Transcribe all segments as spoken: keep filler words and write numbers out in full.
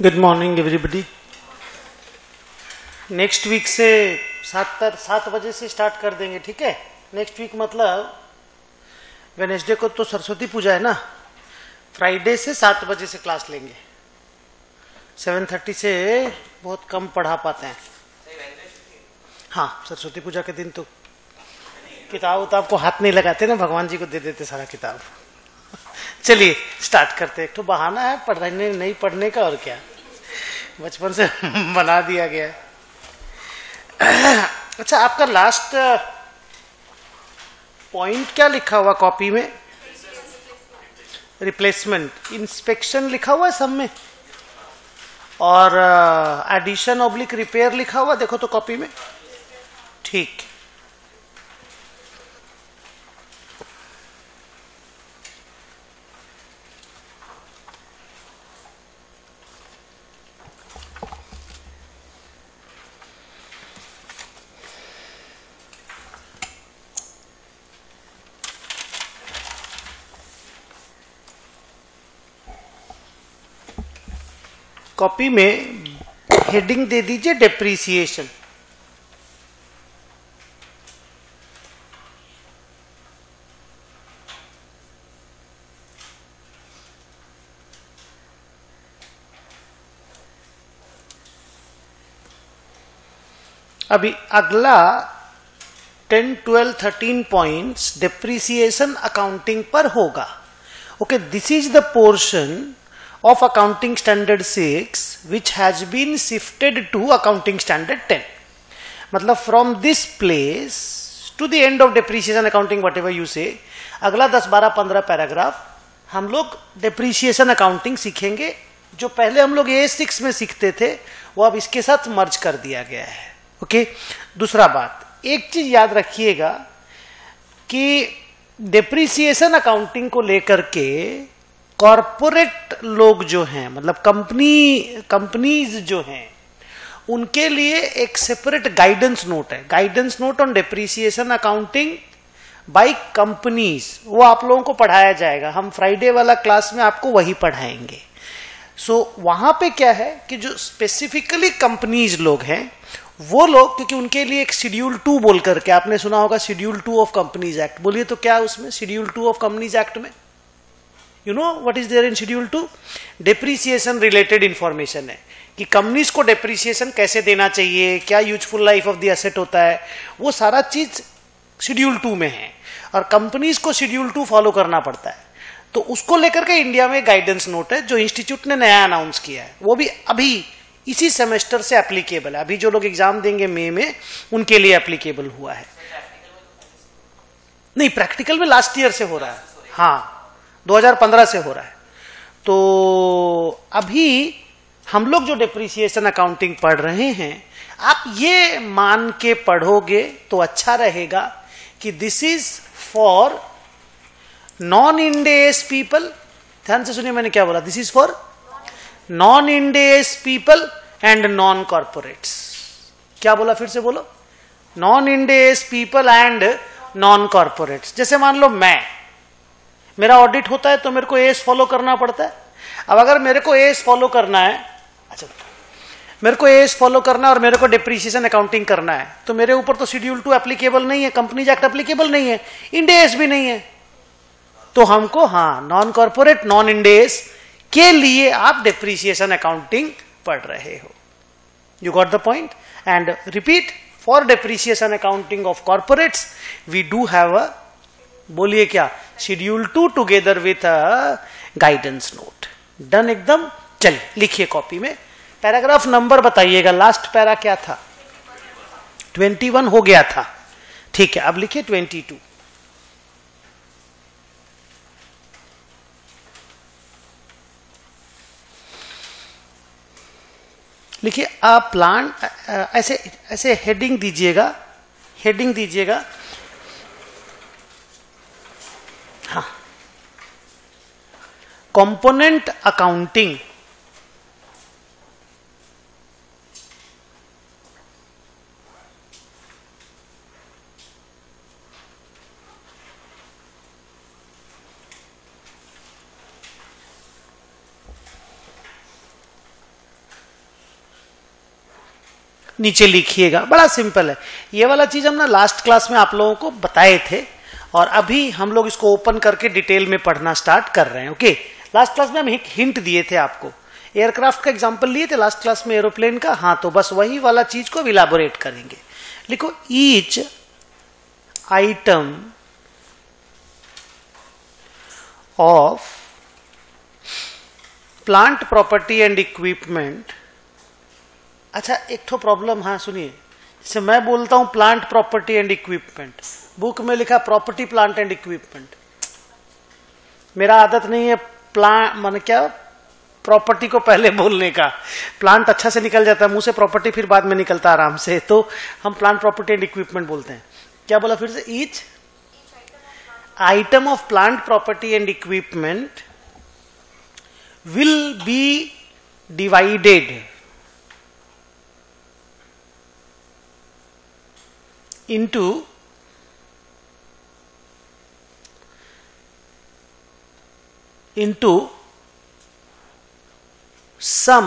Good morning everybody. Next week से सात तर सात बजे से स्टार्ट कर देंगे, ठीक है। नेक्स्ट वीक मतलब वेनेसडे को तो सरस्वती पूजा है ना, फ्राइडे से सात बजे से क्लास लेंगे। सेवन थर्टी से बहुत कम पढ़ा पाते हैं। हाँ, सरस्वती पूजा के दिन तो किताब उताब को हाथ नहीं लगाते ना, भगवान जी को दे देते सारा किताब। चलिए स्टार्ट करते। एक तो बहाना है पढ़ने नहीं पढ़ने का, और क्या, बचपन से बना दिया गया है। अच्छा, आपका लास्ट पॉइंट क्या लिखा हुआ कॉपी में? रिप्लेसमेंट। इंस्पेक्शन लिखा हुआ है सब में, और एडिशन ऑब्लिक रिपेयर लिखा हुआ, देखो तो कॉपी में। ठीक, कॉपी में हेडिंग दे दीजिए डेप्रीसिएशन। अभी अगला ten twelve thirteen points depreciation accounting पर होगा। Okay, this is the portion of accounting standard six which has been shifted to accounting standard ten. मतलब from this place to the end of depreciation accounting whatever you say, अगला दस बारह पंद्रह paragraph हम लोग depreciation accounting सीखेंगे। जो पहले हम लोग ए सिक्स में सीखते थे वो अब इसके साथ मर्ज कर दिया गया है। ओके, दूसरा बात, एक चीज याद रखिएगा कि depreciation accounting को लेकर के कॉरपोरेट लोग जो हैं, मतलब कंपनी कंपनीज जो हैं, उनके लिए एक सेपरेट गाइडेंस नोट है। Guidance note on depreciation accounting by companies, वो आप लोगों को पढ़ाया जाएगा। हम फ्राइडे वाला क्लास में आपको वही पढ़ाएंगे। सो so, वहां पे क्या है कि जो स्पेसिफिकली कंपनीज लोग हैं वो लोग, क्योंकि उनके लिए एक शेड्यूल टू बोल करके आपने सुना होगा, schedule two of companies act. बोलिए तो क्या है उसमें schedule two of companies act में? You know what is there in schedule two? Depreciation related information है कि कंपनीज को डेप्रीसिएशन कैसे देना चाहिए, क्या useful life of the asset होता है, वो सारा चीज शेड्यूल टू में है। और कंपनीज को शेड्यूल टू फॉलो करना पड़ता है। तो उसको लेकर के इंडिया में गाइडेंस नोट है जो इंस्टीट्यूट ने नया अनाउंस किया है। वो भी अभी इसी सेमेस्टर से एप्लीकेबल है। अभी जो लोग एग्जाम देंगे मई में, उनके लिए एप्लीकेबल हुआ है। नहीं, प्रैक्टिकल में लास्ट ईयर से हो रहा है। हाँ, दो हज़ार पंद्रह से हो रहा है। तो अभी हम लोग जो डेप्रीसिएशन अकाउंटिंग पढ़ रहे हैं, आप ये मान के पढ़ोगे तो अच्छा रहेगा कि this is for non Ind AS people. ध्यान से सुनिए मैंने क्या बोला, this is for non Ind AS people and non corporates. क्या बोला, फिर से बोलो, non Ind AS people and non corporates. जैसे मान लो मैं, मेरा ऑडिट होता है तो मेरे को एस फॉलो करना पड़ता है। अब अगर मेरे को एस फॉलो करना है, अच्छा मेरे को एस फॉलो करना है और मेरे को डेप्रीसिएशन अकाउंटिंग करना है, तो मेरे ऊपर तो शेड्यूल टू एप्लीकेबल नहीं है, कंपनीज एक्ट एप्लीकेबल नहीं है, इंड एस भी नहीं है। तो हमको हाँ, non corporate non Ind AS के लिए आप डेप्रीसिएशन अकाउंटिंग पढ़ रहे हो। You got the point? And repeat, for depreciation accounting of corporates we do have a, बोलिए क्या, schedule two together with guidance note. Done एकदम। चलिए लिखिए कॉपी में, पैराग्राफ नंबर बताइएगा। लास्ट पैरा क्या था? ट्वेंटी वन हो गया था, ठीक है। अब लिखिए ट्वेंटी टू। लिखिए आप प्लान, ऐसे ऐसे हेडिंग दीजिएगा, हेडिंग दीजिएगा। हाँ, कंपोनेंट अकाउंटिंग नीचे लिखिएगा, बड़ा सिंपल है। ये वाला चीज हम ना लास्ट क्लास में आप लोगों को बताए थे और अभी हम लोग इसको ओपन करके डिटेल में पढ़ना स्टार्ट कर रहे हैं। ओके, लास्ट क्लास में हम एक हिंट दिए थे आपको, एयरक्राफ्ट का एग्जांपल लिए थे लास्ट क्लास में, एरोप्लेन का। हाँ, तो बस वही वाला चीज को इलाबोरेट करेंगे। लिखो, each item of plant property and equipment. अच्छा, एक तो प्रॉब्लम, हाँ सुनिए, जैसे मैं बोलता हूं plant property and equipment, book में लिखा प्रॉपर्टी प्लांट एंड इक्विपमेंट। मेरा आदत नहीं है प्लांट मान क्या प्रॉपर्टी को पहले बोलने का, प्लांट अच्छा से निकल जाता है मुंह से, प्रॉपर्टी फिर बाद में निकलता आराम से, तो हम प्लांट प्रॉपर्टी एंड इक्विपमेंट बोलते हैं। क्या बोला फिर से? Each item of plant property and equipment will be divided into into some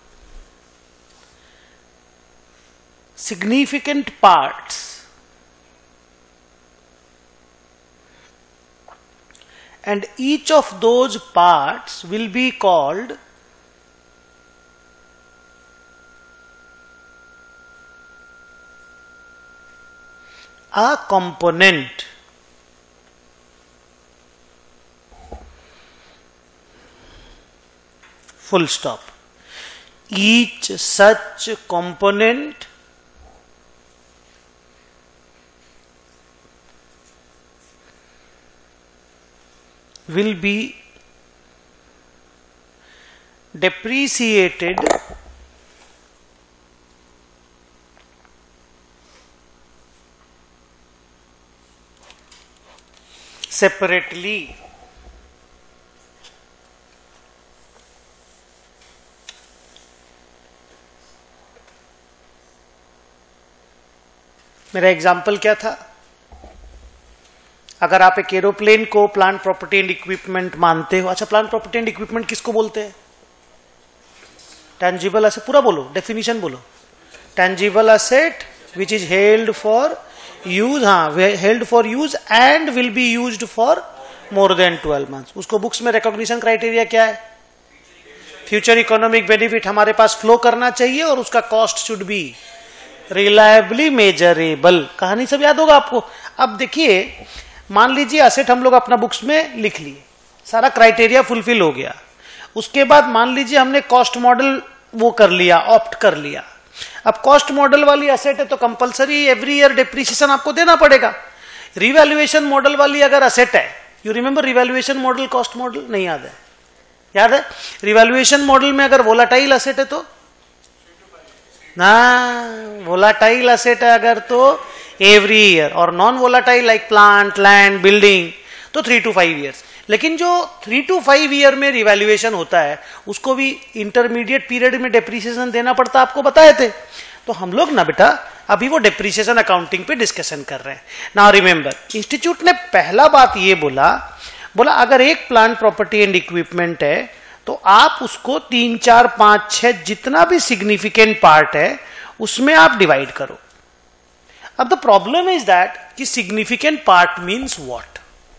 significant parts and each of those parts will be called a component. Full stop. Each such component will be depreciated separately. मेरा example क्या था? अगर आप एक aeroplane को plant property and equipment मानते हो, अच्छा प्लांट प्रॉपर्टी एंड इक्विपमेंट किसको बोलते हैं? टेंजिबल असेट, पूरा बोलो, डेफिनेशन बोलो। Tangible asset which is held for use, हाँ held for use and will be used for more than twelve months. उसको बुक्स में रिकॉग्निशन क्राइटेरिया क्या है? फ्यूचर इकोनॉमिक बेनिफिट हमारे पास फ्लो करना चाहिए और उसका cost should be reliably measurable. कहानी सब याद होगा आपको। अब देखिए, मान लीजिए असेट हम लोग अपना बुक्स में लिख लिए, सारा क्राइटेरिया फुलफिल हो गया। उसके बाद मान लीजिए हमने कॉस्ट मॉडल वो कर लिया, ऑप्ट कर लिया। अब कॉस्ट मॉडल वाली असेट है तो कंपलसरी एवरी ईयर डिप्रिसिएशन आपको देना पड़ेगा। रिवैल्यूएशन मॉडल वाली अगर असेट है, you remember revaluation model, cost model नहीं याद है? याद है? रिवैल्यूएशन मॉडल में अगर वोलाटाइल असेट है तो ना, वोलाटाइल असेट है अगर तो एवरी ईयर, और non volatile like plant, land, building तो थ्री टू फाइव ईयर्स। लेकिन जो थ्री टू फाइव ईयर में रिवैल्यूएशन होता है उसको भी इंटरमीडिएट पीरियड में डेप्रिसिएशन देना पड़ता, आपको बताए थे। तो हम लोग ना बेटा अभी वो डेप्रिसिएशन अकाउंटिंग पे डिस्कशन कर रहे हैं। नाउ रिमेंबर, इंस्टीट्यूट ने पहला बात ये बोला बोला अगर एक प्लांट प्रॉपर्टी एंड इक्विपमेंट है तो आप उसको तीन चार पांच छह जितना भी सिग्निफिकेंट पार्ट है उसमें आप डिवाइड करो। अब द प्रॉब्लम इज दैट कि significant part means what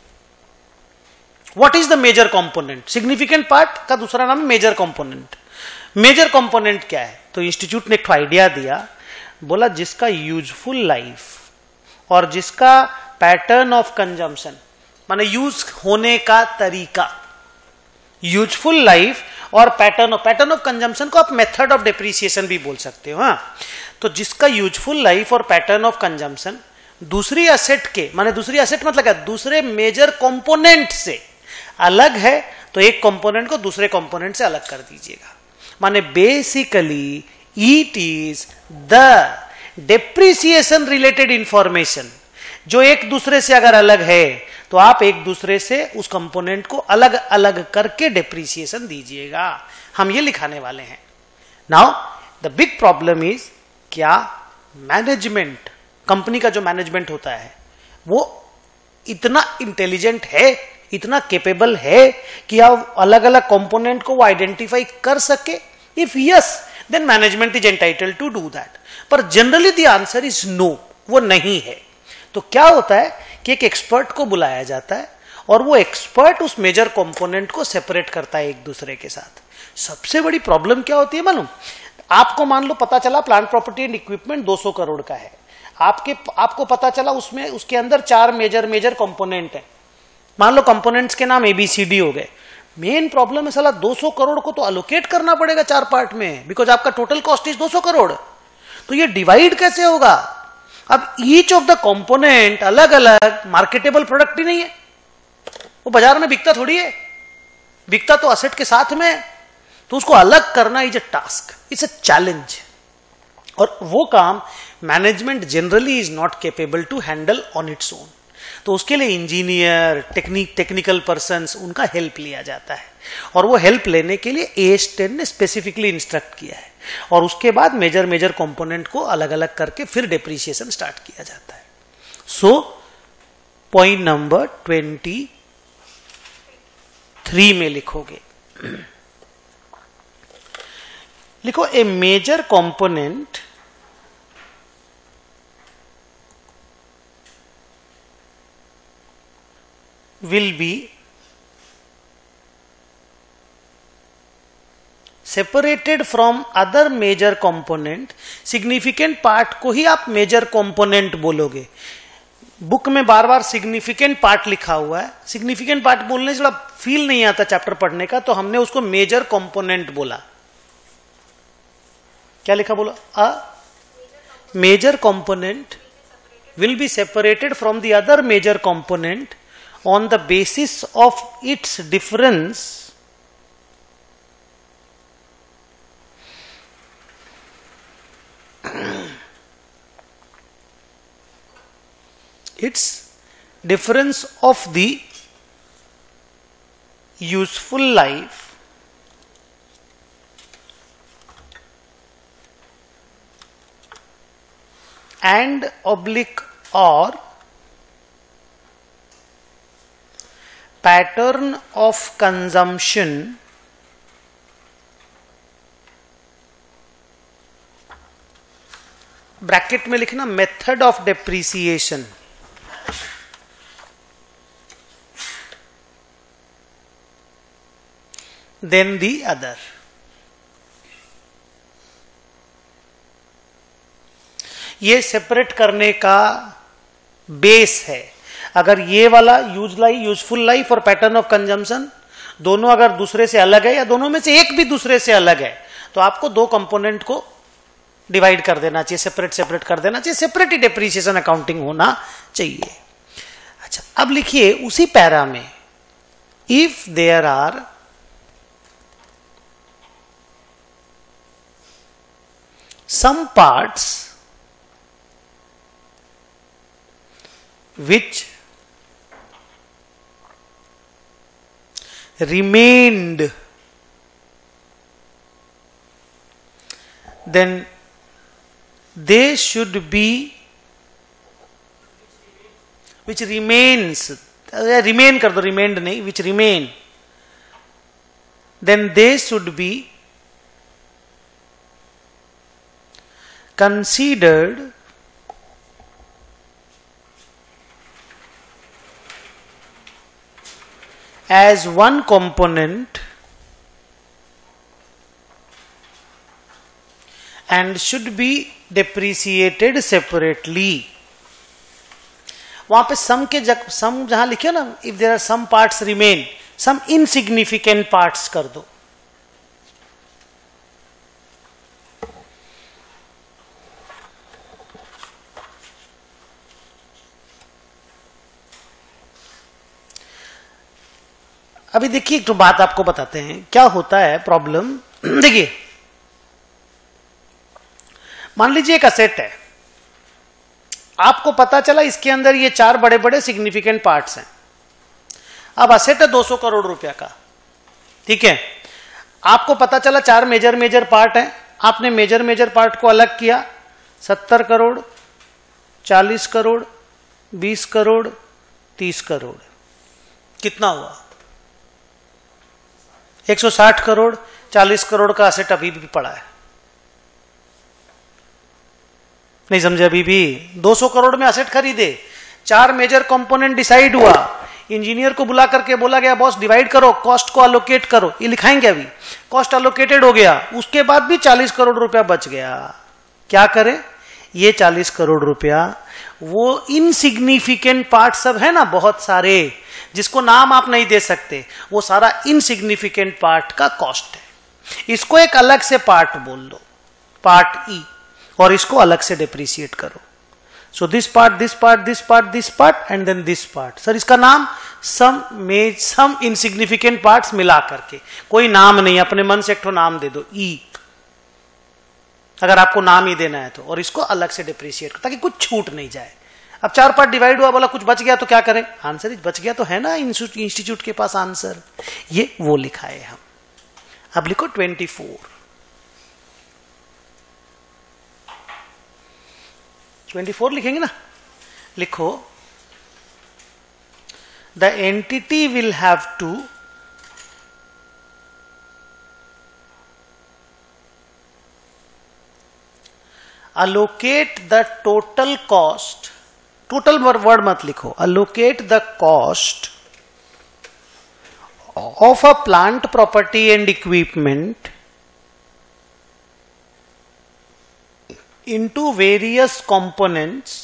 what is the major component? Significant part का दूसरा नाम है मेजर कंपोनेंट। मेजर कंपोनेंट क्या है? तो इंस्टीट्यूट ने एक आइडिया दिया, बोला जिसका यूजफुल लाइफ और जिसका पैटर्न ऑफ कंजम्पशन माने यूज होने का तरीका, यूजफुल लाइफ और pattern of pattern of consumption को आप मेथड ऑफ डेप्रिसिएशन भी बोल सकते हो। हाँ, तो जिसका यूजफुल लाइफ और पैटर्न ऑफ कंजम्पशन दूसरी असेट के माने दूसरी असेट मतलब क्या, दूसरे मेजर कंपोनेंट से अलग है तो एक कंपोनेंट को दूसरे कंपोनेंट से अलग कर दीजिएगा। माने basically it is the depreciation related information जो एक दूसरे से अगर अलग है तो आप एक दूसरे से उस कंपोनेंट को अलग अलग करके डेप्रिसिएशन दीजिएगा। हम ये लिखाने वाले हैं। Now the big problem is क्या मैनेजमेंट, कंपनी का जो मैनेजमेंट होता है वो इतना इंटेलिजेंट है, इतना केपेबल है कि आप अलग अलग कंपोनेंट को वो आइडेंटिफाई कर सके? If yes then management is entitled to do that. पर generally the answer is no, वो नहीं है। तो क्या होता है कि एक एक्सपर्ट को बुलाया जाता है और वो एक्सपर्ट उस मेजर कंपोनेंट को सेपरेट करता है एक दूसरे के साथ। सबसे बड़ी प्रॉब्लम क्या होती है मालूम? आपको मान लो पता चला प्लांट प्रॉपर्टी एंड इक्विपमेंट दो सौ करोड़ का है, आपके आपको पता चला उसमें उसके अंदर चार मेजर मेजर कंपोनेंट है, मान लो कंपोनेंट्स के नाम एबीसीडी हो गए। मेन प्रॉब्लम है साला दो सौ करोड़ को तो अलोकेट करना पड़ेगा चार पार्ट में, बिकॉज आपका टोटल कॉस्ट इज दो सौ करोड़। तो ये डिवाइड कैसे होगा? अब ईच ऑफ द कंपोनेंट अलग अलग मार्केटेबल प्रोडक्ट ही नहीं है, वो बाजार में बिकता थोड़ी है, बिकता तो असेट के साथ में, तो उसको अलग करना is a task, it's a challenge. और वो काम management generally is not capable to handle on its own. तो उसके लिए इंजीनियर, टेक्निक टेक्निकल पर्सन्स, उनका हेल्प लिया जाता है। और वो हेल्प लेने के लिए ए एस टेन ने स्पेसिफिकली इंस्ट्रक्ट किया है। और उसके बाद मेजर मेजर कंपोनेंट को अलग अलग करके फिर डेप्रिसिएशन स्टार्ट किया जाता है। So point number twenty three में लिखोगे, लिखो a major component will be separated from other major component। significant part को ही आप major component बोलोगे। बुक में बार बार significant part लिखा हुआ है, significant part बोलने से थोड़ा फील नहीं आता चैप्टर पढ़ने का, तो हमने उसको major component बोला। क्या लिखा बोला? a major component will be separated from the other major component on the basis of its difference its difference of the useful life and oblique or pattern of consumption bracket में लिखना method of depreciation, then the other. ये separate करने का base है। अगर ये वाला use life, useful life और पैटर्न ऑफ कंजम्पशन दोनों अगर दूसरे से अलग है या दोनों में से एक भी दूसरे से अलग है, तो आपको दो कंपोनेंट को डिवाइड कर देना चाहिए, सेपरेट सेपरेट कर देना चाहिए, सेपरेट ही डेप्रिसिएशन अकाउंटिंग होना चाहिए। अच्छा, अब लिखिए उसी पैरा में, if there are some parts which remained, then they should be, which remains, remain कर दो, remained नहीं, which remain, then they should be considered as one component and should be depreciated separately। वहां पे सम के जग सम जहां लिखे ना, if there are some parts remain, some insignificant parts कर दो। अभी देखिए एक तो बात आपको बताते हैं क्या होता है प्रॉब्लम। देखिए मान लीजिए एक असेट है, आपको पता चला इसके अंदर ये चार बड़े बड़े सिग्निफिकेंट पार्ट्स हैं। अब असेट है दो सौ करोड़ रुपया का, ठीक है। आपको पता चला चार मेजर मेजर पार्ट हैं, आपने मेजर मेजर पार्ट को अलग किया, सत्तर करोड़, चालीस करोड़, बीस करोड़, तीस करोड़, कितना हुआ? एक सौ साठ करोड़। चालीस करोड़ का असेट अभी भी पड़ा है। नहीं समझे अभी भी? दो सौ करोड़ में असेट खरीदे, चार मेजर कंपोनेंट डिसाइड हुआ, इंजीनियर को बुला करके बोला गया बॉस डिवाइड करो, कॉस्ट को अलोकेट करो, ये लिखाएंगे अभी। कॉस्ट अलोकेटेड हो गया, उसके बाद भी चालीस करोड़ रुपया बच गया। क्या करें? ये चालीस करोड़ रुपया वो इनसिग्निफिकेंट पार्ट सब है ना बहुत सारे, जिसको नाम आप नहीं दे सकते, वो सारा इनसिग्निफिकेंट पार्ट का कॉस्ट है। इसको एक अलग से पार्ट बोल दो, पार्ट ई, और इसको अलग से डिप्रिशिएट करो। So this part, this part, this part, this part and then this part. Sir इसका नाम सम में सम इनसिग्निफिकेंट पार्ट्स मिला करके, कोई नाम नहीं, अपने मन से एक ठो नाम दे दो ई, अगर आपको नाम ही देना है तो, और इसको अलग से डिप्रिशिएट करो ताकि कुछ छूट नहीं जाए। अब चार पार्ट डिवाइड हुआ, बोला कुछ बच गया तो क्या करें? आंसर बच गया तो है ना इंस्टीट्यूट के पास आंसर, ये वो लिखा है हम। अब लिखो ट्वेंटी फोर, ट्वेंटी फोर लिखेंगे ना, लिखो the entity will have to allocate the total cost, total word मत लिखो, allocate the cost of a plant property and equipment into various components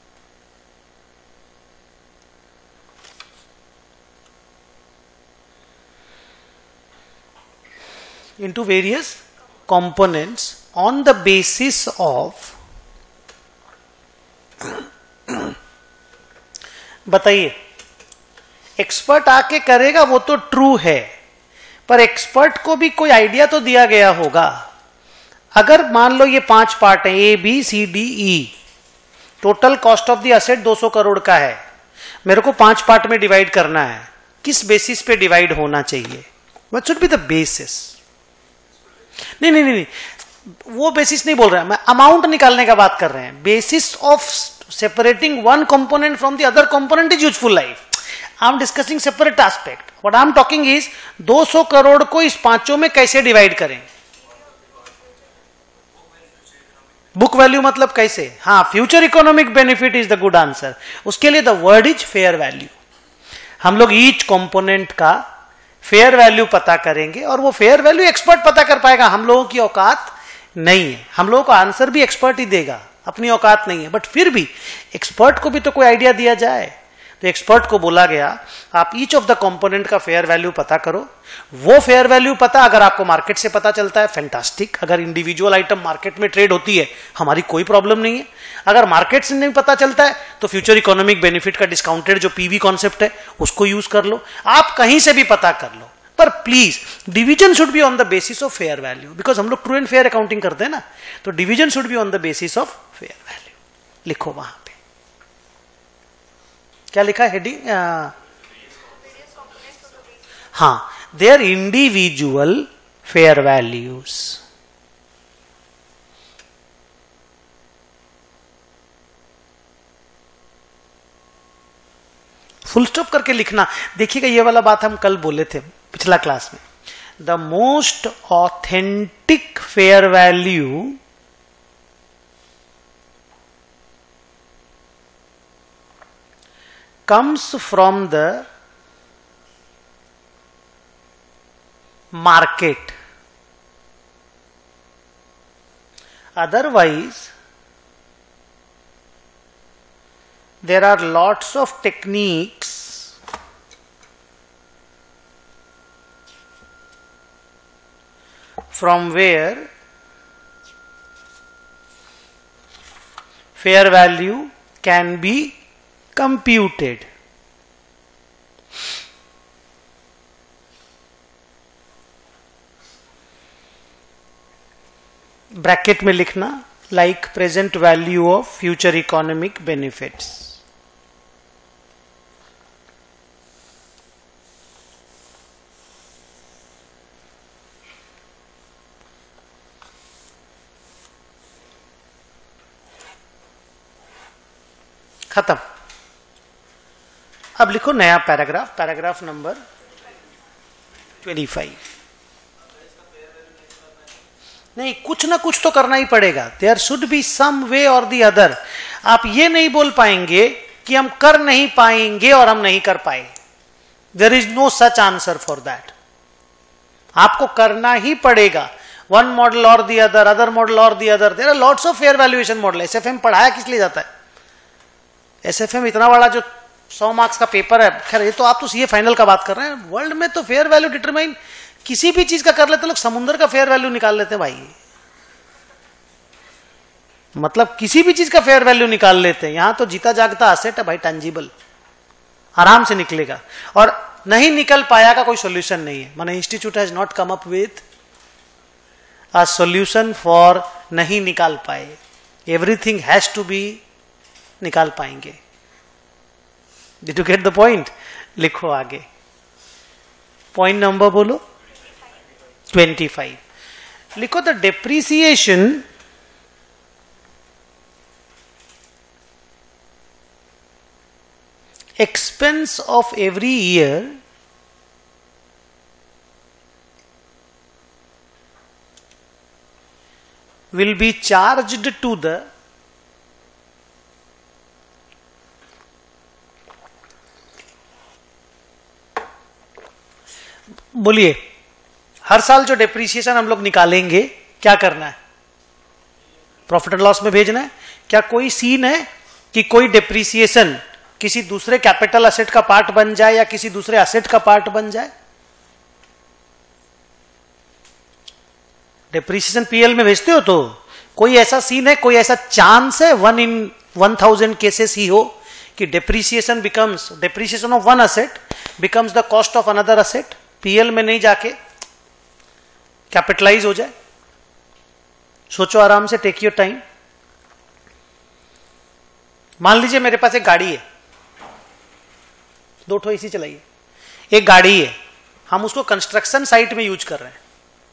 into various components on the basis of, बताइए expert आके करेगा वो तो true है, पर expert को भी कोई आइडिया तो दिया गया होगा। अगर मान लो ये पांच पार्ट है, A B C D E, total cost of the asset दो सौ करोड़ का है, मेरे को पांच पार्ट में डिवाइड करना है, किस बेसिस पे डिवाइड होना चाहिए? What should be the basis? नहीं नहीं नहीं, वो बेसिस नहीं बोल रहा है मैं, अमाउंट निकालने का बात कर रहे हैं। Basis of separating one component from the other component is useful life. I am discussing separate aspect. What I am talking is दो सौ करोड़ को इस पांचों में कैसे डिवाइड करें? बुक वैल्यू मतलब कैसे? हाँ, future economic benefit is the good answer. उसके लिए the word is fair value. हम लोग ईच कंपोनेंट का फेयर वैल्यू पता करेंगे, और वो फेयर वैल्यू एक्सपर्ट पता कर पाएगा, हम लोगों की औकात नहीं है। हम लोगों को आंसर भी एक्सपर्ट ही देगा, अपनी औकात नहीं है, बट फिर भी एक्सपर्ट को भी तो कोई आइडिया दिया जाए। तो एक्सपर्ट को बोला गया आप ईच ऑफ द कंपोनेंट का फेयर वैल्यू पता करो। वो फेयर वैल्यू पता अगर आपको मार्केट से पता चलता है फैंटास्टिक, अगर इंडिविजुअल आइटम मार्केट में ट्रेड होती है हमारी कोई प्रॉब्लम नहीं है। अगर मार्केट से नहीं पता चलता है तो फ्यूचर इकोनॉमिक बेनिफिट का डिस्काउंटेड जो पीवी कॉन्सेप्ट है उसको यूज कर लो, आप कहीं से भी पता कर लो, पर please division should be on the basis of fair value, because हम लोग ट्रू एंड फेयर अकाउंटिंग करते हैं ना, तो division should be on the basis of fair value. लिखो वहां पे क्या लिखा है हेडिंग? हाँ, there individual fair values. Full stop करके लिखना। देखिएगा ये वाला बात हम कल बोले थे पिछला क्लास में, the most authentic fair value comes from the market. Otherwise, there are lots of techniques from where fair value can be computed. Bracket में लिखना like present value of future economic benefits. खत्म। अब लिखो नया paragraph, paragraph number twenty five. नहीं, कुछ ना कुछ तो करना ही पड़ेगा. There should be some way और दी अदर. आप ये नहीं बोल पाएंगे कि हम कर नहीं पाएंगे और हम नहीं कर पाए. There is no such answer for that. आपको करना ही पड़ेगा. वन मॉडल और दी अदर, अदर मॉडल और the other. There are lots of fair valuation model. SFM पढ़ाया किस लिए जाता है? एसएफएम इतना बड़ा जो सौ मार्क्स का पेपर है. खैर ये तो आप तो सीए फाइनल का बात कर रहे हैं. वर्ल्ड में तो फेयर वैल्यू डिटरमाइन किसी भी चीज का कर लेते लोग. समुद्र का फेयर वैल्यू निकाल लेते हैं भाई. मतलब किसी भी चीज का फेयर वैल्यू निकाल लेते हैं. यहां तो जीता जागता असेट है भाई, टैंजिबल, आराम से निकलेगा. और नहीं निकल पाया का कोई सोल्यूशन नहीं है. माने institute has not come up with a solution for नहीं निकाल पाए. एवरीथिंग हैज टू बी निकाल पाएंगे. Did you get the point? लिखो आगे. पॉइंट नंबर बोलो. Twenty five. लिखो the depreciation expense of every year will be charged to the बोलिए, हर साल जो डेप्रीसिएशन हम लोग निकालेंगे क्या करना है? प्रॉफिट एंड लॉस में भेजना है. क्या कोई सीन है कि कोई डेप्रीसिएशन किसी दूसरे कैपिटल असेट का पार्ट बन जाए या किसी दूसरे असेट का पार्ट बन जाए? डेप्रीसिएशन पीएल में भेजते हो तो कोई ऐसा सीन है, कोई ऐसा चांस है one in one thousand cases ही हो कि depreciation becomes depreciation of one asset becomes the cost of another asset, PL में नहीं जाके कैपिटलाइज हो जाए? सोचो आराम से, टेक योर टाइम. मान लीजिए मेरे पास एक गाड़ी है, दो ठो इसी चलाइए. एक गाड़ी है, हम उसको कंस्ट्रक्शन साइट में यूज कर रहे हैं.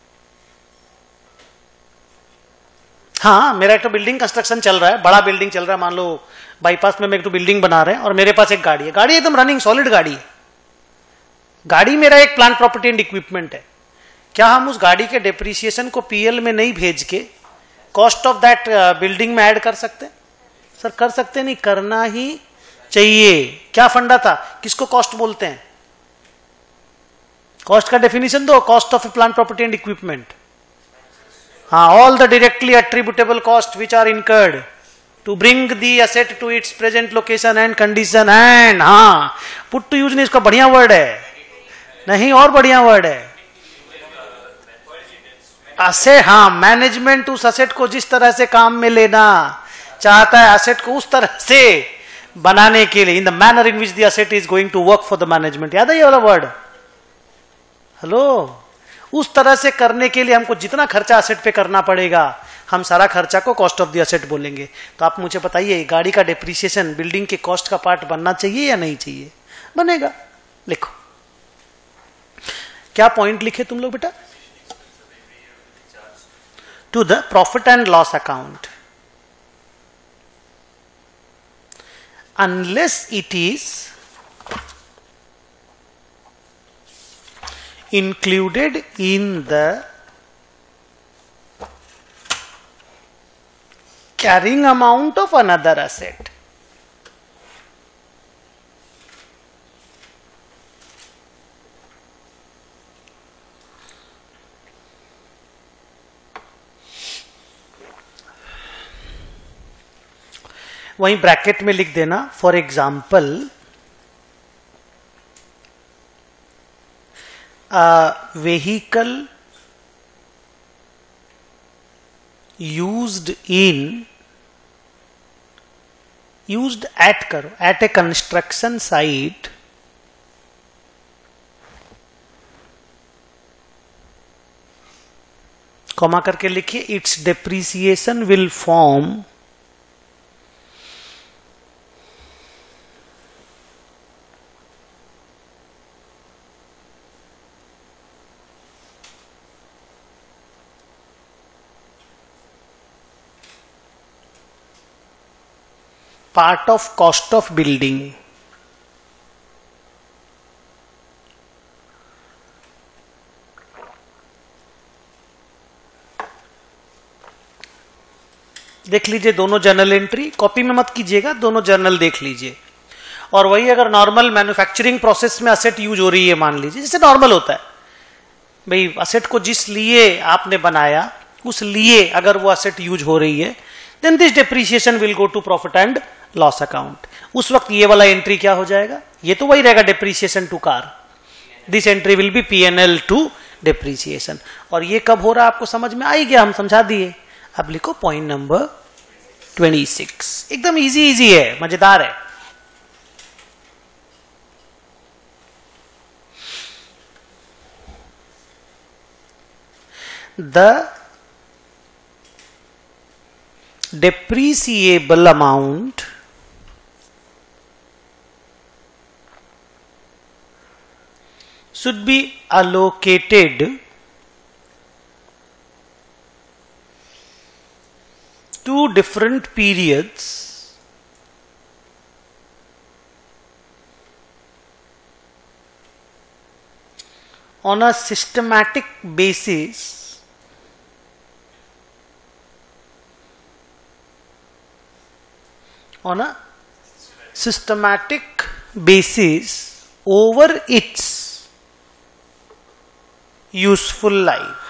हाँ, मेरा एक तो बिल्डिंग कंस्ट्रक्शन चल रहा है, बड़ा बिल्डिंग चल रहा है. मान लो बाईपास में मैं एक तो बिल्डिंग बना रहे हैं और मेरे पास एक गाड़ी है. गाड़ी एकदम रनिंग सॉलिड गाड़ी है. गाड़ी मेरा एक प्लांट प्रॉपर्टी एंड इक्विपमेंट है. क्या हम उस गाड़ी के डेप्रीसिएशन को पीएल में नहीं भेज के कॉस्ट ऑफ दैट बिल्डिंग में ऐड कर सकते? सर कर सकते नहीं, करना ही चाहिए. क्या फंडा था? किसको कॉस्ट बोलते हैं? कॉस्ट का डेफिनेशन दो. Cost of a plant property and equipment. हाँ, all the directly attributable cost which are incurred to bring the asset to its present location and condition and. हाँ, पुट टू यूज नहीं, इसका बढ़िया word है. नहीं, और बढ़िया वर्ड है असेट. हाँ, मैनेजमेंट उस असेट को जिस तरह से काम में लेना चाहता है, असेट को उस तरह से बनाने के लिए, in the manner in which the asset is going to work for the management. याद है ये वाला वर्ड? हेलो, उस तरह से करने के लिए हमको जितना खर्चा असेट पे करना पड़ेगा, हम सारा खर्चा को कॉस्ट ऑफ द असेट बोलेंगे. तो आप मुझे बताइए, गाड़ी का डेप्रीसिएशन बिल्डिंग के कॉस्ट का पार्ट बनना चाहिए या नहीं चाहिए? बनेगा. लिखो, क्या पॉइंट लिखे तुम लोग बेटा? To the profit and loss account unless it is included in the carrying amount of another asset. वहीं ब्रैकेट में लिख देना, for example vehicle used in used at करो at a construction site comma करके लिखिए, its depreciation will form part of cost of building. देख लीजिए दोनों जर्नल एंट्री, कॉपी में मत कीजिएगा, दोनों जर्नल देख लीजिए। और वही अगर नॉर्मल मैन्युफैक्चरिंग प्रोसेस में असेट यूज हो रही है, मान लीजिए जैसे नॉर्मल होता है भाई, असेट को जिस लिए आपने बनाया उस लिए अगर वो असेट यूज हो रही है, then this depreciation will go to profit and loss account. उस वक्त ये वाला एंट्री क्या हो जाएगा, ये तो वही रहेगा depreciation to car, this entry will be P N L to depreciation. और ये कब हो रहा है आपको समझ में आ ही गया, हम समझा दिए। अब लिखो पॉइंट नंबर ट्वेंटी सिक्स, एकदम इजी इजी है, मजेदार है। The depreciable amount should be allocated to different periods on a systematic basis on a systematic basis over its useful life।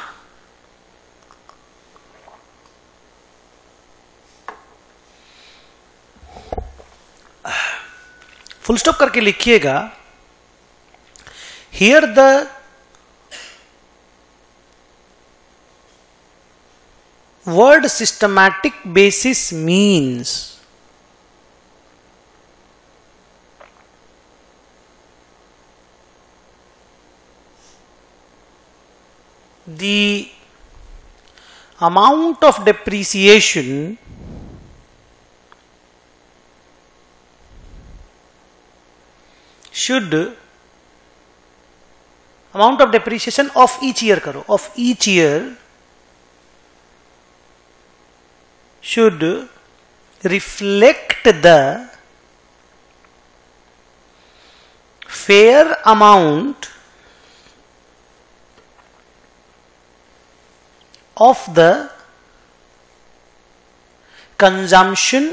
Full stop करके लिखिएगा, here the word systematic basis means the amount of depreciation should amount of depreciation of each year करो of each year should reflect the fair amount of the consumption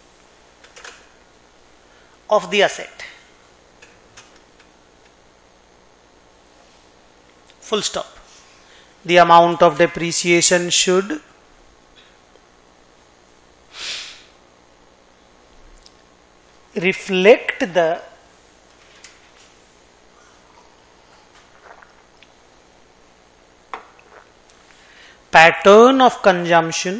of the asset। Full stop। The amount of depreciation should reflect the pattern of consumption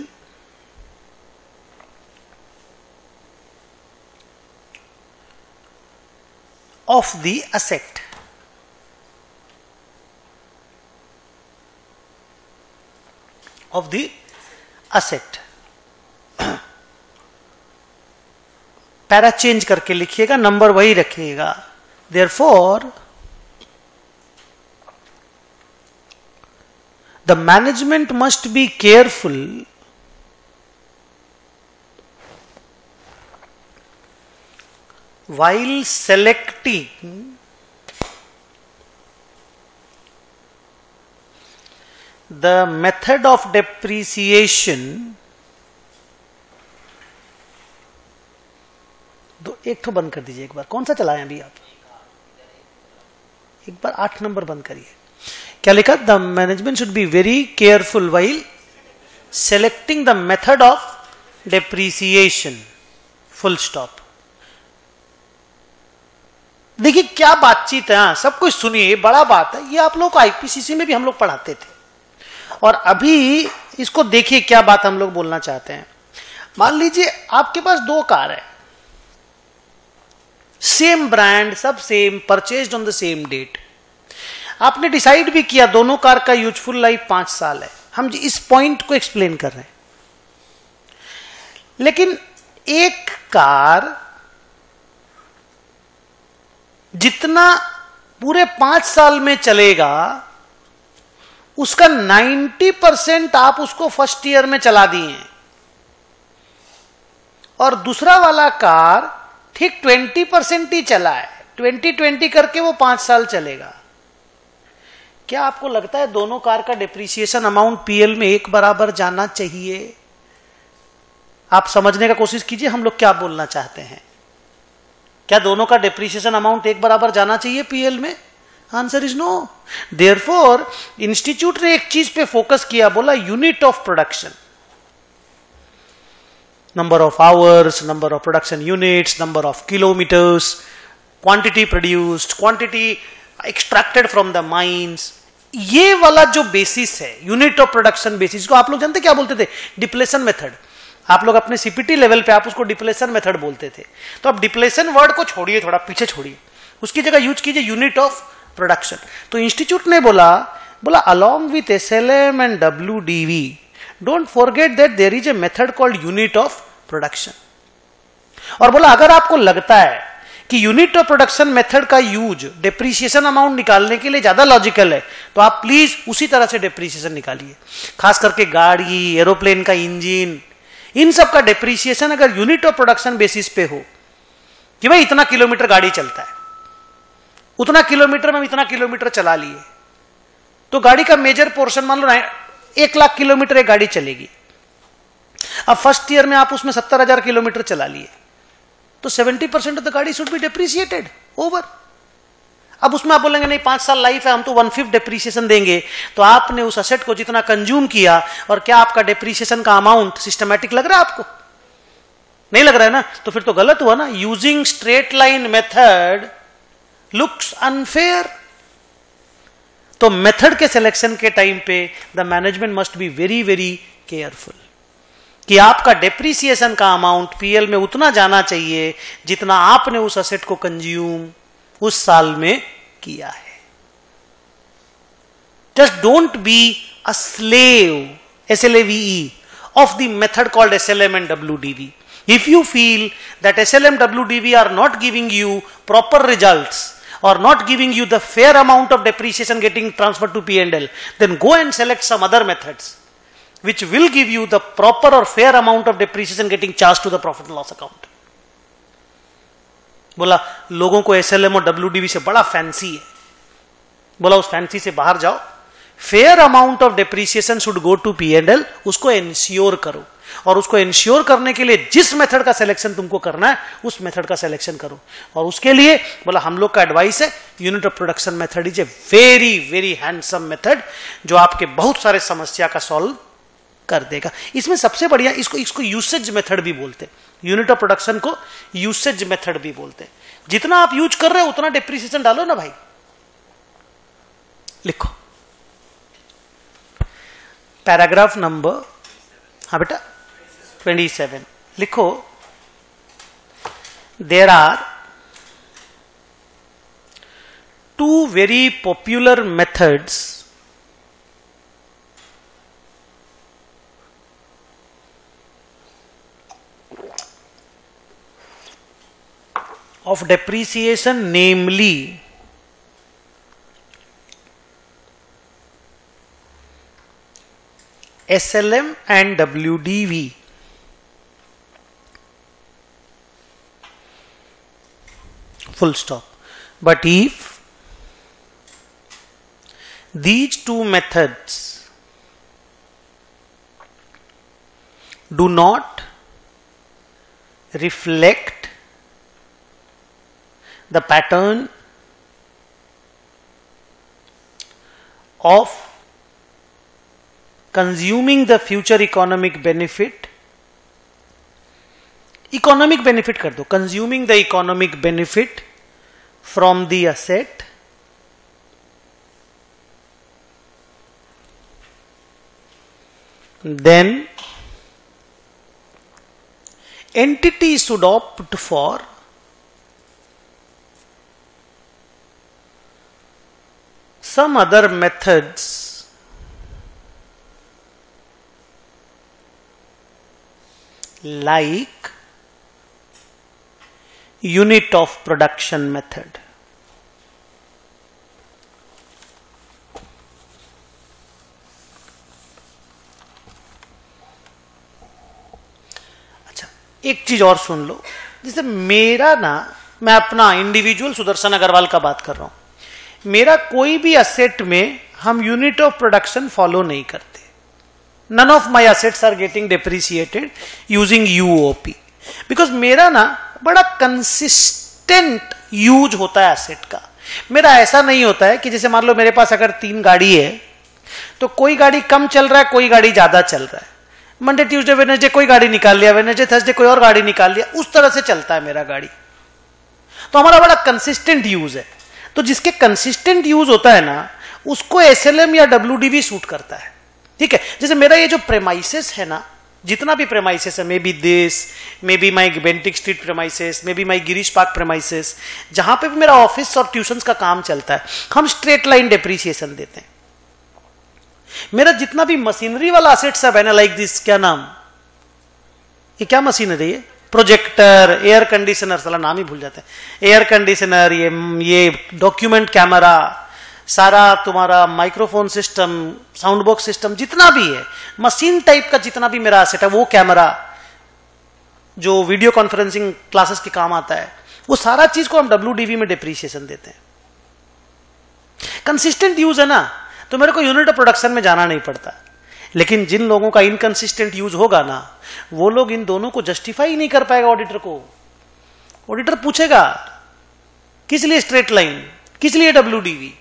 of the asset। of the asset। Para change करके लिखिएगा, number वही रखिएगा। Therefore the management must be careful while selecting the method of depreciation। दो एक तो बंद कर दीजिए एक बार, कौन सा चलाएं अभी आप, एक बार आठ नंबर बंद करिए। क्या लिखा, the management should be very careful while selecting the method of depreciation. Full stop. देखिए क्या बातचीत है, सब कुछ सुनिए, बड़ा बात है ये। आप लोग को आईपीसीसी में भी हम लोग पढ़ाते थे, और अभी इसको देखिए क्या बात हम लोग बोलना चाहते हैं। मान लीजिए आपके पास दो कार है, सेम ब्रांड, सब same, purchased on the same date. आपने डिसाइड भी किया दोनों कार का यूजफुल लाइफ पांच साल है। हम इस पॉइंट को एक्सप्लेन कर रहे हैं। लेकिन एक कार जितना पूरे पांच साल में चलेगा उसका नब्बे परसेंट आप उसको फर्स्ट ईयर में चला दिए, और दूसरा वाला कार ठीक बीस परसेंट ही चला है, बीस बीस करके वो पांच साल चलेगा। क्या आपको लगता है दोनों कार का डिप्रिसिएशन अमाउंट पीएल में एक बराबर जाना चाहिए? आप समझने का कोशिश कीजिए हम लोग क्या बोलना चाहते हैं। क्या दोनों का डेप्रिसिएशन अमाउंट एक बराबर जाना चाहिए पीएल में? Answer is no. Therefore institute ने एक चीज पे फोकस किया, बोला unit of production, number of hours, number of production units, number of kilometers, quantity produced, quantity extracted from the mines. ये वाला जो बेसिस है यूनिट ऑफ प्रोडक्शन बेसिस को आप लोग जानते क्या बोलते थे? Depletion method. आप लोग अपने सीपीटी लेवल पे आप उसको डिप्लेशन मेथड बोलते थे। तो अब डिप्लेशन वर्ड को छोड़िए, थोड़ा पीछे छोड़िए, उसकी जगह यूज कीजिए यूनिट ऑफ प्रोडक्शन। तो इंस्टीट्यूट ने बोला बोला along with SLM and WDV don't forget that there is a method called unit of production. और बोला अगर आपको लगता है कि यूनिट ऑफ प्रोडक्शन मेथड का यूज डेप्रिसिएशन अमाउंट निकालने के लिए ज्यादा लॉजिकल है तो आप प्लीज उसी तरह से डेप्रिसिएशन निकालिए। खास करके गाड़ी, एरोप्लेन का इंजन, इन सब का डेप्रिसिएशन अगर यूनिट ऑफ प्रोडक्शन बेसिस पे हो कि भाई इतना किलोमीटर गाड़ी चलता है, उतना किलोमीटर में इतना किलोमीटर चला लिए, तो गाड़ी का मेजर पोर्शन मान लो ना एक लाख किलोमीटर एक गाड़ी चलेगी। अब फर्स्ट ईयर में आप उसमें सत्तर हजार किलोमीटर चला लिए तो सेवेंटी परसेंट ऑफ द गाड़ी शुड बी डेप्रिसिएटेड ओवर। अब उसमें आप बोलेंगे नहीं पांच साल लाइफ है हम तो वन फिफ्थ डेप्रिसिएशन देंगे, तो आपने उस असेट को जितना कंज्यूम किया और क्या आपका डेप्रिसिएशन का अमाउंट सिस्टमैटिक लग रहा है आपको? नहीं लग रहा है ना, तो फिर तो गलत हुआ ना। Using straight line method looks unfair. तो मेथड के सिलेक्शन के टाइम पे the management must be very very careful कि आपका डेप्रिसिएशन का अमाउंट पीएल में उतना जाना चाहिए जितना आपने उस असेट को कंज्यूम उस साल में किया है। Just don't be a slave, S L A V E, of the method called S L M and W D V. If you feel that S L M W D V are not giving you proper results or not giving you the fair amount of depreciation getting transferred to P and L, then go and select some other methods which will give you the proper or fair amount of depreciation getting charged to the profit and loss account. बोला लोगों को S L M और W D V से बड़ा fancy है, बोला उस fancy से बाहर जाओ, fair amount of depreciation should go to P and L, उसको इंश्योर करो। और उसको इंश्योर करने के लिए जिस मेथड का सिलेक्शन तुमको करना है उस मेथड का सिलेक्शन करो। और उसके लिए बोला हम लोग का एडवाइस है unit of production method is a very very handsome method जो आपके बहुत सारे समस्या का सॉल्व कर देगा। इसमें सबसे बढ़िया इसको इसको यूसेज मेथड भी बोलते हैं, यूनिट ऑफ प्रोडक्शन को यूसेज मेथड भी बोलते हैं। जितना आप यूज कर रहे हो उतना डेप्रिसिएशन डालो ना भाई। लिखो पैराग्राफ नंबर, हाँ बेटा twenty-seven, लिखो there are two very popular methods of depreciation, namely S L M and W D V. Full stop. But if these two methods do not reflect the pattern of consuming the future economic benefit, economic benefit कर दो, consuming the economic benefit from the asset, then entity should opt for some other methods like unit of production method. अच्छा एक चीज और सुन लो, जैसे मेरा ना, मैं अपना इंडिविजुअल सुदर्शन अग्रवाल का बात कर रहा हूं, मेरा कोई भी असेट में हम यूनिट ऑफ प्रोडक्शन फॉलो नहीं करते, none of my assets are getting depreciated using U O P. Because मेरा ना बड़ा consistent यूज होता है एसेट का. मेरा ऐसा नहीं होता है कि जैसे मान लो मेरे पास अगर तीन गाड़ी है तो कोई गाड़ी कम चल रहा है, कोई गाड़ी ज्यादा चल रहा है. मंडे ट्यूसडे वेडनेसडे कोई गाड़ी निकाल लिया, वेडनेसडे थर्सडे कोई और गाड़ी निकाल लिया, उस तरह से चलता है मेरा गाड़ी. तो हमारा बड़ा कंसिस्टेंट यूज है. तो जिसके कंसिस्टेंट यूज होता है ना उसको एसएलएम या डब्ल्यूडीवी सूट करता है. ठीक है, जैसे मेरा ये जो प्रेमाइसेस है ना, जितना भी प्रेमाइसेस है, may be this, may be my Bentinck street premises, may be my Girish Park premises, जहां पे भी मेरा ऑफिस और ट्यूशंस का काम चलता है, हम स्ट्रेट लाइन डेप्रीसिएशन देते हैं. मेरा जितना भी मशीनरी वाला असेट्स है ना, लाइक दिस, क्या नाम, ये क्या मशीनरी है, प्रोजेक्टर, एयर कंडीशनर, साला नाम ही भूल जाते हैं, एयर कंडीशनर, ये ये डॉक्यूमेंट कैमरा, सारा तुम्हारा microphone system, sound box system, जितना भी है मशीन टाइप का, जितना भी मेरा असेट है, वो कैमरा जो वीडियो कॉन्फ्रेंसिंग क्लासेस के काम आता है, वो सारा चीज को हम डब्ल्यूडीवी में डिप्रीशिएशन देते हैं. कंसिस्टेंट यूज है ना, तो मेरे को यूनिट ऑफ प्रोडक्शन में जाना नहीं पड़ता. लेकिन जिन लोगों का इनकंसिस्टेंट यूज होगा ना, वो लोग इन दोनों को जस्टिफाई नहीं कर पाएगा ऑडिटर को. ऑडिटर पूछेगा किस लिए स्ट्रेट लाइन, किस लिए डब्ल्यूडीवी.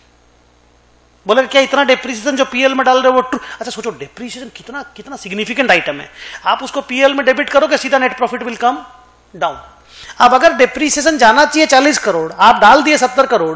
बोले क्या इतना डेप्रिसिएशन जो पीएल में डाल रहे हो वो ट्रू. अच्छा सोचो डेप्रिसिएशन कितना कितना सिग्निफिकेंट आइटम है. आप उसको पीएल में डेबिट करोगे, सीधा net profit will come down. अब अगर डेप्रिसिएशन जाना चाहिए चालीस करोड़, आप डाल दिए सत्तर करोड़,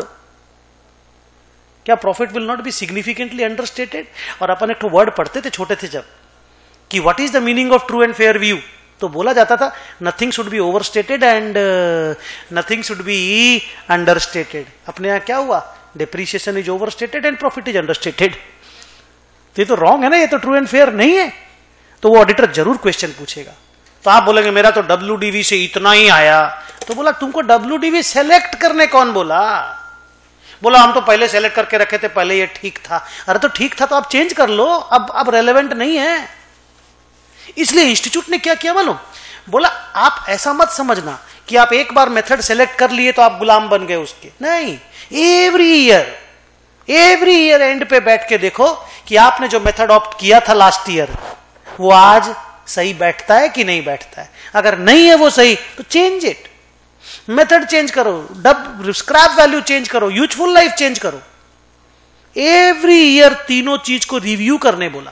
क्या profit will not be significantly understated. और अपन एक वर्ड पढ़ते थे छोटे थे जब, कि what is the meaning of true and fair view, तो बोला जाता था nothing should be overstated and nothing should be understated. अपने यहां क्या हुआ, depreciation is overstated and profit is understated. ये तो रॉन्ग है ना, ये तो ट्रू एंड फेयर नहीं है. तो वो ऑडिटर जरूर क्वेश्चन पूछेगा. तो आप बोलेंगे मेरा तो डब्ल्यूडीवी से इतना ही आया. तो बोला तुमको डब्ल्यूडीवी सेलेक्ट करने कौन बोला. बोला हम तो पहले सेलेक्ट करके रखे थे, पहले ये ठीक था. अरे तो ठीक था तो आप चेंज कर लो, अब अब रेलेवेंट नहीं है. इसलिए इंस्टीट्यूट ने क्या किया मालूम, बोला आप ऐसा मत समझना कि आप एक बार मेथड सेलेक्ट कर लिए तो आप गुलाम बन गए उसके. नहीं, every year every year end पे बैठ के देखो कि आपने जो मेथड ऑप्ट किया था लास्ट ईयर, वो आज सही बैठता है कि नहीं बैठता है. अगर नहीं है वो सही तो चेंज इट, मेथड चेंज करो, डब स्क्रैप वैल्यू चेंज करो, यूजफुल लाइफ चेंज करो. एवरी ईयर तीनों चीज को रिव्यू करने बोला,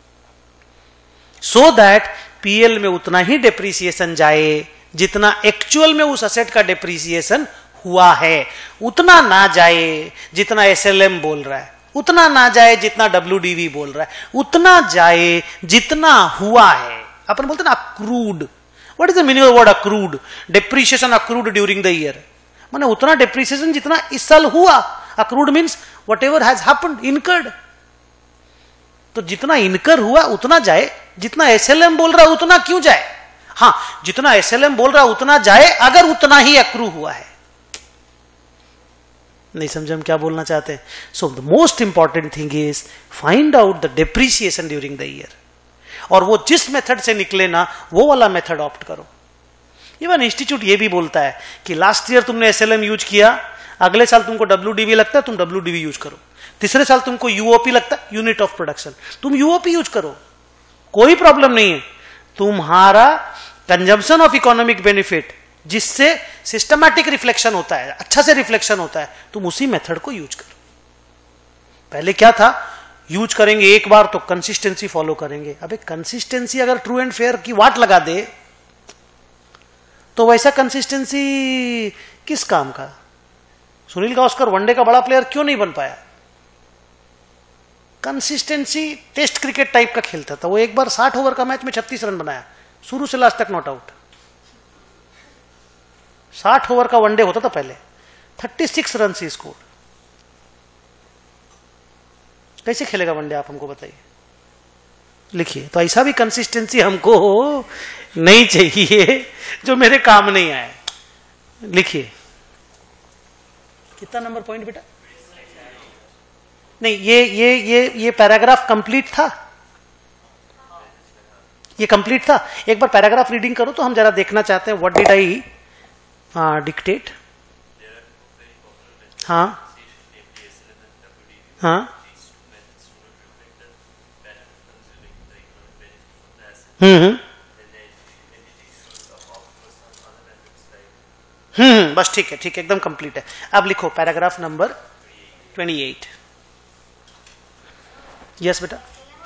सो दैट पीएल में उतना ही डेप्रीसिएशन जाए जितना एक्चुअल में उस असेट का डेप्रीसिएशन हुआ है. उतना ना जाए जितना एसएलएम बोल रहा है, उतना ना जाए जितना डब्ल्यूडीवी बोल रहा है, उतना जाए जितना हुआ है. अपन बोलते ना accrued. What is the meaning of word accrued. Depreciation accrued during the year, माने उतना डेप्रीसिएशन जितना इस साल हुआ. Accrued means whatever has happened, incurred. तो जितना इनकर हुआ उतना जाए, जितना एसएलएम बोल रहा है उतना क्यों जाए. हाँ, जितना एसएलएम बोल रहा है उतना जाए अगर उतना ही अक्रू हुआ है. नहीं समझे हम क्या बोलना चाहते हैं. So the most important thing is find out the depreciation during the year, और वो जिस मेथड से निकले ना वो वाला मेथड ऑप्ट करो. इवन इंस्टीट्यूट ये भी बोलता है कि लास्ट ईयर तुमने एसएलएम यूज किया, अगले साल तुमको डब्ल्यूडीवी लगता है, तुम डब्ल्यूडीवी यूज करो. तीसरे साल तुमको यूओपी लगता है, यूनिट ऑफ प्रोडक्शन, तुम यूओपी यूज करो, कोई प्रॉब्लम नहीं है. तुम्हारा कंजम्पशन ऑफ इकोनॉमिक बेनिफिट जिससे सिस्टमैटिक रिफ्लेक्शन होता है, अच्छा से रिफ्लेक्शन होता है, तुम उसी मेथड को यूज करो. पहले क्या था, यूज करेंगे एक बार तो कंसिस्टेंसी फॉलो करेंगे. अबे कंसिस्टेंसी अगर ट्रू एंड फेयर की वाट लगा दे तो वैसा कंसिस्टेंसी किस काम का. सुनील गावस्कर वनडे का बड़ा प्लेयर क्यों नहीं बन पाया. कंसिस्टेंसी टेस्ट क्रिकेट टाइप का खेलता था. वो एक बार साठ ओवर का मैच में छत्तीस रन बनाया, शुरू से लास्ट तक नॉट आउट. साठ ओवर का वनडे होता था पहले, छत्तीस रन से स्कोर. कैसे खेलेगा वनडे आप हमको बताइए. लिखिए. तो ऐसा भी कंसिस्टेंसी हमको नहीं चाहिए जो मेरे काम नहीं आए. लिखिए. कितना नंबर पॉइंट बेटा. नहीं, ये ये ये ये पैराग्राफ कंप्लीट था, ये कंप्लीट था. एक बार पैराग्राफ रीडिंग करो तो हम जरा देखना चाहते हैं व्हाट डिड आई डिक्टेट. हाँ हाँ हम्म हम्म बस ठीक है, ठीक है, एकदम कंप्लीट है। अब लिखो paragraph number twenty eight. Yes बेटा,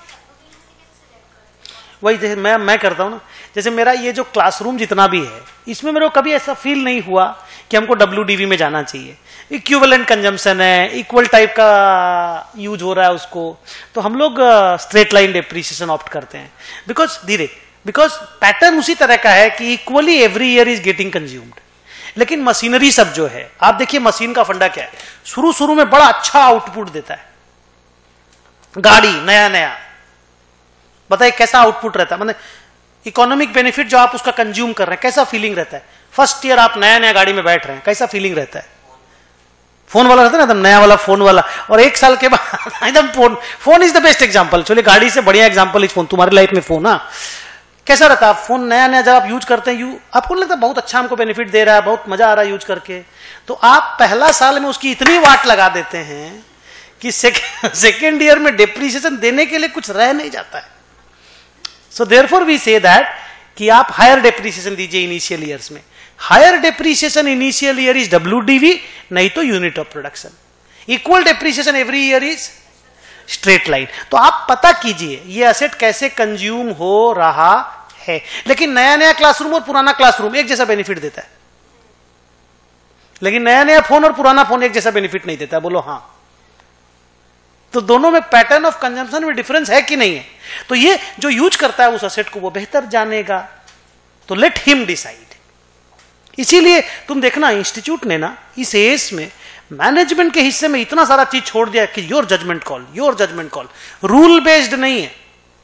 वही जैसे मैं मैं करता हूं ना, जैसे मेरा ये जो क्लासरूम जितना भी है, इसमें मेरे को कभी ऐसा फील नहीं हुआ कि हमको डब्ल्यू डी वी में जाना चाहिए। इक्विवेलेंट कंजम्पशन है, इक्वल टाइप का यूज हो रहा है उसको, तो हम लोग स्ट्रेट लाइन डेप्रिसिएशन ऑप्ट करते हैं। बिकॉज धीरे बिकॉज पैटर्न उसी तरह का है कि equally every year is getting consumed. लेकिन मशीनरी सब जो है, आप देखिए मशीन का फंडा क्या है, शुरू शुरू में बड़ा अच्छा आउटपुट देता है। गाड़ी नया नया, बताइए कैसा आउटपुट रहता है, मतलब इकोनॉमिक बेनिफिट जो आप उसका कंज्यूम कर रहे हैं, कैसा फीलिंग रहता है। फर्स्ट ईयर आप नया नया गाड़ी में बैठ रहे हैं, कैसा फीलिंग रहता है। फोन वाला रहता है ना, एकदम नया वाला फोन वाला, और एक साल के बाद एकदम phone phone is the best example. चलिए गाड़ी से बढ़िया एग्जांपल इज फोन, तुम्हारी लाइफ में फोन। हाँ, कैसा रहता है फोन नया नया जब आप यूज करते हैं, यू आपको लगता है बहुत अच्छा हमको बेनिफिट दे रहा है, बहुत मजा आ रहा है यूज करके, तो आप पहला साल में उसकी इतनी वाट लगा देते हैं कि सेकेंड ईयर में डेप्रिसिएशन देने के लिए कुछ रह नहीं जाता है। So therefore we say that कि आप हायर डेप्रिसिएशन दीजिए इनिशियल ईयर्स में। Higher depreciation initial year is W D V, नहीं तो unit of production. Equal depreciation every year is straight line. तो आप पता कीजिए ये एसेट कैसे कंज्यूम हो रहा है। लेकिन नया नया क्लासरूम और पुराना क्लासरूम एक जैसा बेनिफिट देता है, लेकिन नया नया फोन और पुराना फोन एक जैसा बेनिफिट नहीं देता। बोलो हाँ, तो दोनों में पैटर्न ऑफ कंजम्पशन में डिफरेंस है कि नहीं है। तो ये जो यूज करता है उस एसेट को वो बेहतर जानेगा, तो लेट हिम डिसाइड। इसीलिए तुम देखना इंस्टीट्यूट ने ना इस एएस में मैनेजमेंट के हिस्से में इतना सारा चीज छोड़ दिया कि your judgement call, your judgement call, rule based नहीं है,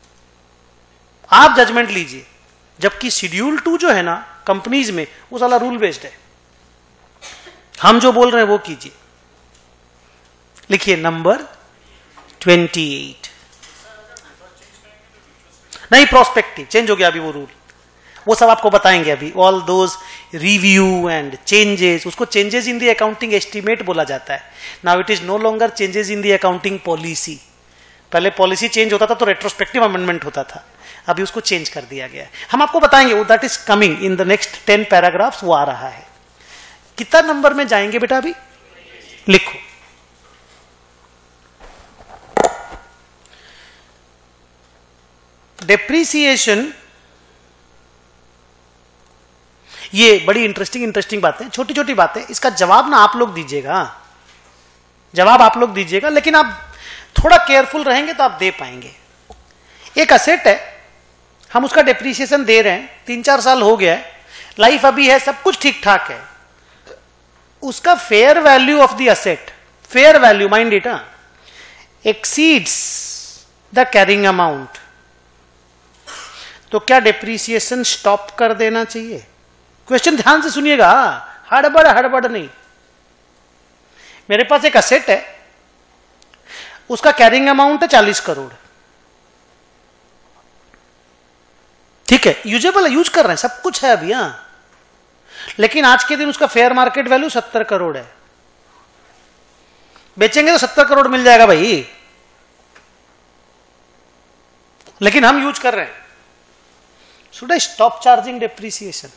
आप जजमेंट लीजिए। जबकि शेड्यूल टू जो है ना कंपनीज में, वो साला रूल बेस्ड है, हम जो बोल रहे हैं वो कीजिए। लिखिए नंबर ट्वेंटी एट। नहीं, प्रोस्पेक्टिव चेंज हो गया अभी वो रूल, वो सब आपको बताएंगे अभी। All those review and changes, उसको changes in the accounting estimate बोला जाता है। Now it is no longer changes in the accounting policy. पहले पॉलिसी चेंज होता था तो रेट्रोस्पेक्टिव अमेंडमेंट होता था, अभी उसको चेंज कर दिया गया है। हम आपको बताएंगे, वो that is coming in the next ten paragraphs, वो आ रहा है। कितना नंबर में जाएंगे बेटा अभी? लिखो डेप्रीसिएशन। ये बड़ी इंटरेस्टिंग इंटरेस्टिंग बातें, छोटी छोटी बातें, इसका जवाब ना आप लोग दीजिएगा, जवाब आप लोग दीजिएगा, लेकिन आप थोड़ा केयरफुल रहेंगे तो आप दे पाएंगे। एक असेट है, हम उसका डेप्रीसिएशन दे रहे हैं, तीन चार साल हो गया है, लाइफ अभी है, सब कुछ ठीक ठाक है, उसका fair value of the asset, fair value mind it, exceeds the carrying amount, तो क्या डेप्रीसिएशन स्टॉप कर देना चाहिए? क्वेश्चन ध्यान से सुनिएगा, हड़बड़ हड़बड़ नहीं। मेरे पास एक असेट है, उसका कैरिंग अमाउंट है चालीस करोड़, ठीक है, यूजेबल है, यूज कर रहे हैं, सब कुछ है अभी। हाँ, लेकिन आज के दिन उसका फेयर मार्केट वैल्यू सत्तर करोड़ है। बेचेंगे तो सत्तर करोड़ मिल जाएगा भाई, लेकिन हम यूज कर रहे हैं। Should I stop charging depreciation?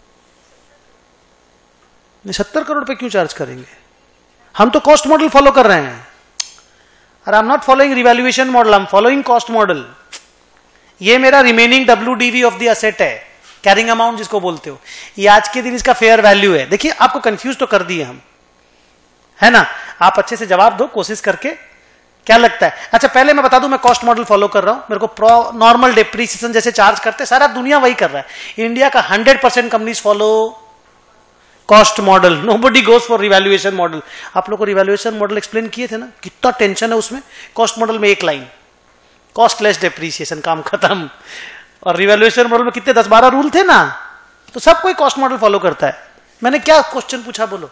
सत्तर करोड़ पे क्यों चार्ज करेंगे? हम तो कॉस्ट मॉडल फॉलो कर रहे हैं। और I am not following revaluation model, I am following cost model. ये मेरा remaining W D V of the asset है, कैरिंग अमाउंट जिसको बोलते हो, ये आज के दिन इसका फेयर वैल्यू है। देखिए आपको कंफ्यूज तो कर दिए हम, है ना? आप अच्छे से जवाब दो कोशिश करके, क्या लगता है? अच्छा पहले मैं बता दूं, मैं कॉस्ट मॉडल फॉलो कर रहा हूं, मेरे को नॉर्मल डेप्रीसिएशन जैसे चार्ज करते, सारा दुनिया वही कर रहा है। इंडिया का hundred percent companies follow cost model, nobody goes for revaluation model. आप लोग को रिवैल्यूएशन मॉडल एक्सप्लेन किए थे ना, कितना टेंशन है उसमें। कॉस्ट मॉडल में एक लाइन, कॉस्टलेस डेप्रीसिएशन, काम खत्म। और रिवैल्यूएशन मॉडल में कितने दस बारह रूल थे ना, तो सब कोई कॉस्ट मॉडल फॉलो करता है। मैंने क्या क्वेश्चन पूछा बोलो?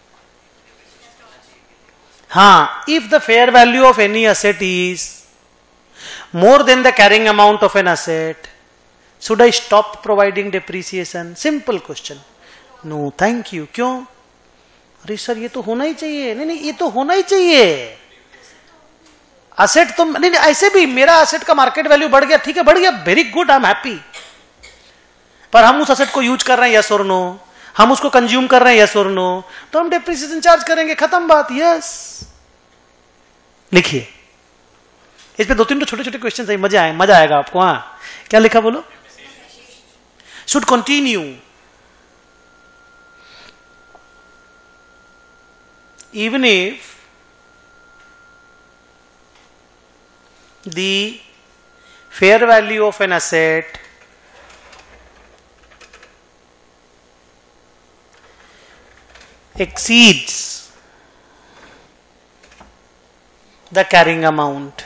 हाँ, if the fair value of any asset is more than the carrying amount of an asset, should I stop providing depreciation? Simple question. No thank you. क्यों? अरे सर ये तो होना ही चाहिए। नहीं नहीं, ये तो होना ही चाहिए। असेट तो नहीं, नहीं ऐसे भी मेरा असेट का मार्केट वैल्यू बढ़ गया, ठीक है, बढ़ गया, very good, I am happy. पर हम उस असेट को यूज कर रहे हैं यस और नो, हम उसको कंज्यूम कर रहे हैं यस और नो, तो हम डेप्रिसिएशन चार्ज करेंगे, खत्म बात। यस, लिखिए इस पे दो तीन तो छोटे छोटे क्वेश्चन है, मजा आए मजा आएगा आपको। हाँ, क्या लिखा बोलो? Should continue even if the fair value of an asset exceeds the carrying amount.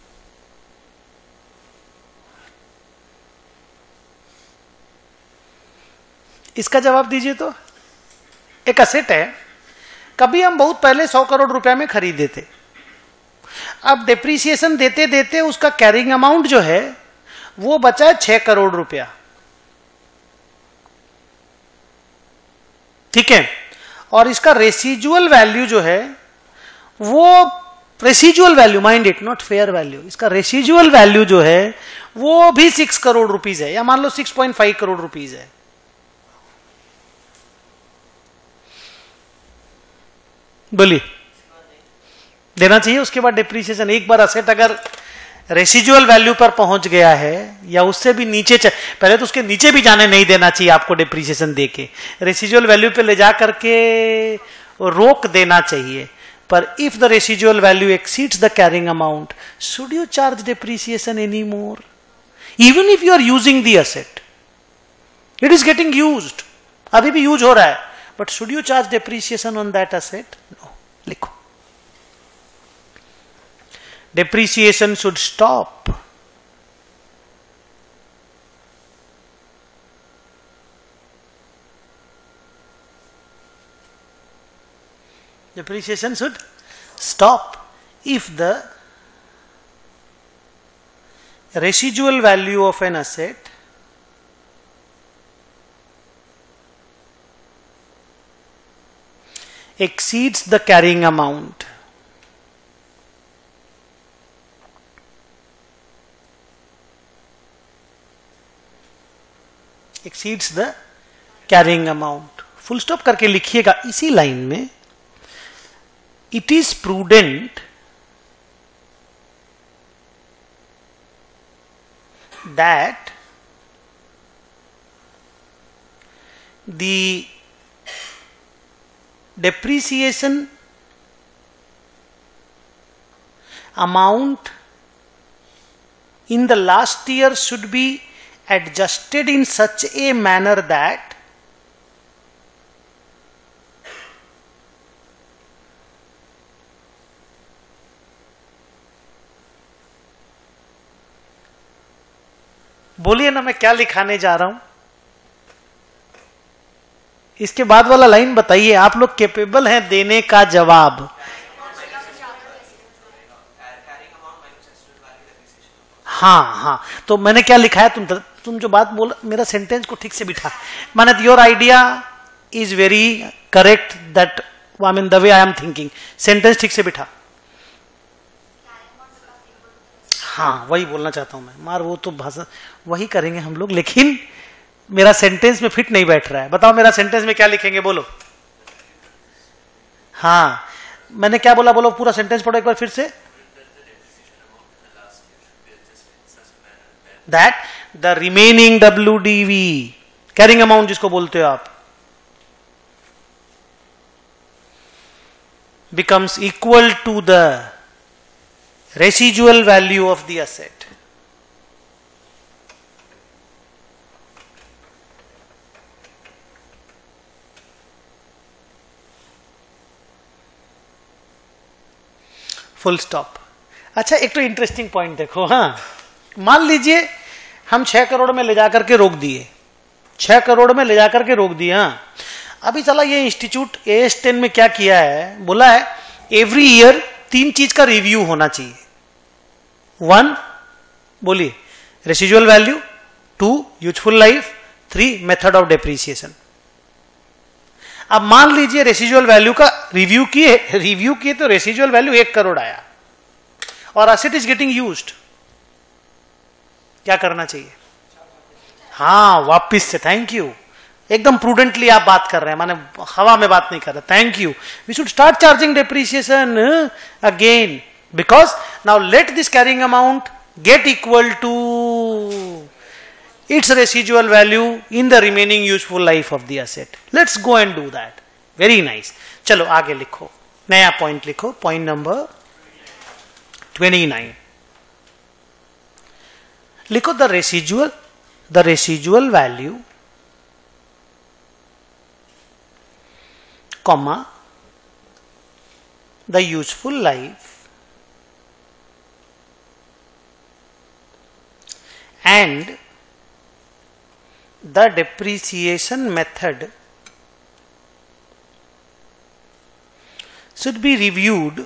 इसका जवाब दीजिए। तो एक असेट है, कभी हम बहुत पहले सौ करोड़ रुपए में खरीदे थे, अब डेप्रिसिएशन देते देते उसका कैरिंग अमाउंट जो है वो बचा है छह करोड़ रुपया। ठीक है, और इसका रेसिजुअल वैल्यू जो है वो residual value, mind it, not fair value, इसका रेसिजुअल वैल्यू जो है वो भी सिक्स करोड़ रुपीज है, या मान लो six point five crore rupees है। बोलिए, देना चाहिए उसके बाद डेप्रिसिएशन? एक बार असेट अगर रेसिजुअल वैल्यू पर पहुंच गया है या उससे भी नीचे, पहले तो उसके नीचे भी जाने नहीं देना चाहिए आपको डेप्रिसिएशन देके, रेसिजुअल वैल्यू पे ले जा करके रोक देना चाहिए। पर if the residual value exceeds the carrying amount, should you charge depreciation any more? Even if you are using the asset, it is getting used, अभी भी यूज हो रहा है, but should you charge depreciation on that asset? No. लिखो, depreciation should stop depreciation should stop if the residual value of an asset exceeds the carrying amount. Exceeds the carrying amount. Full stop करके लिखिएगा इसी line में, it is prudent that the depreciation amount in the last year should be adjusted in such a manner that बोलिए ना मैं क्या लिखाने जा रहा हूं। इसके बाद वाला लाइन बताइए, आप लोग कैपेबल हैं देने का जवाब। हाँ हाँ, तो मैंने क्या लिखा है, तुम तुम जो बात बोल, मेरा सेंटेंस को ठीक से बिठा। माने your idea is very correct, that I mean the way I am thinking, sentence ठीक से बिठा। हाँ, वही बोलना चाहता हूं मैं, मार वो तो भाषा वही करेंगे हम लोग, लेकिन मेरा सेंटेंस में फिट नहीं बैठ रहा है। बताओ मेरा सेंटेंस में क्या लिखेंगे, बोलो। हाँ, मैंने क्या बोला, बोलो पूरा सेंटेंस पढ़ो एक बार फिर से। That the remaining W D V, carrying amount जिसको बोलते हो आप, becomes equal to the residual value of the asset. Full stop. अच्छा, एक तो इंटरेस्टिंग पॉइंट देखो। हाँ, मान लीजिए हम छह करोड़ में ले जाकर के रोक दिए, छह करोड़ में ले जाकर के रोक दिए। हाँ, अभी चला ये इंस्टीट्यूट ए एस टेन में क्या किया है, बोला है एवरी ईयर तीन चीज का रिव्यू होना चाहिए। वन, बोलिए, residual value, two, useful life, three, method of depreciation. अब मान लीजिए रेसिजुअल वैल्यू का रिव्यू किए रिव्यू किए तो रेसिजुअल वैल्यू एक करोड़ आया और एसेट इज गेटिंग यूज्ड, क्या करना चाहिए? हाँ वापिस से, थैंक यू, एकदम प्रूडेंटली आप बात कर रहे हैं, माने हवा में बात नहीं कर रहे, thank you. We should start charging depreciation again, because now let this carrying amount get equal to its residual value in the remaining useful life of the asset. Let's go and do that. Very nice. चलो आगे लिखो, नया point लिखो, point number twenty-nine. लिखो the residual, the residual value, comma, the useful life and the depreciation method should be reviewed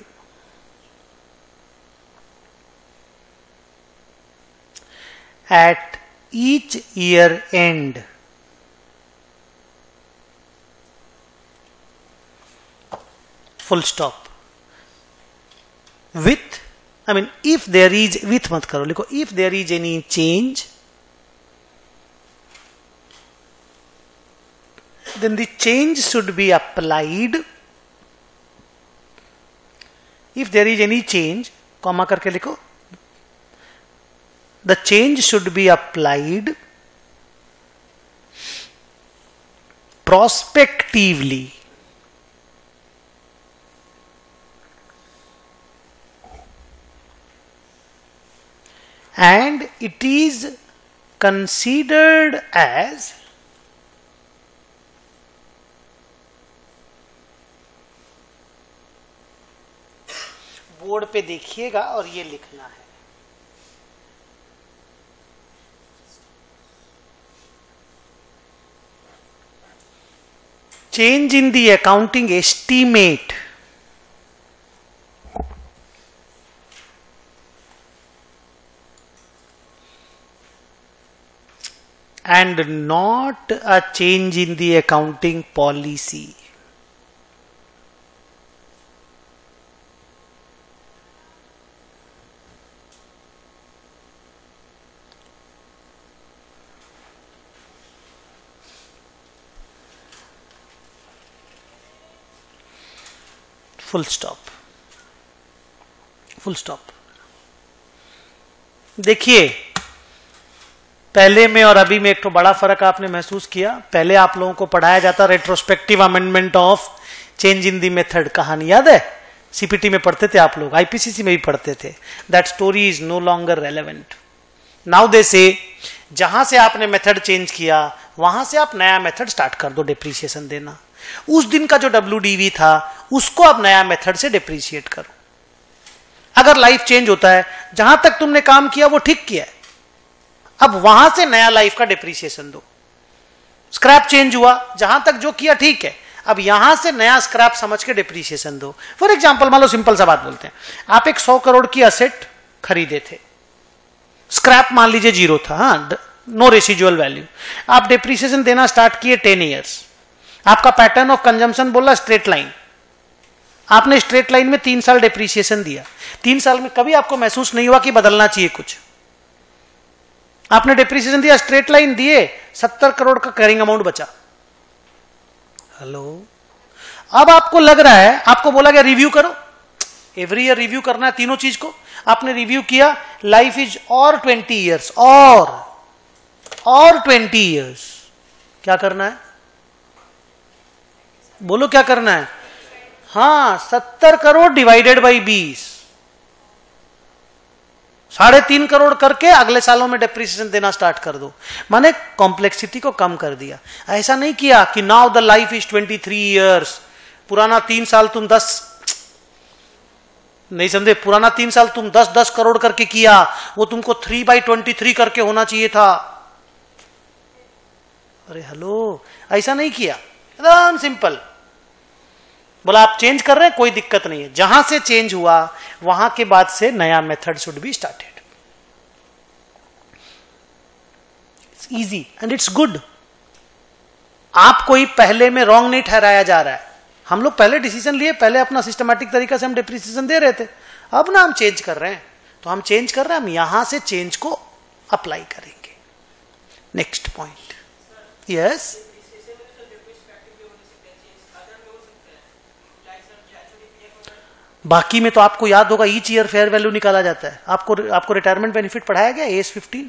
at each year end. Full stop. With, I mean, if there is, with मत करो, लिखो if there is any change, then the change should be applied. If there is any change, comma करके लिखो, the change should be applied prospectively. And it is considered as board पे देखिएगा और ये लिखना है, change in the accounting estimate and not a change in the accounting policy. Full stop, full stop. देखिए पहले में और अभी में एक तो बड़ा फर्क आपने महसूस किया। पहले आप लोगों को पढ़ाया जाता retrospective amendment of change in the method, कहानी याद है? सीपीटी में पढ़ते थे आप लोग, आईपीसीसी में भी पढ़ते थे। That story is no longer relevant now. They say जहां से आपने मेथड चेंज किया वहां से आप नया मेथड स्टार्ट कर दो डेप्रिसिएशन देना। उस दिन का जो डब्ल्यूडीवी था उसको आप नया मेथड से डेप्रिसिएट करो। अगर लाइफ चेंज होता है, जहां तक तुमने काम किया वो ठीक किया है, अब वहां से नया लाइफ का डेप्रिसिएशन दो। स्क्रैप चेंज हुआ, जहां तक जो किया ठीक है, अब यहां से नया स्क्रैप समझ के डेप्रिसिएशन दो। फॉर एग्जांपल मान लो सिंपल सा बात बोलते हैं, आप एक सौ करोड़ की असेट खरीदे थे, स्क्रैप मान लीजिए जीरो था, हाँ, नो रेसिजुअल वैल्यू। आप डेप्रिसिएशन देना स्टार्ट किए टेन ईयर्स। आपका पैटर्न ऑफ कंजम्पशन बोला स्ट्रेट लाइन, आपने स्ट्रेट लाइन में तीन साल डेप्रिसिएशन दिया। तीन साल में कभी आपको महसूस नहीं हुआ कि बदलना चाहिए कुछ? आपने डेप्रिसिएशन दिया, स्ट्रेट लाइन दिए, सत्तर करोड़ का कैरिंग अमाउंट बचा। हेलो, अब आपको लग रहा है, आपको बोला गया रिव्यू करो, एवरी ईयर रिव्यू करना है तीनों चीज को। आपने रिव्यू किया, लाइफ इज और ट्वेंटी ईयर्स, और और ट्वेंटी ईयर्स। क्या करना है? बोलो क्या करना है? हाँ, सत्तर करोड़ डिवाइडेड बाई बीस, साढ़े तीन करोड़ करके अगले सालों में डेप्रिसिएशन देना स्टार्ट कर दो। माने कॉम्प्लेक्सिटी को कम कर दिया। ऐसा नहीं किया कि now the life is twenty three years, पुराना तीन साल तुम दस, नहीं समझे, पुराना तीन साल तुम दस दस करोड़ करके किया, वो तुमको थ्री बाई ट्वेंटी थ्री करके होना चाहिए था। अरे हेलो, ऐसा नहीं किया, एकदम सिंपल। बोला आप चेंज कर रहे हैं, कोई दिक्कत नहीं है, जहां से चेंज हुआ वहां के बाद से नया method should be started. It's easy and it's good. आप कोई पहले में रॉन्ग नहीं ठहराया जा रहा है। हम लोग पहले डिसीजन लिए, पहले अपना सिस्टमैटिक तरीका से हम डेप्रिसिएशन दे रहे थे, अब ना हम चेंज कर रहे हैं, तो हम चेंज कर रहे हैं, हम यहां से चेंज को अप्लाई करेंगे। Next point, yes. बाकी में तो आपको याद होगा ईच ईयर फेयर वैल्यू निकाला जाता है। आपको आपको रिटायरमेंट बेनिफिट पढ़ाया गया एस फिफ्टीन,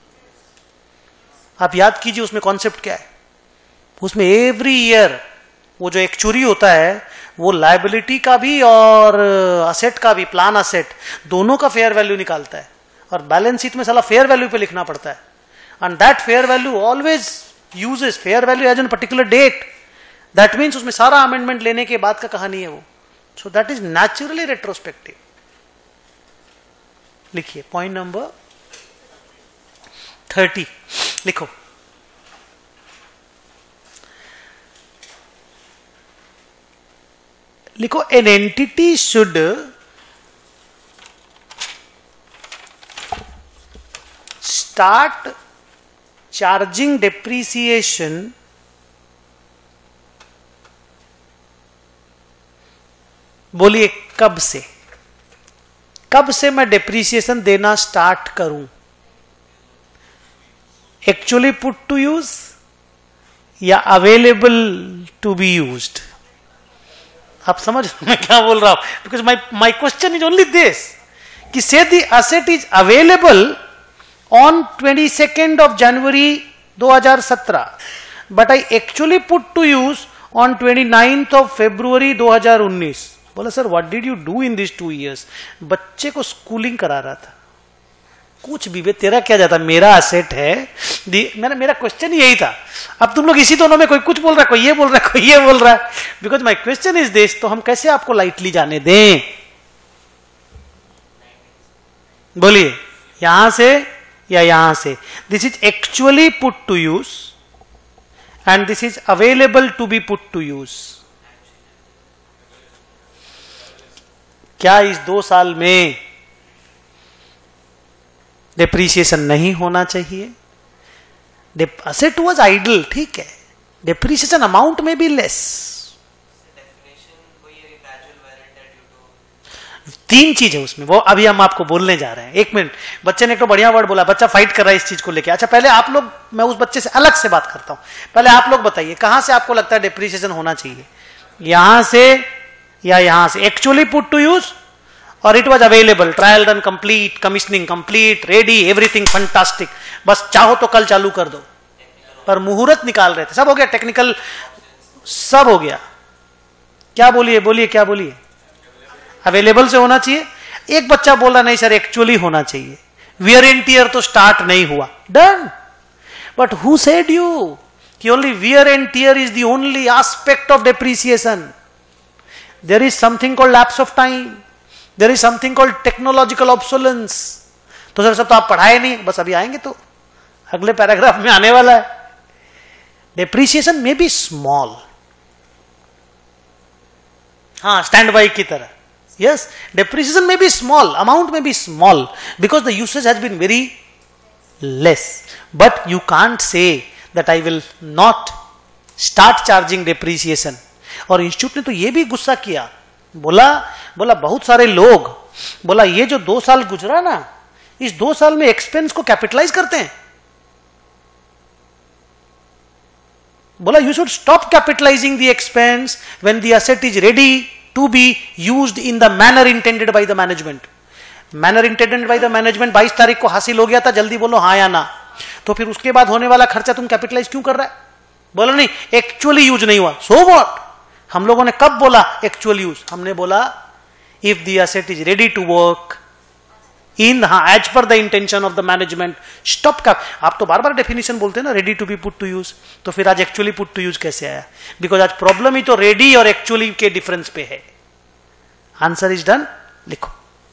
आप याद कीजिए उसमें कॉन्सेप्ट क्या है। उसमें एवरी ईयर वो जो एक्चुअरी होता है वो लायबिलिटी का भी और असेट का भी, प्लान असेट दोनों का फेयर वैल्यू निकालता है, और बैलेंस शीट में साला फेयर वैल्यू पे लिखना पड़ता है। And that fair value always uses fair value as an particular date. दैट मीन्स उसमें सारा अमेंडमेंट लेने के बाद का कहानी है वो। So that is naturally retrospective. लिखिए पॉइंट नंबर थर्टी, लिखो। लिखो an entity should start charging depreciation बोलिए कब से, कब से मैं डेप्रीसिएशन देना स्टार्ट करूं? एक्चुअली पुट टू यूज या अवेलेबल टू बी यूज्ड? आप समझ मैं क्या बोल रहा हूं? Because my my question is only this कि say the asset is available on twenty second of January दो हजार सत्रह, but I actually put to use on twenty ninth of February दो हजार उन्नीस। बोला sir what did you do in this two years? बच्चे को स्कूलिंग करा रहा था। कुछ भी बे, तेरा क्या जाता, मेरा असेट है। मेरा मेरा क्वेश्चन ही यही था। अब तुम लोग इसी दोनों में कोई कुछ बोल रहा है, कोई ये बोल रहा है, कोई ये बोल रहा है। Because my question is this, तो हम कैसे आपको लाइटली जाने दें? बोलिए यहां से या यहां से? This is actually put to use and this is available to be put to use. क्या इस दो साल में डेप्रीसिएशन नहीं होना चाहिए? असेट वाज आइडल, ठीक है, डेप्रीसिएशन अमाउंट में भी लेस। तीन चीज है उसमें, वो अभी हम आपको बोलने जा रहे हैं। एक मिनट, बच्चे ने एक तो बढ़िया वर्ड बोला, बच्चा फाइट कर रहा है इस चीज को लेके। अच्छा पहले आप लोग, मैं उस बच्चे से अलग से बात करता हूं, पहले आप लोग बताइए कहां से आपको लगता है डेप्रीसिएशन होना चाहिए? यहां से या यहां से? एक्चुअली पुट टू यूज और it was available, trial run complete, commissioning complete, ready, everything fantastic, बस चाहो तो कल चालू कर दो। पर मुहूर्त निकाल रहे थे, सब हो गया, टेक्निकल सब हो गया। क्या बोलिए बोलिए क्या बोलिए? अवेलेबल से होना चाहिए। एक बच्चा बोल रहा नहीं सर एक्चुअली होना चाहिए। वियर एंड टियर तो स्टार्ट नहीं हुआ, done. But who said you कि only wear and tear is the only aspect of depreciation? There is something called lapse of time, there is something called technological obsolescence. तो sir सब तो आप पढ़ाए नहीं, बस अभी आएंगे तो अगले पैराग्राफ में आने वाला है। डेप्रीसिएशन में बी स्मॉल, हाँ स्टैंड बाई की तरह। Yes, depreciation may be small, amount may be small because the usage has been very less. But you can't say that I will not start charging depreciation. और institute ने तो ये भी गुस्सा किया, बोला बोला बहुत सारे लोग, बोला ये जो दो साल गुजरा ना, इस दो साल में एक्सपेंस को कैपिटलाइज करते हैं। बोला you should stop capitalizing the expense when the asset is ready to be used in the manner intended by the management. Manner intended by the management बाईस तारीख को हासिल हो गया था, जल्दी बोलो हाँ या ना। तो फिर उसके बाद होने वाला खर्चा तुम कैपिटलाइज क्यों कर रहा है? बोलो नहीं एक्चुअली यूज नहीं हुआ, सो व्हाट? हम लोगों ने कब बोला एक्चुअल यूज? हमने बोला if the asset is ready to work in, हाँ as per the intention of the management, stop का। आप तो बार बार डेफिनेशन बोलते हैं ना, ready to be put to use. तो फिर आज एक्चुअली पुट टू यूज कैसे आया? बिकॉज आज प्रॉब्लम ही तो रेडी और एक्चुअली के डिफरेंस पे है। आंसर इज डन, लिखो।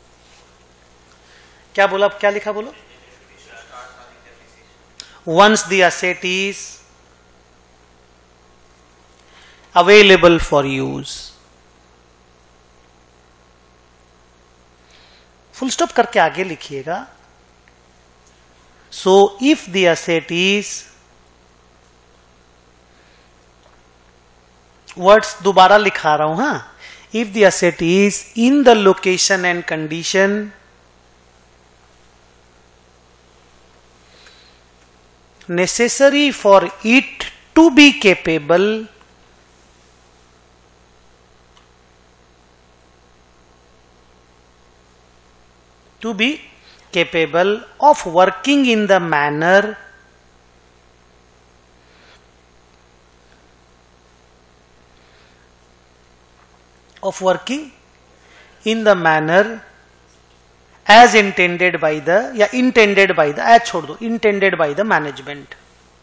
क्या बोला, क्या लिखा बोलो? Once the asset is available for use, full stop करके आगे लिखिएगा। So if the asset is, words दोबारा लिखा रहा हूं, हां, if the asset is in the location and condition necessary for it to be capable to be capable of working in the manner of working in the manner as intended by the या intended by the as छोड़ दो intended by the management.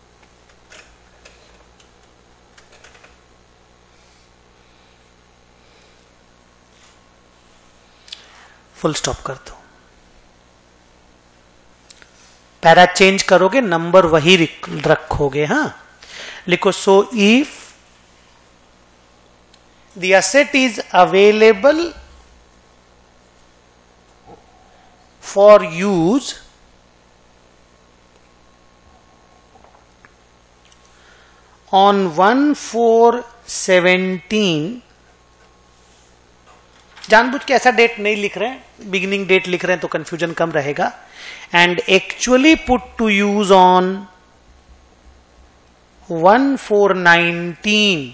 Full stop कर दो. Para change करोगे, number वही रखोगे. हाँ, लिखो so if the asset is available for use on one four seventeen, जानबूझ के ऐसा डेट नहीं लिख रहे हैं, बिगिनिंग डेट लिख रहे हैं तो कंफ्यूजन कम रहेगा. And actually put to use on one four nineteen,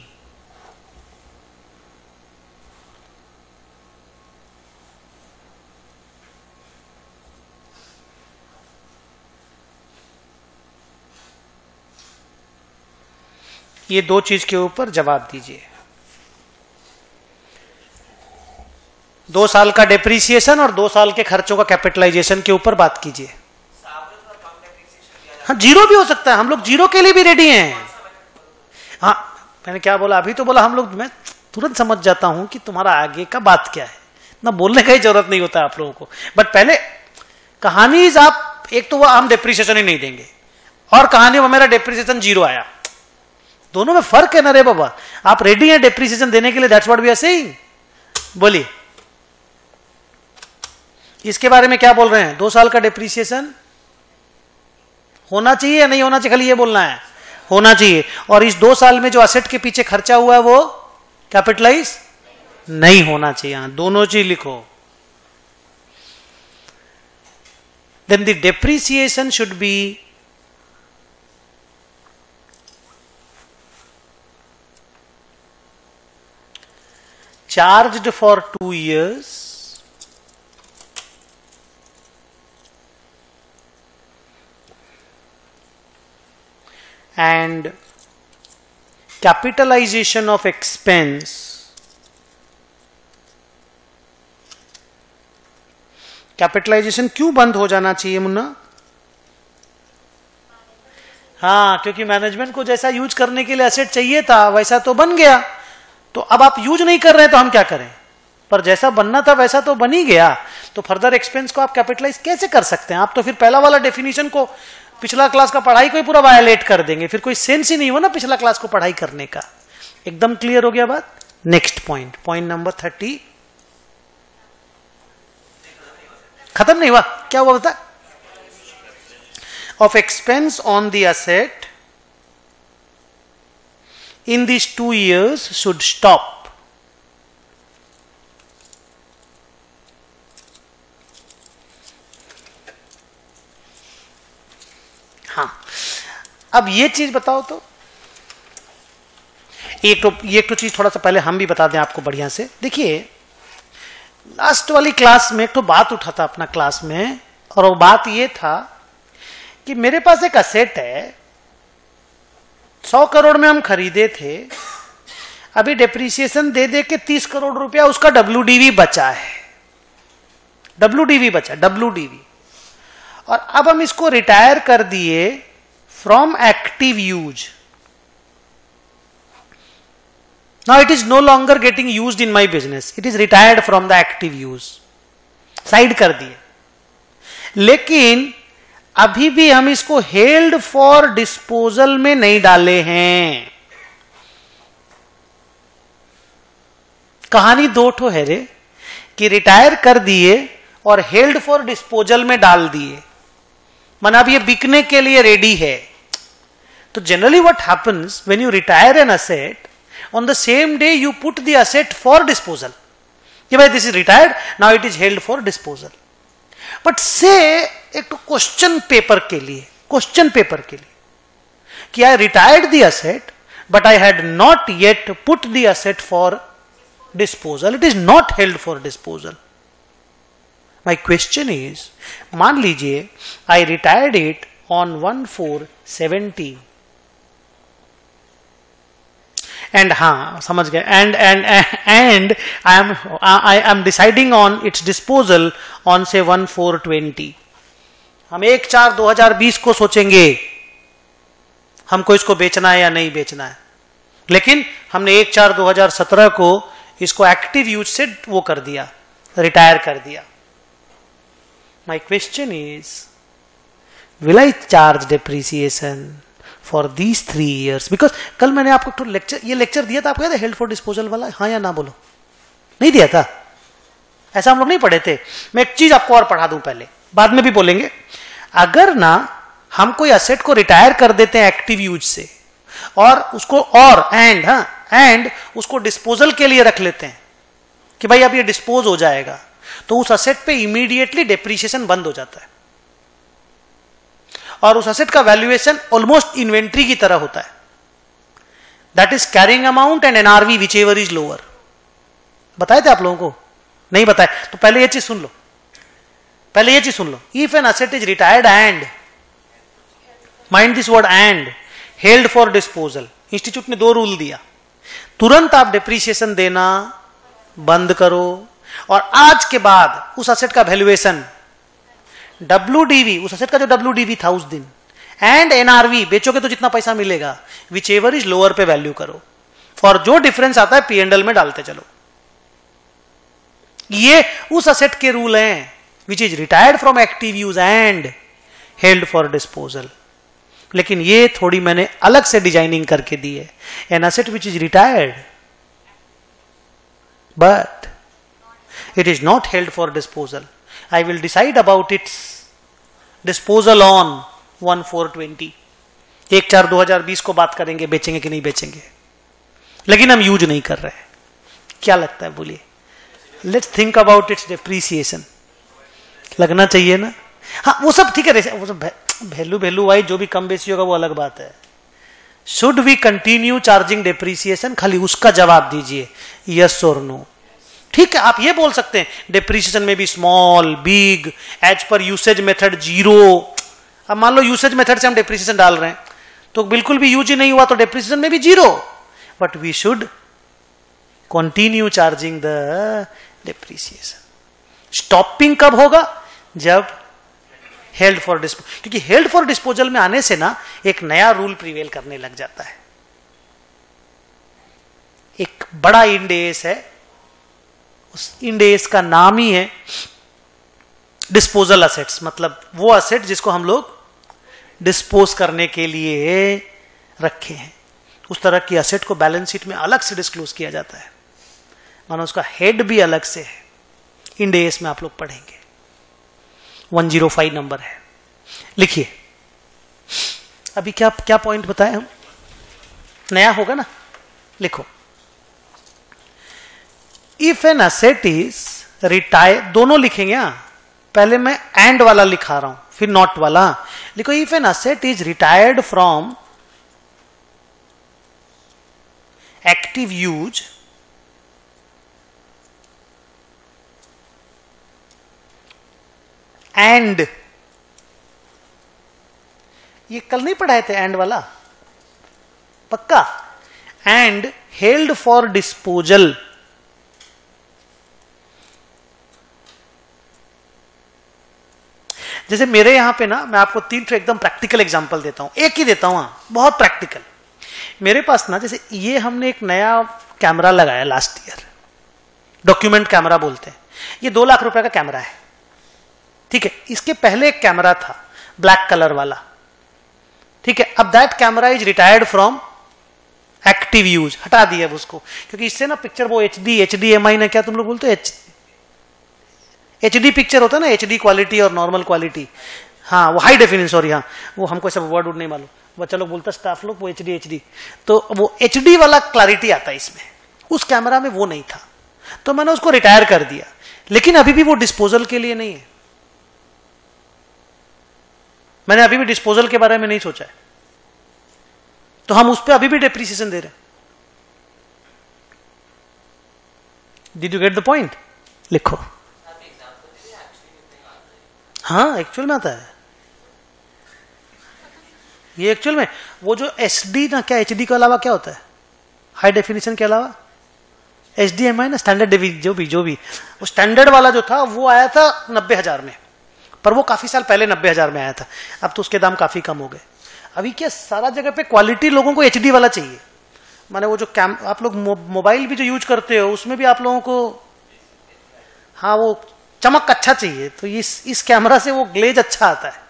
ये दो चीज के ऊपर जवाब दीजिए. दो साल का डेप्रीसिएशन और दो साल के खर्चों का कैपिटलाइजेशन के ऊपर बात कीजिए. हाँ, जीरो भी हो सकता है, हम लोग जीरो के लिए भी रेडी हैं. हाँ, मैंने क्या बोला अभी तो बोला हम लोग, मैं तुरंत समझ जाता हूं कि तुम्हारा आगे का बात क्या है, ना बोलने का ही जरूरत नहीं होता आप लोगों को. बट पहले कहानी आप, एक तो वो हम डेप्रीसिएशन ही नहीं देंगे और कहानी में मेरा डेप्रीसिएशन जीरो आया, दोनों में फर्क है ना रे बाबा. आप रेडी हैं डेप्रीसिएशन देने के लिए, that's what we are saying. बोलिए इसके बारे में क्या बोल रहे हैं. दो साल का डेप्रीसिएशन होना चाहिए या नहीं होना चाहिए, खाली ये बोलना है, होना चाहिए. और इस दो साल में जो असेट के पीछे खर्चा हुआ है वो कैपिटलाइज नहीं होना चाहिए. दोनों चीज लिखो. Then the depreciation should be charged for two years and capitalization of expense capitalization क्यों बंद हो जाना चाहिए मुन्ना? हाँ, क्योंकि मैनेजमेंट को जैसा यूज करने के लिए एसेट चाहिए था वैसा तो बन गया, तो अब आप यूज नहीं कर रहे हैं तो हम क्या करें. पर जैसा बनना था वैसा तो बन ही गया, तो फर्दर एक्सपेंस को आप कैपिटलाइज कैसे कर सकते हैं. आप तो फिर पहला वाला डेफिनेशन को, पिछला क्लास का पढ़ाई को ही पूरा वायलेट कर देंगे, फिर कोई सेंस ही नहीं हुआ ना पिछला क्लास को पढ़ाई करने का. एकदम क्लियर हो गया बात. Next point, point number thirty. खत्म नहीं हुआ, क्या हुआ बता. Of expense on the asset in this two years should stop. हाँ, अब ये चीज बताओ तो, एक तो ये एक तो चीज थोड़ा सा पहले हम भी बता दें आपको बढ़िया से. देखिए लास्ट वाली क्लास में एक तो बात उठा था अपना क्लास में, और वो बात ये था कि मेरे पास एक असेट है, सौ करोड़ में हम खरीदे थे, अभी डेप्रीसिएशन दे दे के तीस करोड़ रुपया उसका डब्ल्यूडीवी बचा है. डब्ल्यूडीवी बचा, डब्ल्यूडीवी. और अब हम इसको रिटायर कर दिए from active use. Now it is no longer getting used in my business, it is retired from the active use, side कर दिए. लेकिन अभी भी हम इसको हेल्ड फॉर डिस्पोजल में नहीं डाले हैं. कहानी दो ठो है रे, कि रिटायर कर दिए और हेल्ड फॉर डिस्पोजल में डाल दिए. माना अब ये बिकने के लिए रेडी है. तो generally what happens when you retire an asset, on the same day you put the asset for disposal, कि भाई this is retired, now it is held for disposal. But say एक तो क्वेश्चन पेपर के लिए, question paper के लिए कि I retired the asset but I had not yet put the asset for disposal, it is not held for disposal. My question is, मान लीजिए I retired it on one four seventy and हाँ समझ गए, and and and I am I am deciding on its disposal on say one four twenty. हम एक चार दो हजार बीस को सोचेंगे हमको इसको बेचना है या नहीं बेचना है, लेकिन हमने एक चार दो हजार सत्रह को इसको एक्टिव यूज से वो कर दिया, रिटायर कर दिया. My question is, will I charge depreciation for these three years? Because कल मैंने आपको तो लेक्चर ये लेक्चर दिया था, आपको याद है हेल्ड फॉर डिस्पोजल वाला, हाँ या ना बोलो? नहीं दिया था, ऐसा हम लोग नहीं पढ़े थे. मैं एक चीज आपको और पढ़ा दूं, पहले बाद में भी बोलेंगे. अगर ना हम कोई असेट को रिटायर कर देते हैं एक्टिव यूज से और उसको और एंड हाँ एंड उसको डिस्पोजल के लिए रख लेते हैं कि भाई अब ये डिस्पोज हो जाएगा, तो उस असेट पे इमीडिएटली डेप्रिसिएशन बंद हो जाता है और उस असेट का वैल्यूएशन ऑलमोस्ट इन्वेंट्री की तरह होता है. That is carrying amount and NRV whichever is lower. बताए थे आप लोगों को? नहीं बताए तो पहले ये चीज सुन लो, पहले ये चीज सुन लो. If an asset is retired and, mind this word and, held for disposal, institute ने दो रूल दिया. तुरंत आप डेप्रिसिएशन देना बंद करो और आज के बाद उस असेट का वैल्यूएशन डब्ल्यू डी वी, उस असेट का जो डब्ल्यू डी वी था उस दिन, एंड एनआरवी, बेचोगे तो जितना पैसा मिलेगा, विच एवर इज लोअर पे वैल्यू करो और जो डिफरेंस आता है पी एंड एल में डालते चलो. ये उस असेट के रूल हैं which is retired from active use and held for disposal. लेकिन ये थोड़ी मैंने अलग से डिजाइनिंग करके दी है. An asset which is retired but it is not held for disposal, I will decide about its disposal on one four twenty. एक चार दो हजार बीस को बात करेंगे बेचेंगे कि नहीं बेचेंगे, लेकिन हम यूज नहीं कर रहे. क्या लगता है बोलिए? Let's think about its depreciation. लगना चाहिए ना? हाँ वो सब ठीक है, वो सब वैल्यू वैल्यू वाइज जो भी कम बेसी होगा वो अलग बात है. Should we continue charging depreciation? खाली उसका जवाब दीजिए, यस और नो. ठीक है, आप ये बोल सकते हैं डेप्रिसिएशन में भी small big as per usage method zero. अब मान लो यूसेज मेथड से हम डेप्रिसिएशन डाल रहे हैं तो बिल्कुल भी यूज ही नहीं हुआ तो डेप्रिसिएशन में भी zero. But we should continue charging the depreciation. Stopping कब होगा? जब हेल्ड फॉर डिस्पोजल, क्योंकि हेल्ड फॉर डिस्पोजल में आने से ना एक नया रूल प्रिवेल करने लग जाता है. एक बड़ा इंड एस है, उस इंड एस का नाम ही है डिस्पोजल असेट्स, मतलब वो असेट जिसको हम लोग डिस्पोज करने के लिए रखे हैं. उस तरह की असेट को बैलेंस शीट में अलग से डिस्क्लोज किया जाता है, मानो उसका हेड भी अलग से है. इंड एस में आप लोग पढ़ेंगे, वन जीरो फाइव नंबर है. लिखिए अभी क्या क्या पॉइंट बताए हम, नया होगा ना, लिखो. If an asset is retire, दोनों लिखेंगे. हाँ पहले मैं एंड वाला लिखा रहा हूं फिर नॉट वाला. लिखो if an asset is retired from active use and, ये कल नहीं पढ़ाए थे एंड वाला, पक्का? And held for disposal. जैसे मेरे यहां पे ना, मैं आपको तीन एकदम प्रैक्टिकल एग्जांपल देता हूं, एक ही देता हूं, बहुत प्रैक्टिकल. मेरे पास ना जैसे ये हमने एक नया कैमरा लगाया लास्ट ईयर, डॉक्यूमेंट कैमरा बोलते हैं. ये दो लाख रुपए का कैमरा है, ठीक है. इसके पहले एक कैमरा था ब्लैक कलर वाला, ठीक है. अब that camera is retired from active use, हटा दिया उसको, क्योंकि इससे ना पिक्चर वो H D H D M I ना, क्या तुम लोग बोलते हो, एच एच डी पिक्चर होता है ना, एच डी क्वालिटी और नॉर्मल क्वालिटी. हाँ वो हाई डेफिनेशन, सॉरी हाँ वो हमको ऐसा वर्ड वर्ड नहीं मालूम, बच्चा लोग बोलता स्टाफ लोग वो एच डी एच डी, तो वो एच डी वाला क्लैरिटी आता है इसमें. उस कैमरा में वो नहीं था तो मैंने उसको रिटायर कर दिया, लेकिन अभी भी वो डिस्पोजल के लिए नहीं है. मैंने अभी भी डिस्पोजल के बारे में नहीं सोचा है. तो हम उस पर अभी भी डेप्रिसिएशन दे रहे हैं। Did you get the point? लिखो। हाँ, एक्चुअल में आता है ये। एक्चुअल में वो जो एच डी ना, क्या एच डी के अलावा क्या होता है? हाई डेफिनेशन के अलावा एच डी एम आई ना, स्टैंडर्ड जो भी जो भी वो स्टैंडर्ड वाला जो था वो आया था नब्बे हजार में, पर वो काफी साल पहले नब्बे हजार में आया था। अब तो उसके दाम काफी कम हो गए। अभी क्या सारा जगह पे क्वालिटी लोगों को एच डी वाला चाहिए। माने वो जो कैम आप लोग मोबाइल भी जो यूज करते हो उसमें भी आप लोगों को, हाँ, वो चमक अच्छा चाहिए। तो इस इस कैमरा से वो ग्लेज अच्छा आता है।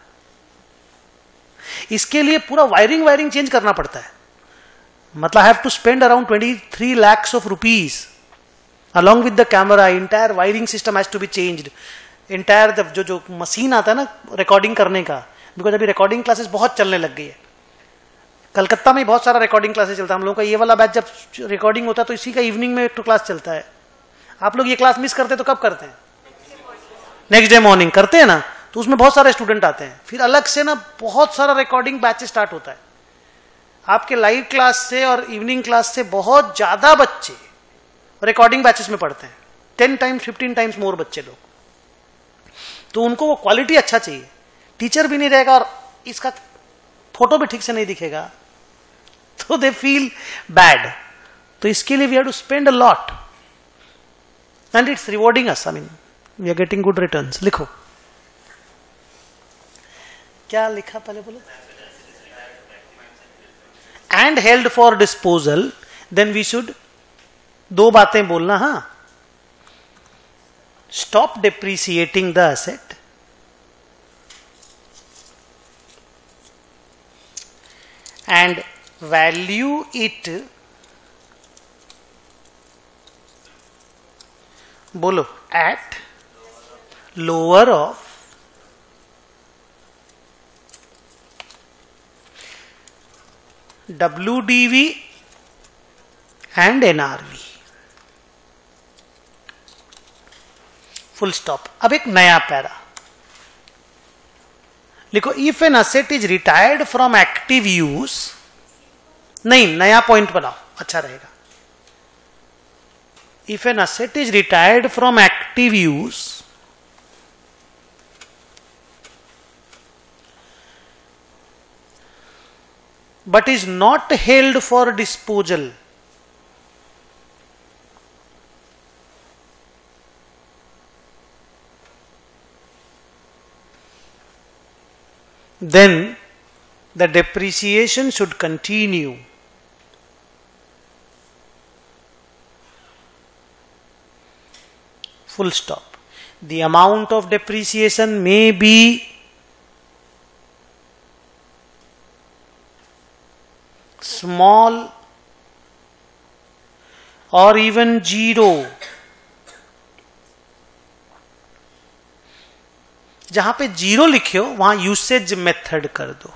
इसके लिए पूरा वायरिंग वायरिंग चेंज करना पड़ता है। मतलब I have to spend around twenty three lakhs of rupees along with the camera. entire wiring system has to be changed. entire the, जो जो मशीन आता है ना रिकॉर्डिंग करने का, बिकॉज अभी रिकॉर्डिंग क्लासेस बहुत चलने लग गई है। कलकत्ता में बहुत सारा रिकॉर्डिंग क्लासेस चलता है। हम लोगों का ये वाला बैच जब रिकॉर्डिंग होता है तो इसी का इवनिंग में एक तो क्लास चलता है। आप लोग ये क्लास मिस करते हैं तो कब करते हैं? नेक्स्ट डे मॉर्निंग करते हैं ना, तो उसमें बहुत सारे स्टूडेंट आते हैं। फिर अलग से ना बहुत सारा रिकॉर्डिंग बैच स्टार्ट होता है। आपके लाइव क्लास से और इवनिंग क्लास से बहुत ज्यादा बच्चे रिकॉर्डिंग बैचेस में पढ़ते हैं। Ten times fifteen times more बच्चे लोग। तो उनको वो क्वालिटी अच्छा चाहिए। टीचर भी नहीं रहेगा और इसका फोटो भी ठीक से नहीं दिखेगा, तो दे फील बैड। तो इसके लिए we have to spend a lot and it's rewarding us. I mean we are getting good returns. लिखो क्या लिखा, पहले बोलो। And held for disposal, then we should, दो बातें बोलना। हाँ, stop depreciating the asset and value it, बोलो, at lower of W D V and N R V. Full stop. अब एक नया पैरा लिखो। If an asset is retired from active use, नहीं, नया पॉइंट बनाओ, अच्छा रहेगा। If an asset is retired from active use but is not held for disposal, then the depreciation should continue. Full stop. The amount of depreciation may be small or even zero. जहां पे zero लिखे हो वहां usage method कर दो।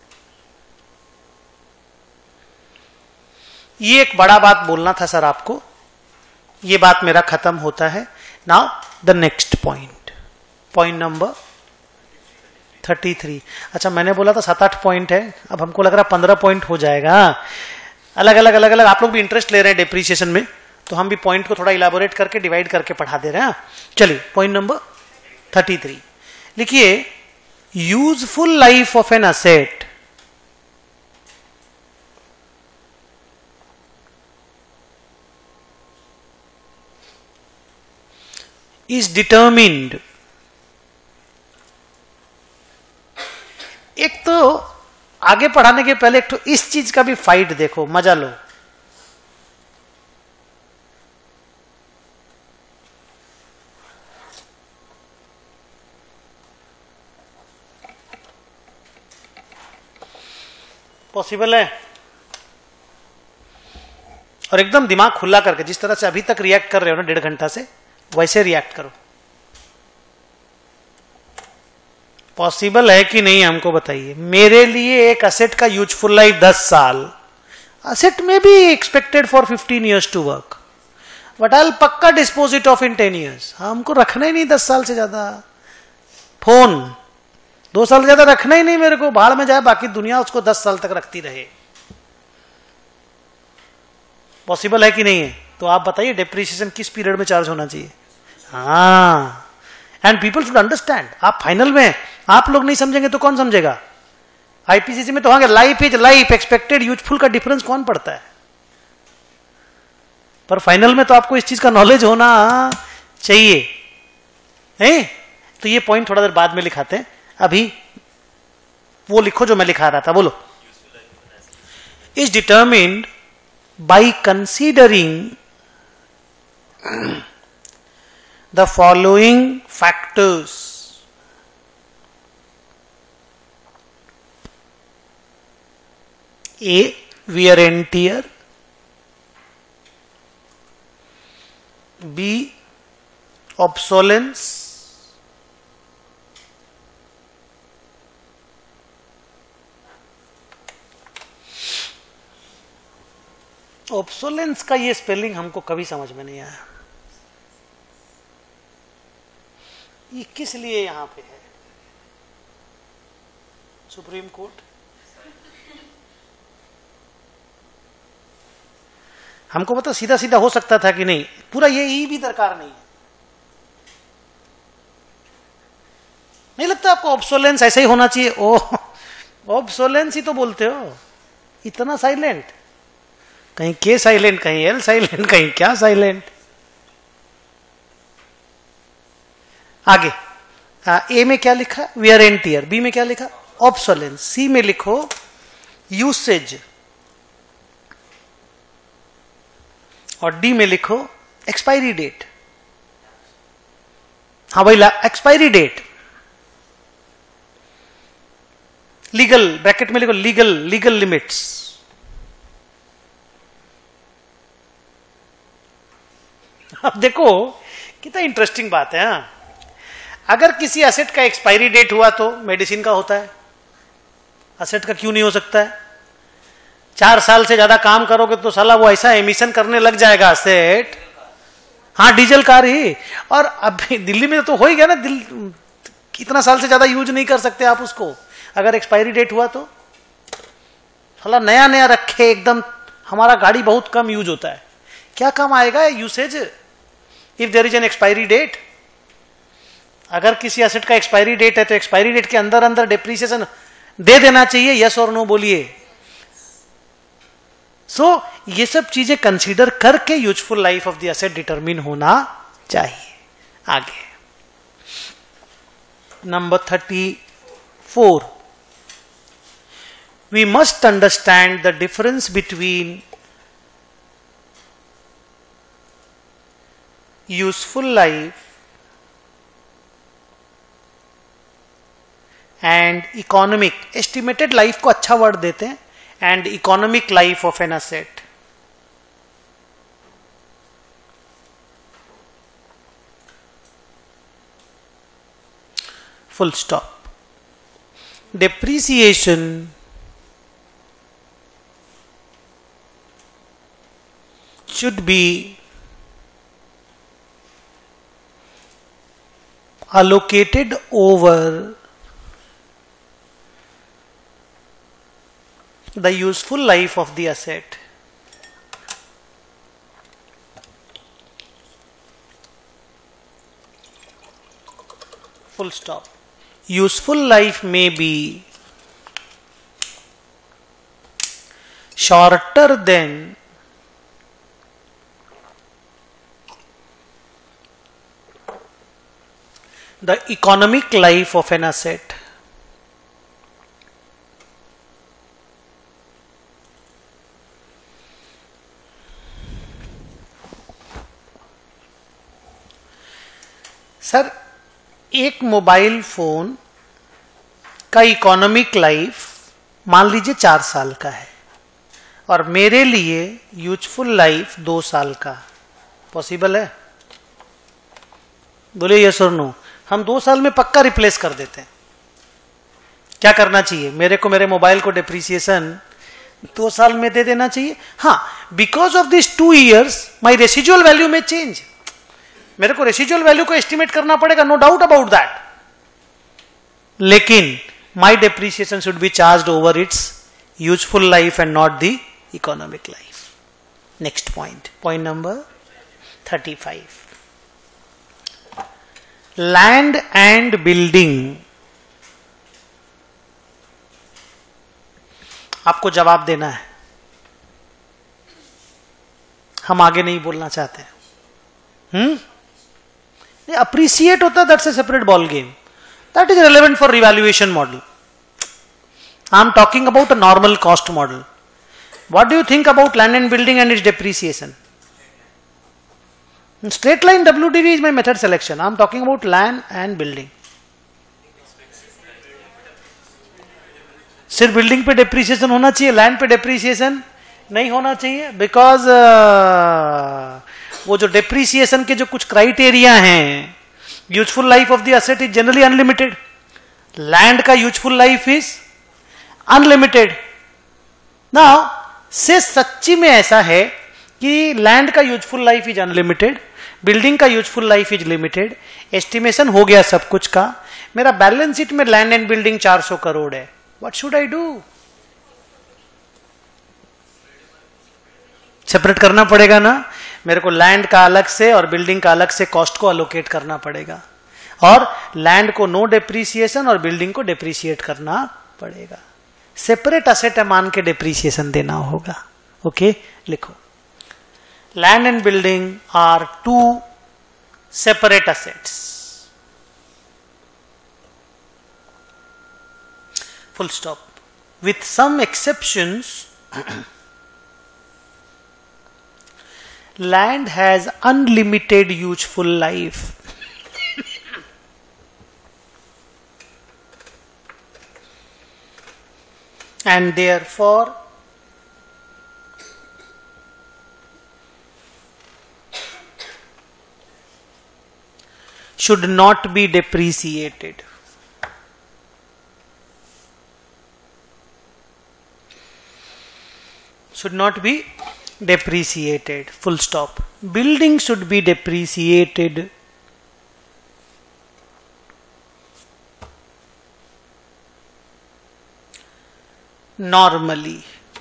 ये एक बड़ा बात बोलना था सर आपको। ये बात मेरा खत्म होता है। Now the next point, point number thirty three. अच्छा, मैंने बोला था सात आठ पॉइंट है, अब हमको लग रहा है पंद्रह पॉइंट हो जाएगा। अलग अलग अलग अलग आप लोग भी इंटरेस्ट ले रहे हैं डेप्रिसिएशन में, तो हम भी पॉइंट को थोड़ा इलाबोरेट करके डिवाइड करके पढ़ा दे रहे हैं। चलिए पॉइंट नंबर थर्टी थ्री लिखिए। Useful life of an asset is determined. एक तो आगे पढ़ाने के पहले एक तो इस चीज का भी फाइट देखो, मजा लो। पॉसिबल है? और एकदम दिमाग खुला करके, जिस तरह से अभी तक रिएक्ट कर रहे हो ना डेढ़ घंटा से, वैसे रिएक्ट करो। पॉसिबल है कि नहीं हमको बताइए। मेरे लिए एक असेट का यूजफुल लाइफ दस साल, असेट में भी expected for fifteen years to work, but I पक्का disposed of in ten years. हमको रखना ही नहीं दस साल से ज्यादा। फोन दो साल से ज्यादा रखना ही नहीं मेरे को, बाहर में जाए, बाकी दुनिया उसको दस साल तक रखती रहे। पॉसिबल है कि नहीं है? तो आप बताइए डेप्रिसिएशन किस पीरियड में चार्ज होना चाहिए? हाँ, एंड पीपल शुड अंडरस्टैंड. आप फाइनल में आप लोग नहीं समझेंगे तो कौन समझेगा? आईपीसीसी में तो होंगे life is life, expected useful का डिफरेंस कौन पड़ता है? पर फाइनल में तो आपको इस चीज का नॉलेज होना चाहिए. है? तो ये पॉइंट थोड़ा देर बाद में लिखाते हैं, अभी वो लिखो जो मैं लिखा रहा था. बोलो. Is determined by considering the following factors. A, wear and tear. B, obsolescence. Obsolescence का ये स्पेलिंग हमको कभी समझ में नहीं आया. ये किस लिए यहां पे है? सुप्रीम कोर्ट हमको पता सीधा सीधा हो सकता था कि नहीं, पूरा ये ई भी दरकार नहीं है. नहीं लगता आपको ऑब्सोलेंस ऐसा ही होना चाहिए? ओ, ऑब्सोलेंस ही तो बोलते हो. इतना साइलेंट, कहीं के साइलेंट, कहीं एल साइलेंट, कहीं क्या साइलेंट. आगे आ, ए में क्या लिखा? Wear and tier. बी में क्या लिखा? ऑब्सोलेंस. सी में लिखो यूसेज, और डी में लिखो एक्सपायरी डेट. हाँ भाई, एक्सपायरी डेट. लीगल ब्रैकेट में लिखो लीगल लीगल लिमिट्स. अब देखो कितना इंटरेस्टिंग बात है. हाँ, अगर किसी एसेट का एक्सपायरी डेट हुआ तो मेडिसिन का होता है, एसेट का क्यों नहीं हो सकता है? चार साल से ज्यादा काम करोगे तो साला वो ऐसा एमिशन करने लग जाएगा एसेट. हाँ, डीजल कार ही. और अभी दिल्ली में तो हो ही गया ना, दिल कितना साल से ज्यादा यूज नहीं कर सकते आप उसको. अगर एक्सपायरी डेट हुआ तो साला नया नया रखे एकदम. हमारा गाड़ी बहुत कम यूज होता है, क्या काम आएगा usage if there is an expiry date? अगर किसी एसेट का एक्सपायरी डेट है तो एक्सपायरी डेट के अंदर अंदर डिप्रिसिएशन दे देना चाहिए. यस और नो बोलिए. सो so, ये सब चीजें कंसीडर करके useful life of the asset determine होना चाहिए. आगे नंबर thirty four. We must understand the difference between useful life and economic. Estimated life को अच्छा वर्ड देते हैं, and economic life of an asset. Full stop. Depreciation should be allocated over the useful life of the asset. Full stop. Useful life may be shorter than the economic life of an asset. Sir, एक mobile phone का economic life मान लीजिए चार साल का है और मेरे लिए यूजफुल लाइफ दो साल का. पॉसिबल है? बोले यस और नो. हम दो साल में पक्का रिप्लेस कर देते हैं. क्या करना चाहिए? मेरे को मेरे मोबाइल को डिप्रिसिएशन दो साल में दे देना चाहिए. हाँ, because of this two years my residual value में चेंज. मेरे को रेसिजुअल वैल्यू को एस्टिमेट करना पड़ेगा, नो डाउट अबाउट दैट. लेकिन my depreciation should be charged over its useful life and not the economic life. Next point, point number thirty five, land and building. आपको जवाब देना है, हम आगे नहीं बोलना चाहते। हम्म अप्रिसिएट होता, that's a separate ball game, that is relevant for revaluation model. I am talking about a normal cost model. What do you think about land and building and its depreciation? Straight line W D V is my method selection. I am talking about land and building. सिर्फ building पे depreciation होना चाहिए, land पे depreciation नहीं होना चाहिए, because uh, वो जो डेप्रिसिएशन के जो कुछ क्राइटेरिया हैं, useful life of the asset is generally unlimited, land का useful life is unlimited. Now say सच्ची में ऐसा है कि लैंड का useful life is unlimited, building का useful life is limited, estimation हो गया सब कुछ का, मेरा बैलेंस शीट में लैंड एंड बिल्डिंग चार सौ करोड़ है, what should I do? Separate करना पड़ेगा ना, मेरे को लैंड का अलग से और बिल्डिंग का अलग से कॉस्ट को अलोकेट करना पड़ेगा, और लैंड को नो डेप्रिसिएशन और बिल्डिंग को डेप्रिसिएट करना पड़ेगा। सेपरेट असेट मान के डेप्रिसिएशन देना होगा। Okay okay? लिखो, land and building are two separate assets. Full stop. With some exceptions, land has unlimited useful life. And therefore, should not be depreciated. Should not be depreciated. Full stop. Building should be depreciated normally.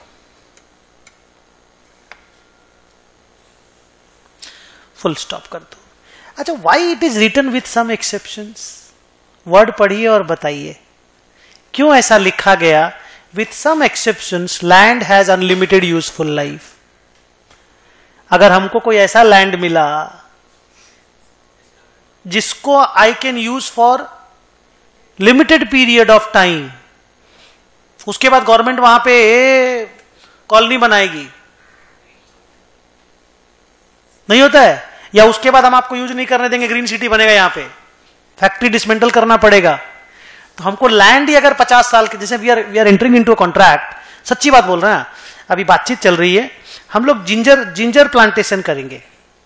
Full stop कर दो। अच्छा, why it is written with some exceptions? Word पढ़िए और बताइए क्यों ऐसा लिखा गया with some exceptions. Land has unlimited useful life. अगर हमको कोई ऐसा लैंड मिला जिसको I can use for limited period of time, उसके बाद गवर्नमेंट वहां पे कॉलोनी बनाएगी, नहीं होता है, या उसके बाद हम आपको यूज नहीं करने देंगे, ग्रीन सिटी बनेगा, यहां पे फैक्ट्री डिसमेंटल करना पड़ेगा। तो हमको लैंड ही अगर पचास साल के, जैसे we are we are entering into a contract, सच्ची बात बोल रहे हैं, अभी बातचीत चल रही है, हम लोग जिंजर जिंजर प्लांटेशन करेंगे।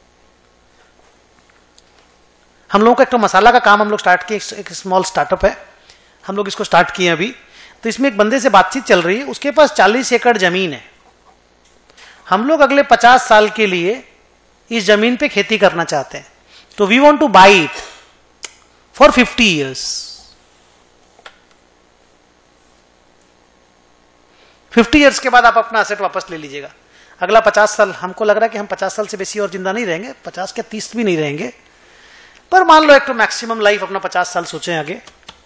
हम लोगों का एक तो मसाला का काम हम लोग स्टार्ट किए, एक स्मॉल स्टार्टअप है, हम लोग इसको स्टार्ट किए अभी। तो इसमें एक बंदे से बातचीत चल रही है, उसके पास चालीस एकड़ जमीन है। हम लोग अगले पचास साल के लिए इस जमीन पे खेती करना चाहते हैं, तो we want to buy it for fifty years. Fifty years के बाद आप अपना एसेट वापस ले लीजिएगा। अगला पचास साल हमको लग रहा है कि हम पचास साल से बेसी और जिंदा नहीं रहेंगे, पचास के तीस भी नहीं रहेंगे, पर मान लो एक तो मैक्सिमम लाइफ अपना पचास साल सोचें आगे।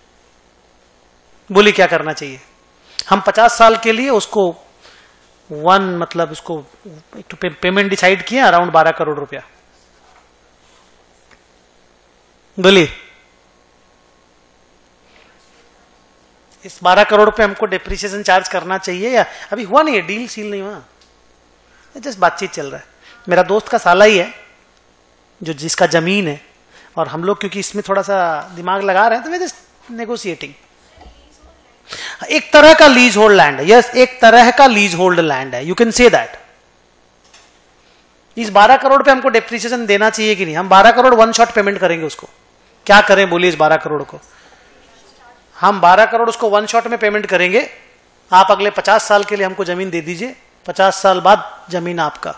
बोली क्या करना चाहिए? हम पचास साल के लिए उसको वन मतलब उसको एक तो पे, पेमेंट डिसाइड किए अराउंड बारह करोड़ रुपया। बोलिए, इस बारह करोड़ पे हमको डेप्रिसिएशन चार्ज करना चाहिए या अभी हुआ नहीं है, डील सील नहीं हुआ, जस्ट बातचीत चल रहा है। मेरा दोस्त का साला ही है जो जिसका जमीन है, और हम लोग क्योंकि इसमें थोड़ा सा दिमाग लगा रहे हैं तो वे जस्ट नेगोशिएटिंग। एक तरह का लीज होल्ड लैंड है, यस, एक तरह का लीज होल्ड लैंड है, यू कैन से दैट। इस बारह करोड़ पे हमको डेप्रिसिएशन देना चाहिए कि नहीं? हम बारह करोड़ वन शॉट पेमेंट करेंगे उसको। क्या करें बोलिए? इस बारह करोड़ को हम बारह करोड़ उसको वन शॉट में पेमेंट करेंगे। आप अगले पचास साल के लिए हमको जमीन दे दीजिए, पचास साल बाद जमीन आपका।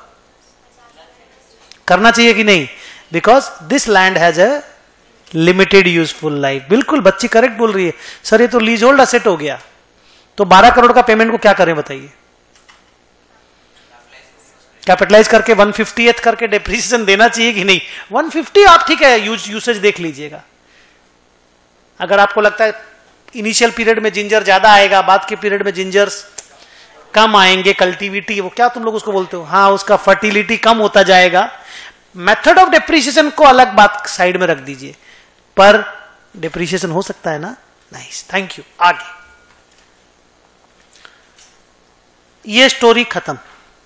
करना चाहिए कि नहीं? Because this land has a limited useful life. बिल्कुल बच्ची करेक्ट बोल रही है, सर ये तो लीज होल्ड असेट हो गया, तो बारह करोड़ का पेमेंट को क्या करें बताइए? कैपिटलाइज करके वन फिफ्टियथ करके डेप्रिसिएशन देना चाहिए कि नहीं? वन फिफ्टी आप ठीक है यूज यूसेज देख लीजिएगा। अगर आपको लगता है इनिशियल पीरियड में जिंजर ज्यादा आएगा, बाद के पीरियड में जिंजर्स कम आएंगे, कल्टीविटी वो क्या तुम लोग उसको बोलते हो, हाँ उसका फर्टिलिटी कम होता जाएगा, मेथड ऑफ डेप्रिसिएशन को अलग बात साइड में रख दीजिए, पर डेप्रिसिएशन हो सकता है ना। Nice, thank you. आगे ये स्टोरी खत्म,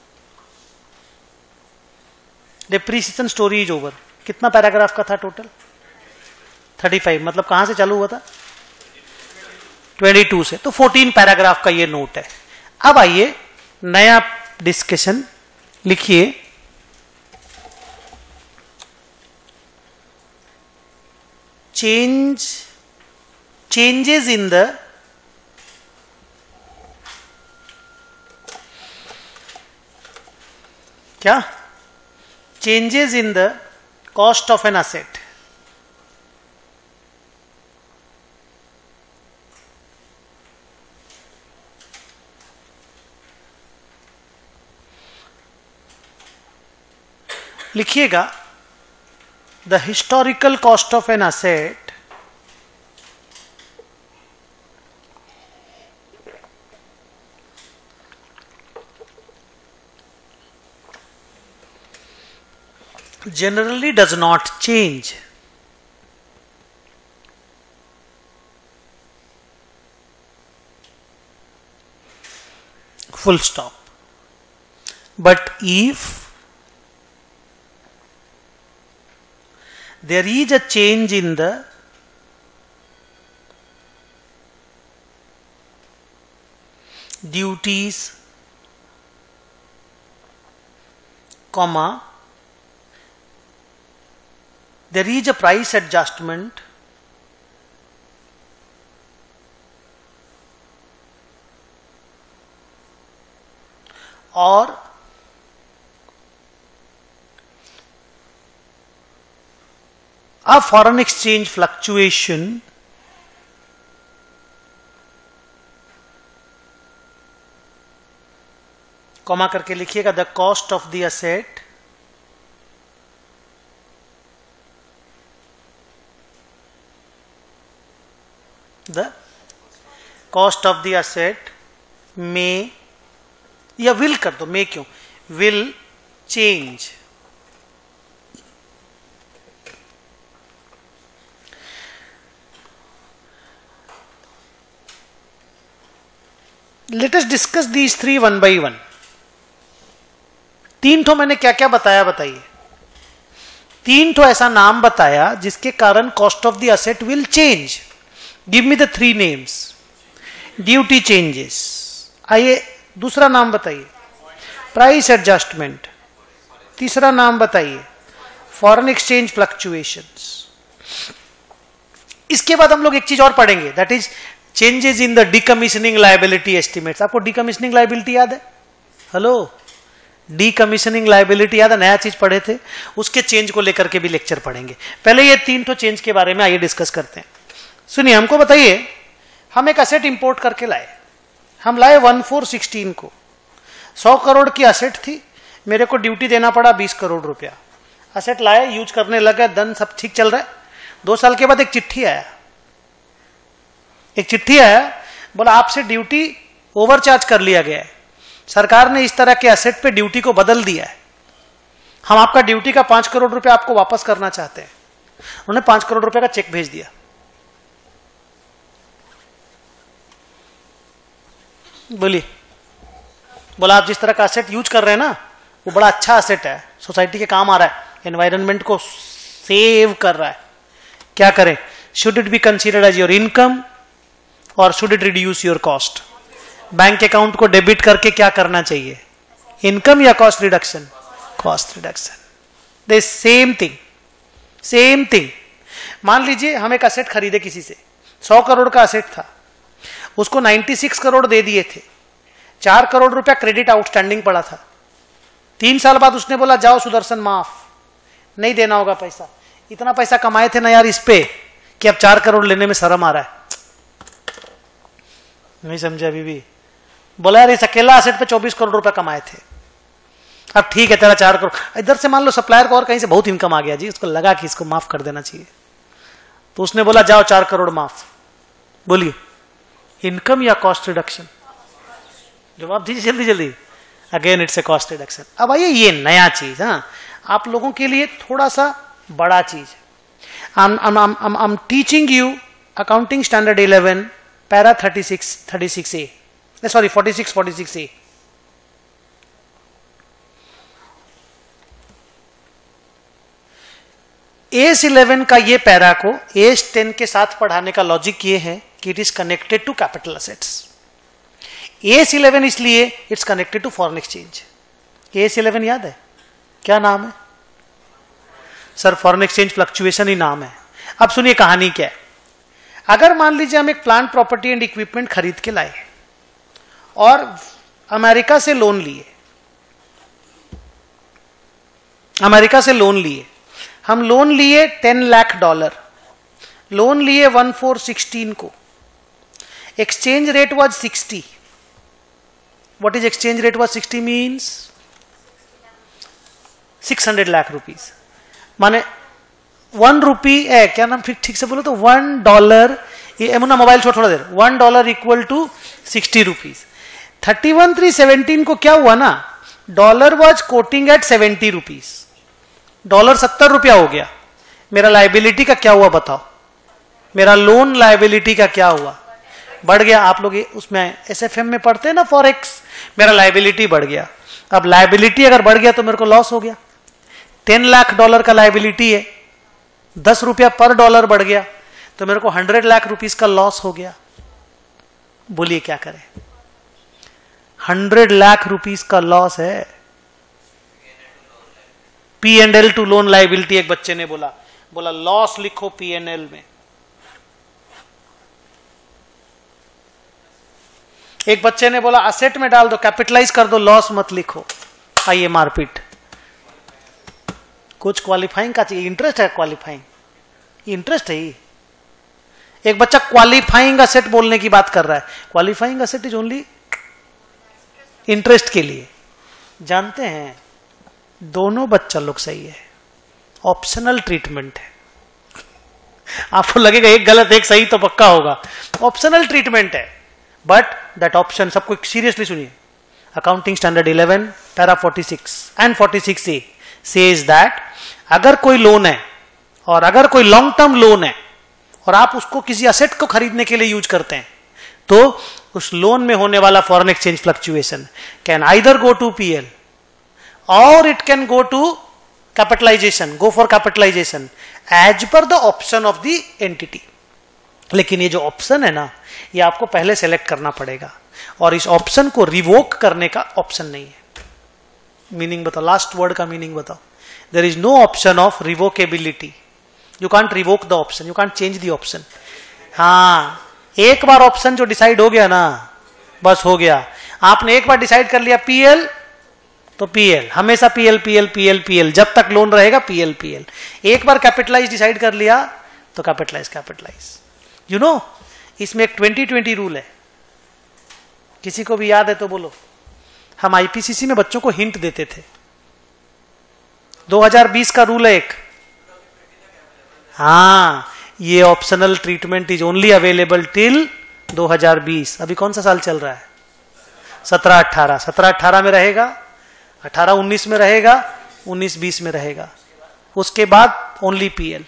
डेप्रिसिएशन स्टोरी इज ओवर। कितना पैराग्राफ का था टोटल? थर्टी फाइव, मतलब कहां से चालू हुआ था? ट्वेंटी टू से, तो फोर्टीन पैराग्राफ का ये नोट है। अब आइए नया डिस्कशन लिखिए। चेंज चेंजेस इन द क्या changes in the cost of an asset. लिखिएगा the historical cost of an asset generally does not change. Full stop. But if there is a change in the duties, comma, there is a price adjustment or a foreign exchange fluctuation comma करके लिखिएगा the cost of the asset the cost of the asset में, या will कर दो, में क्यों, will change. Let us discuss these three one by one. तीन ठो मैंने क्या क्या बताया बताइए। तीन ठो ऐसा नाम बताया जिसके कारण cost of the asset will change. Give me the three names. Duty changes, आइए दूसरा नाम बताइए, प्राइस एडजस्टमेंट, तीसरा नाम बताइए फॉरेन एक्सचेंज फ्लक्चुएशंस। इसके बाद हम लोग एक चीज और पढ़ेंगे, that is changes in the decommissioning liability estimates. आपको डीकमीशनिंग लायबिलिटी याद है? हेलो, डीकमीशनिंग लायबिलिटी याद है? नया चीज पढ़े थे, उसके चेंज को लेकर के भी लेक्चर पढ़ेंगे। पहले ये तीन तो चेंज के बारे में आइए डिस्कस करते हैं। सुनिए, हमको बताइए, हम एक असेट इंपोर्ट करके लाए, हम लाए वन फोर सिक्सटीन को, सौ करोड़ की असेट थी, मेरे को ड्यूटी देना पड़ा बीस करोड़ रुपया। असेट लाए, यूज करने लगा, दन सब ठीक चल रहा है। दो साल के बाद एक चिट्ठी आया, एक चिट्ठी आया, बोला आपसे ड्यूटी ओवरचार्ज कर लिया गया है, सरकार ने इस तरह के असेट पे ड्यूटी को बदल दिया है, हम आपका ड्यूटी का पांच करोड़ रुपया आपको वापस करना चाहते हैं। उन्होंने पांच करोड़ रुपए का चेक भेज दिया। बोलिए, बोला आप जिस तरह का असेट यूज कर रहे हैं ना, वो बड़ा अच्छा असेट है, सोसाइटी के काम आ रहा है, एनवायरनमेंट को सेव कर रहा है, क्या करें? Should it be considered as your income और should it reduce your cost? Bank account को डेबिट करके क्या करना चाहिए, इनकम या cost reduction? Cost reduction. The same thing, same thing. मान लीजिए हम एक असेट खरीदे किसी से, सौ करोड़ का असेट था, उसको छियानवे करोड़ दे दिए थे, चार करोड़ रुपया क्रेडिट आउटस्टैंडिंग पड़ा था। तीन साल बाद उसने बोला जाओ सुदर्शन माफ, नहीं देना होगा पैसा, इतना पैसा कमाए थे ना यार इस पे कि अब चार करोड़ लेने में शर्म आ रहा है। नहीं समझे अभी भी? बोला यार इस अकेला असेट पे चौबीस करोड़ रुपया कमाए थे, अब ठीक है तेरा चार करोड़, इधर से मान लो सप्लायर को और कहीं से बहुत इनकम आ गया जी, उसको लगा कि इसको माफ कर देना चाहिए, तो उसने बोला जाओ चार करोड़ माफ। बोलिए इनकम या कॉस्ट रिडक्शन? जवाब दीजिए जल्दी जल्दी। Again it's a cost reduction. अब आइए ये नया चीज, हाँ आप लोगों के लिए थोड़ा सा बड़ा चीज है। I'm, I'm, I'm, I'm, I'm teaching you accounting standard eleven para thirty-six thirty-six A, sorry forty-six forty-six A. S eleven का ये पैरा को एस टेन के साथ पढ़ाने का लॉजिक ये है कि it is connected to capital assets. S eleven इसलिए it's connected to foreign exchange. S eleven याद है क्या नाम है सर? फॉरेन एक्सचेंज फ्लक्चुएशन ही नाम है। अब सुनिए कहानी क्या है। अगर मान लीजिए हम एक प्लांट प्रॉपर्टी एंड इक्विपमेंट खरीद के लाए और अमेरिका से लोन लिए, अमेरिका से लोन लिए हम लोन लिए टेन लाख डॉलर, लोन लिए वन फोर सिक्सटीन को, exchange rate was sixty. What is exchange rate was sixty means six hundred lakh rupees, माने वन रुपी है क्या नाम फिर ठीक से बोलो तो वन डॉलर, ये मुन्ना मोबाइल छोड़ थोड़ा देर, one dollar equal to sixty rupees. Thirty one three seventeen को क्या हुआ ना, dollar was quoting at seventy rupees, dollar सत्तर रुपया हो गया। मेरा लाइबिलिटी का क्या हुआ बताओ? मेरा लोन लाइबिलिटी का क्या हुआ? बढ़ गया। आप लोग उसमें एसएफएम में पढ़ते हैं ना फॉरेक्स, मेरा लाइबिलिटी बढ़ गया। अब लाइबिलिटी अगर बढ़ गया तो मेरे को लॉस हो गया। टेन लाख डॉलर का लाइबिलिटी है, दस रुपया पर डॉलर बढ़ गया तो मेरे को हंड्रेड लाख रुपीस का लॉस हो गया। बोलिए क्या करें? हंड्रेड लाख रुपीस का लॉस है। P and L to loan liability एक बच्चे ने बोला, बोला लॉस लिखो पी एंड एल में। एक बच्चे ने बोला असेट में डाल दो, कैपिटलाइज कर दो, लॉस मत लिखो। आइए मारपीट। कुछ क्वालिफाइंग का चाहिए, इंटरेस्ट है क्वालिफाइंग, इंटरेस्ट है ही। एक बच्चा क्वालिफाइंग असेट बोलने की बात कर रहा है। Qualifying asset is only interest के लिए। जानते हैं दोनों बच्चा लोग सही है, ऑप्शनल ट्रीटमेंट है। आपको लगेगा एक गलत एक सही तो पक्का होगा, ऑप्शनल ट्रीटमेंट है। बट दैट ऑप्शन, सबको सीरियसली सुनिए, accounting standard eleven para forty six and forty six A says that अगर कोई लोन है और अगर कोई लॉन्ग टर्म लोन है और आप उसको किसी असेट को खरीदने के लिए यूज करते हैं तो उस लोन में होने वाला foreign exchange fluctuation can either go to PL और it can go to capitalization, go for capitalization as per the option of the entity. लेकिन ये जो ऑप्शन है ना, ये आपको पहले सेलेक्ट करना पड़ेगा और इस ऑप्शन को रिवोक करने का ऑप्शन नहीं है। मीनिंग बताओ, लास्ट वर्ड का मीनिंग बताओ। There is no option of revocability. You can't revoke the option, you can't change the option. हाँ, एक बार ऑप्शन जो डिसाइड हो गया ना, बस हो गया। आपने एक बार डिसाइड कर लिया पीएल तो पीएल, हमेशा पीएल पीएल पीएल पीएल, जब तक लोन रहेगा पीएल पीएल। एक बार कैपिटलाइज डिसाइड कर लिया तो कैपिटलाइज कैपिटलाइज। यू नो इसमें एक ट्वेंटी ट्वेंटी रूल है, किसी को भी याद है तो बोलो। हम आईपीसीसी में बच्चों को हिंट देते थे। दो हज़ार बीस का रूल है एक, हाँ, ये optional treatment is only available till दो हज़ार बीस। अभी कौन सा साल चल रहा है? सत्रह अठारह। सत्रह अठारह में रहेगा, अठारह उन्नीस में रहेगा, उन्नीस बीस में रहेगा। उसके बाद ओनली पीएल।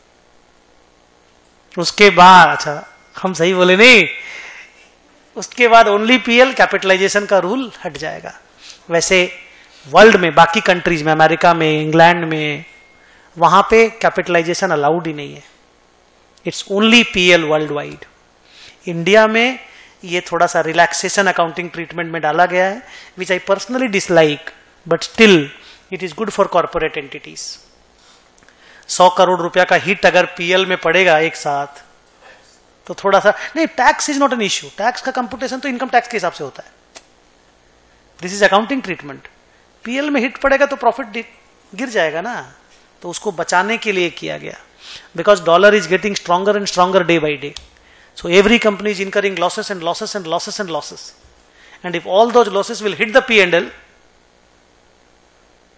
उसके बाद, अच्छा हम सही बोले नहीं, उसके बाद ओनली पीएल, कैपिटलाइजेशन का रूल हट जाएगा। वैसे वर्ल्ड में बाकी कंट्रीज में, अमेरिका में, इंग्लैंड में, वहां पे कैपिटलाइजेशन अलाउड ही नहीं है। It's only PL world wide. India में ये थोड़ा सा रिलैक्सेशन अकाउंटिंग ट्रीटमेंट में डाला गया है, which I personally dislike, but still it is good for corporate entities. सौ करोड़ रुपया का हिट अगर पीएल में पड़ेगा एक साथ तो थोड़ा सा नहीं, tax is not an issue. Tax का कंप्यूटेशन तो इनकम टैक्स के हिसाब से होता है। This is accounting treatment. PL में हिट पड़ेगा तो प्रॉफिट गिर जाएगा ना, तो उसको बचाने के लिए किया गया। Because dollar is getting stronger and stronger day by day, so every company is incurring losses and losses and losses and losses, and if all those losses will hit the P and L,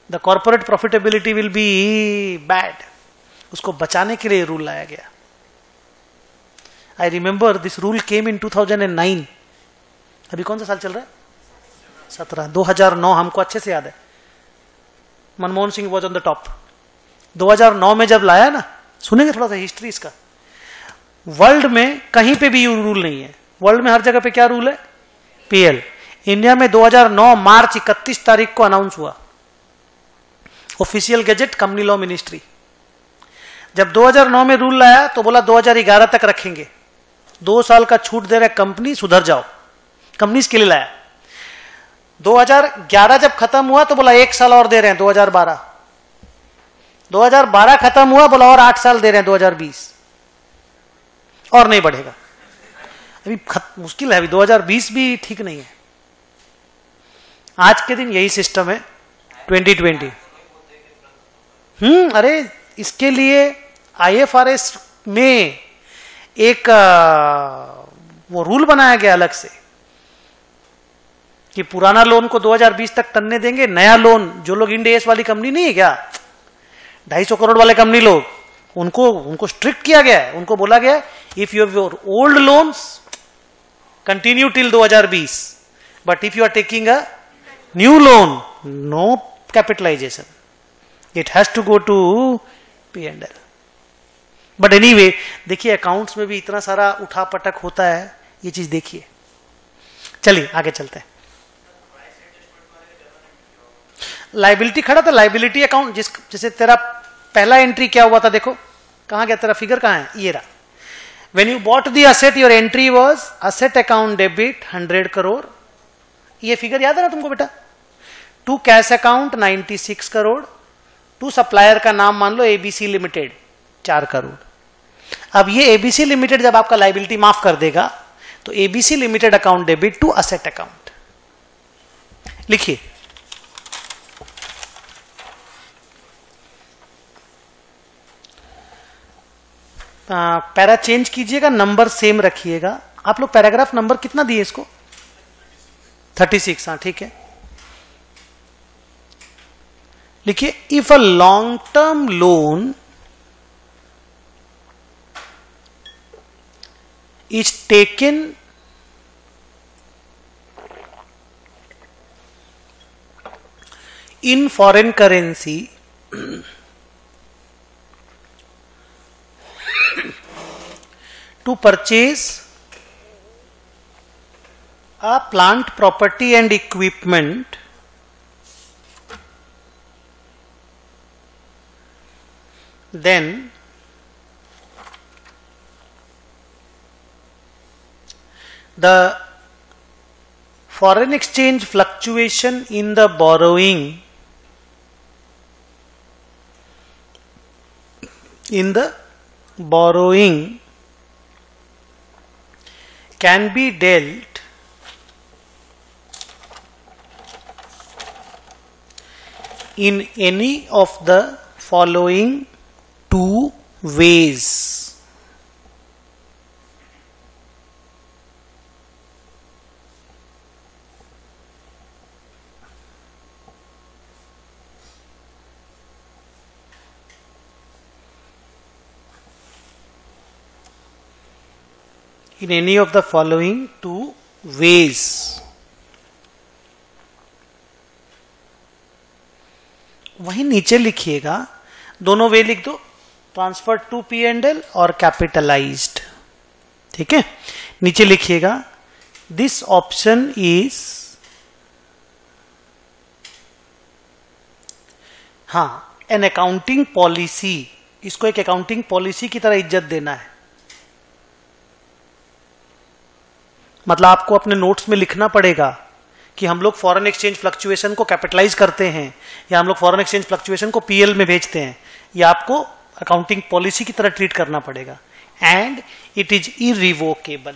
the corporate profitability will be bad. उसको बचाने के लिए rule लाया गया। I remember this rule came in two thousand nine. अभी कौन सा साल चल रहा है? सत्रह। दो हज़ार नौ हमको अच्छे से याद है। Manmohan Singh was on the top. दो हज़ार नौ में जब लाया ना, सुनेंगे थोड़ा सा हिस्ट्री इसका। वर्ल्ड में कहीं पे भी ये रूल नहीं है। वर्ल्ड में हर जगह पे क्या रूल है? पीएल। इंडिया में दो हज़ार नौ मार्च इकतीस तारीख को अनाउंस हुआ, official gazette, company law ministry. जब दो हज़ार नौ में रूल लाया तो बोला दो हज़ार ग्यारह तक रखेंगे, दो साल का छूट दे रहे कंपनी, सुधर जाओ। कंपनी के लिए लाया। दो हज़ार ग्यारह जब खत्म हुआ तो बोला एक साल और दे रहे हैं, दो हज़ार बारह। दो हज़ार बारह खत्म हुआ, बोला और आठ साल दे रहे हैं, दो हज़ार बीस, और नहीं बढ़ेगा। अभी खत, मुश्किल है, अभी दो हज़ार बीस भी ठीक नहीं है। आज के दिन यही सिस्टम है ट्वेंटी ट्वेंटी। हम्म अरे इसके लिए आईएफआरएस में एक आ, वो रूल बनाया गया अलग से कि पुराना लोन को दो हज़ार बीस तक तन्ने देंगे, नया लोन जो लोग इंड एस वाली कंपनी नहीं है क्या, ढाई सौ करोड़ वाले कंपनी लोग, उनको उनको स्ट्रिक्ट किया गया है। उनको बोला गया if you have your old loans continue till दो हज़ार बीस, but if you are taking a new loan no capitalization, it has to go to P and L. But anyway देखिए अकाउंट्स में भी इतना सारा उठा पटक होता है, ये चीज देखिए। चलिए आगे चलते हैं। लाइबिलिटी खड़ा था, लाइबिलिटी अकाउंट, जिस जैसे तेरा पहला एंट्री क्या हुआ था, देखो कहां गया तेरा फिगर, कहां है, ये रहा। When you bought the asset your entry was asset account debit hundred crore, ये फिगर याद है ना तुमको बेटा। To cash account ninety six crore, to supplier का नाम मान लो एबीसी लिमिटेड चार करोड़। अब ये एबीसी लिमिटेड जब आपका लाइबिलिटी माफ कर देगा तो ABC limited account debit to asset account. लिखिए पैरा चेंज कीजिएगा, नंबर सेम रखिएगा। आप लोग पैराग्राफ नंबर कितना दिए इसको? Thirty six. हाँ ठीक है। लिखिए if a long term loan is taken in foreign currency to purchase a plant property and equipment, then the foreign exchange fluctuation in the borrowing in the borrowing can be dealt in any of the following two ways. In any of the following two ways. वही नीचे लिखिएगा, दोनों way लिख दो, transfer to P and L और capitalized. ठीक है, नीचे लिखिएगा दिस ऑप्शन इज, हाँ, एन अकाउंटिंग पॉलिसी। इसको एक अकाउंटिंग पॉलिसी की तरह इज्जत देना है। मतलब आपको अपने नोट्स में लिखना पड़ेगा कि हम लोग फॉरेन एक्सचेंज फ्लक्चुएशन को कैपिटलाइज करते हैं या हम लोग फॉरेन एक्सचेंज फ्लक्चुएशन को पीएल में भेजते हैं। या आपको अकाउंटिंग पॉलिसी की तरह ट्रीट करना पड़ेगा। And it is irrevocable.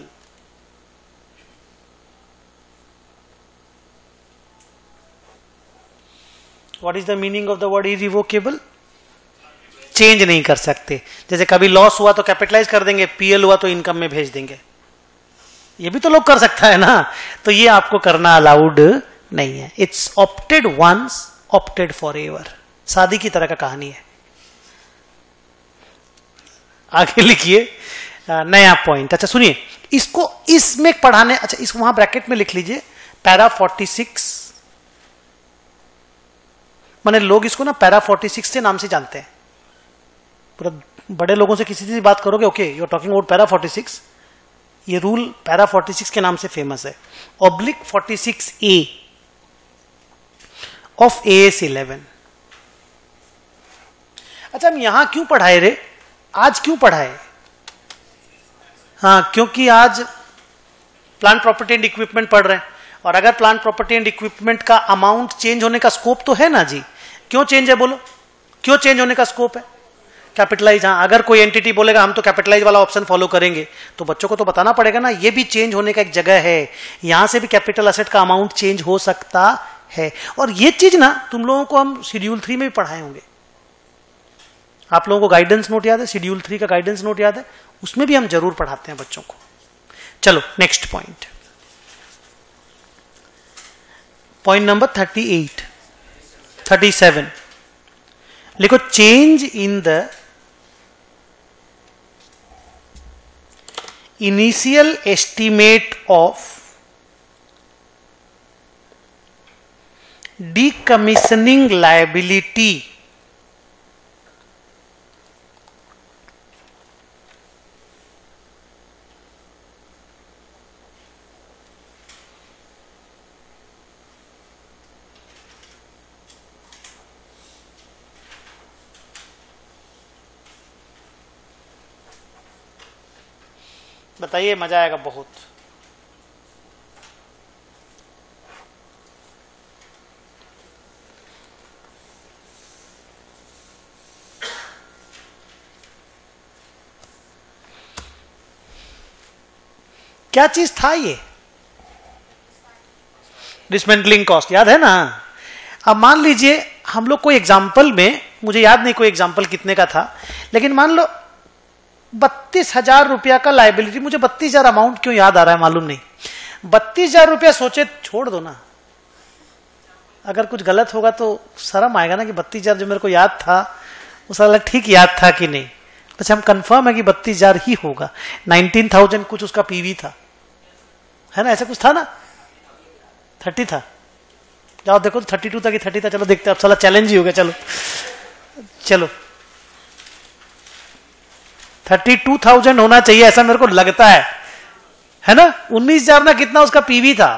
What is the meaning of the word irrevocable? Change नहीं कर सकते। जैसे कभी लॉस हुआ तो कैपिटलाइज कर देंगे, पीएल हुआ तो इनकम में भेज देंगे। ये भी तो लोग कर सकता है ना, तो ये आपको करना अलाउड नहीं है। It's opted once opted forever. शादी की तरह का कहानी है। आगे लिखिए नया पॉइंट। अच्छा सुनिए, इसको इसमें पढ़ाने, अच्छा इस वहां ब्रैकेट में लिख लीजिए पैरा फोर्टी सिक्स। माने लोग इसको ना पैरा फोर्टी सिक्स से नाम से जानते हैं। पूरा बड़े लोगों से किसी से बात करोगे, okay you are talking about para forty six, ये रूल पैरा फोर्टी सिक्स के नाम से फेमस है। Oblique forty six A of A S eleven. अच्छा हम यहां क्यों पढ़ाए रे, आज क्यों पढ़ाए? हाँ, क्योंकि आज प्लांट प्रॉपर्टी एंड इक्विपमेंट पढ़ रहे हैं, और अगर प्लांट प्रॉपर्टी एंड इक्विपमेंट का अमाउंट चेंज होने का स्कोप तो है ना जी। क्यों चेंज है बोलो, क्यों चेंज होने का स्कोप है? कैपिटलाइज। हाँ, अगर कोई एंटिटी बोलेगा हम तो कैपिटलाइज वाला ऑप्शन फॉलो करेंगे, तो बच्चों को तो बताना पड़ेगा ना, ये भी चेंज होने का एक जगह है, यहां से भी कैपिटल असेट का अमाउंट चेंज हो सकता है। और ये चीज ना तुम लोगों को हम शेड्यूल थ्री में भी पढ़ाए होंगे। आप लोगों को गाइडेंस नोट याद है, शेड्यूल थ्री का गाइडेंस नोट याद है, उसमें भी हम जरूर पढ़ाते हैं बच्चों को। चलो next point, point number thirty eight thirty seven लिखो। Change in the initial estimate of decommissioning liability बताइए, मजा आएगा बहुत। क्या चीज था ये? डिसमेंटलिंग कॉस्ट याद है ना? अब मान लीजिए हम लोग कोई एग्जाम्पल में, मुझे याद नहीं कोई एग्जाम्पल कितने का था, लेकिन मान लो बत्तीस हजार रुपया का लाइबिलिटी। मुझे बत्तीस हजार अमाउंट क्यों याद आ रहा है मालूम नहीं। बत्तीस हजार रुपया सोचे, छोड़ दो ना, अगर कुछ गलत होगा तो शर्म आएगा ना कि बत्तीस हजार जो मेरे को याद था वो साला ठीक याद था कि नहीं। अच्छा हम कंफर्म है कि बत्तीस हजार ही होगा। नाइनटीन थाउजेंड कुछ उसका पीवी था, है ना, ऐसा कुछ था ना? थर्टी था, जाओ देखो थर्टी टू था कि थर्टी था। चलो देखते हैं, अब साला चैलेंज ही हो गया। चलो चलो थर्टी टू थाउजेंड होना चाहिए ऐसा मेरे को लगता है, है ना? उन्नीस हजार ना कितना उसका पीवी था?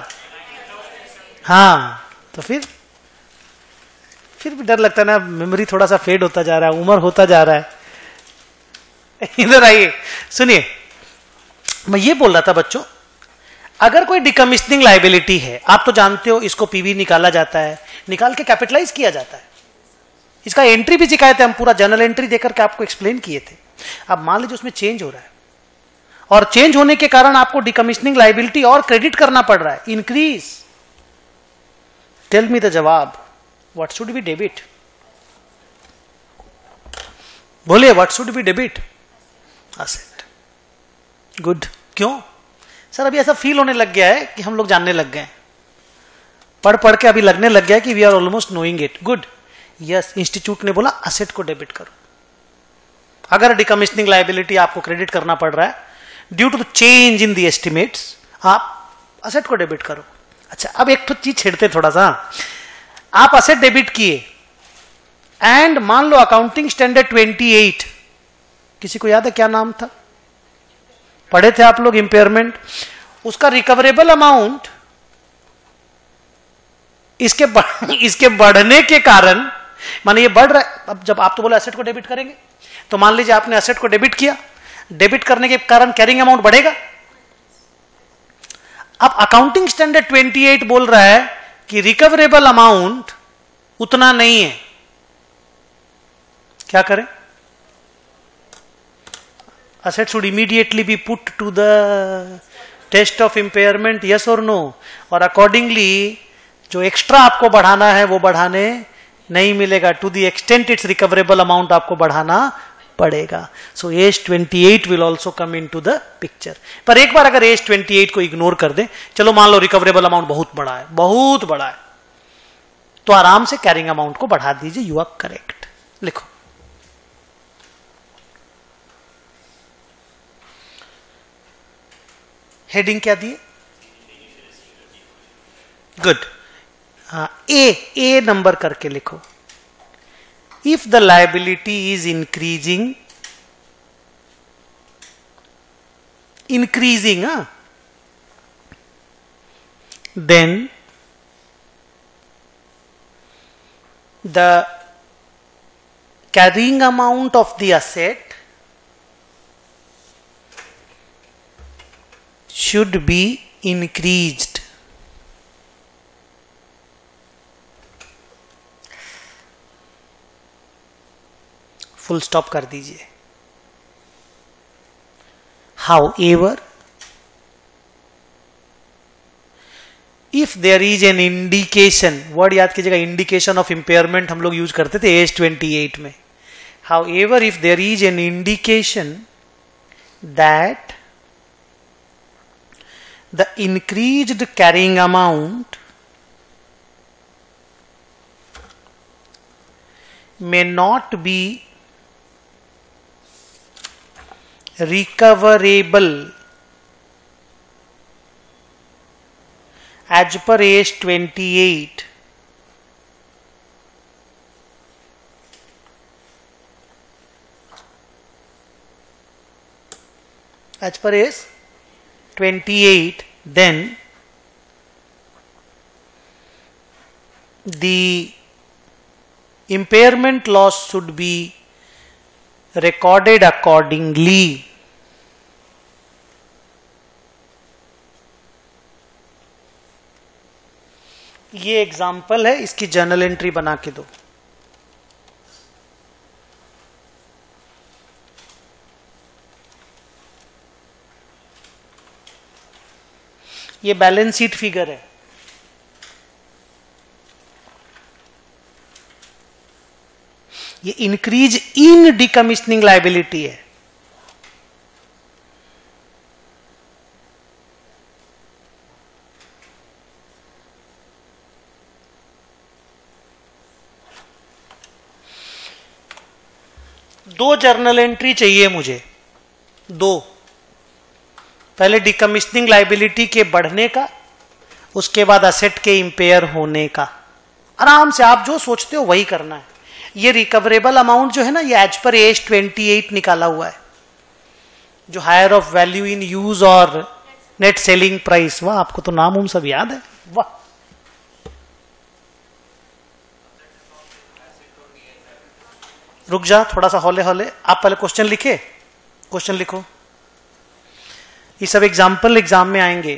हाँ, तो फिर फिर भी डर लगता है ना, मेमोरी थोड़ा सा फेड होता जा रहा है, उम्र होता जा रहा है। इधर आइए सुनिए, मैं ये बोल रहा था बच्चों, अगर कोई डिकमिशनिंग लाइबिलिटी है, आप तो जानते हो इसको पीवी निकाला जाता है, निकाल के कैपिटलाइज किया जाता है। इसका एंट्री भी सिखाए थे हम, पूरा जर्नल एंट्री देकर के आपको एक्सप्लेन किए थे। अब मान लीजिए उसमें चेंज हो रहा है, और चेंज होने के कारण आपको डिकमिशनिंग लाइबिलिटी और क्रेडिट करना पड़ रहा है, इंक्रीज। टेल मी द जवाब, व्हाट शुड बी डेबिट? बोलिए, what should be debit? Asset. Good. क्यों सर? अभी ऐसा फील होने लग गया है कि हम लोग जानने लग गए, पढ़ पढ़ के अभी लगने लग गया है कि we are almost knowing it. Good. Yes, institute ने बोला असेट को डेबिट करो। अगर डिकमिशनिंग लाइबिलिटी आपको क्रेडिट करना पड़ रहा है due to the change in the estimates, आप असेट को डेबिट करो। अच्छा अब एक तो चीज छेड़ते थोड़ा सा, आप असेट डेबिट किए एंड मान लो अकाउंटिंग स्टैंडर्ड ट्वेंटी एट, किसी को याद है क्या नाम था? पढ़े थे आप लोग, इंपेयरमेंट। उसका रिकवरेबल अमाउंट इसके बढ़, इसके बढ़ने के कारण, माने ये बढ़ रहा है। अब जब आप तो बोले एसेट को डेबिट करेंगे, तो मान लीजिए आपने एसेट को डेबिट किया, डेबिट करने के कारण कैरिंग अमाउंट बढ़ेगा। अब अकाउंटिंग स्टैंडर्ड ट्वेंटी एट बोल रहा है कि रिकवरेबल अमाउंट उतना नहीं है, क्या करें? asset should immediately be put to the test of impairment, yes or no? और accordingly जो एक्स्ट्रा आपको बढ़ाना है वो बढ़ाने नहीं मिलेगा, to the extent it's recoverable amount आपको बढ़ाना पड़ेगा। So AS twenty eight will also come into the picture. पर एक बार अगर एज ट्वेंटी एट को इग्नोर कर दें, चलो मान लो रिकवरेबल अमाउंट बहुत बड़ा है, बहुत बड़ा है, तो आराम से कैरिंग अमाउंट को बढ़ा दीजिए, यू आर करेक्ट। लिखो हेडिंग क्या दिए? गुड। ए ए नंबर करके लिखो। If the liability is increasing, increasing हा, then the carrying amount of the asset should be increased. Full stop कर दीजिए। However, if there is an indication, word याद कीजिएगा, इंडिकेशन ऑफ इंपेयरमेंट हम लोग use करते थे एज ट्वेंटी एट में। However, if there is an indication that the increased carrying amount may not be recoverable as per age twenty-eight, as per age twenty-eight, then the impairment loss should be recorded accordingly. ये example है, इसकी journal entry बना के दो। ये balance sheet figure है। ये increase in डिकमिशनिंग liability है। दो जर्नल एंट्री चाहिए मुझे, दो। पहले डिकमिशनिंग लायबिलिटी के बढ़ने का, उसके बाद असेट के इंपेयर होने का। आराम से आप जो सोचते हो वही करना है। ये रिकवरेबल अमाउंट जो है ना, ये as per AS twenty eight निकाला हुआ है, जो higher of value in use और नेट सेलिंग प्राइस। वाह, आपको तो नाम उम सब याद है, वाह। रुक जा, थोड़ा सा हौले हौले। आप पहले क्वेश्चन लिखे, क्वेश्चन लिखो। ये सब एग्जाम्पल एग्जाम में आएंगे।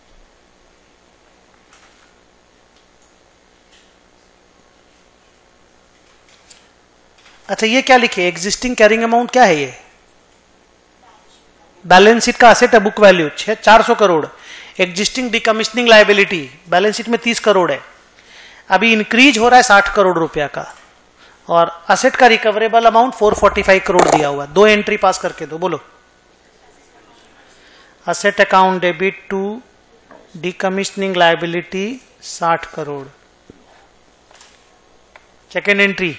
अच्छा, ये क्या लिखे? एग्जिस्टिंग कैरिंग अमाउंट क्या है? ये बैलेंस शीट का असेट है, बुक वैल्यू चार सौ करोड़। Existing decommissioning liability balance sheet में तीस करोड़ है, अभी इंक्रीज हो रहा है साठ करोड़ रुपया का, और असेट का रिकवरेबल अमाउंट चार सौ पैंतालीस करोड़ दिया हुआ है। दो एंट्री पास करके दो, बोलो। Asset account debit to decommissioning liability साठ करोड़। सेकेंड एंट्री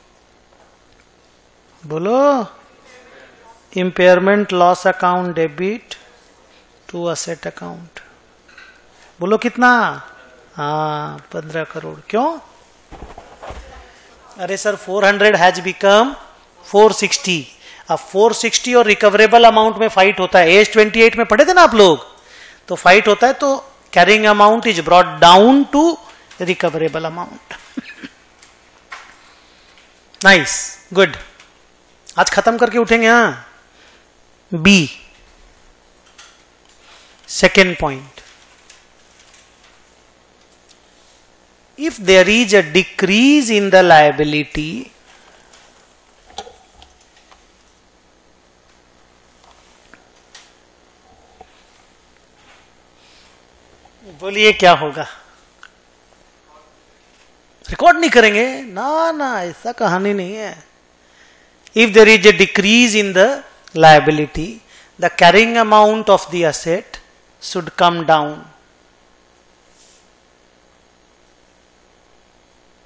बोलो, impairment loss account debit to asset account. बोलो कितना? हाँ, पंद्रह करोड़। क्यों? अरे sir, four hundred has become four sixty. अब फोर सिक्सटी और रिकवरेबल अमाउंट में फाइट होता है। एज ट्वेंटी एट में पढ़े थे ना आप लोग, तो फाइट होता है, तो carrying amount is brought down to recoverable amount. Nice, good. आज खत्म करके उठेंगे। हाँ, B second point, if there is a decrease in the liability, बोलिए क्या होगा? रिकॉर्ड नहीं करेंगे ना, ना, ऐसा कहानी नहीं है। If there is a decrease in the liability, the carrying amount of the asset should come down.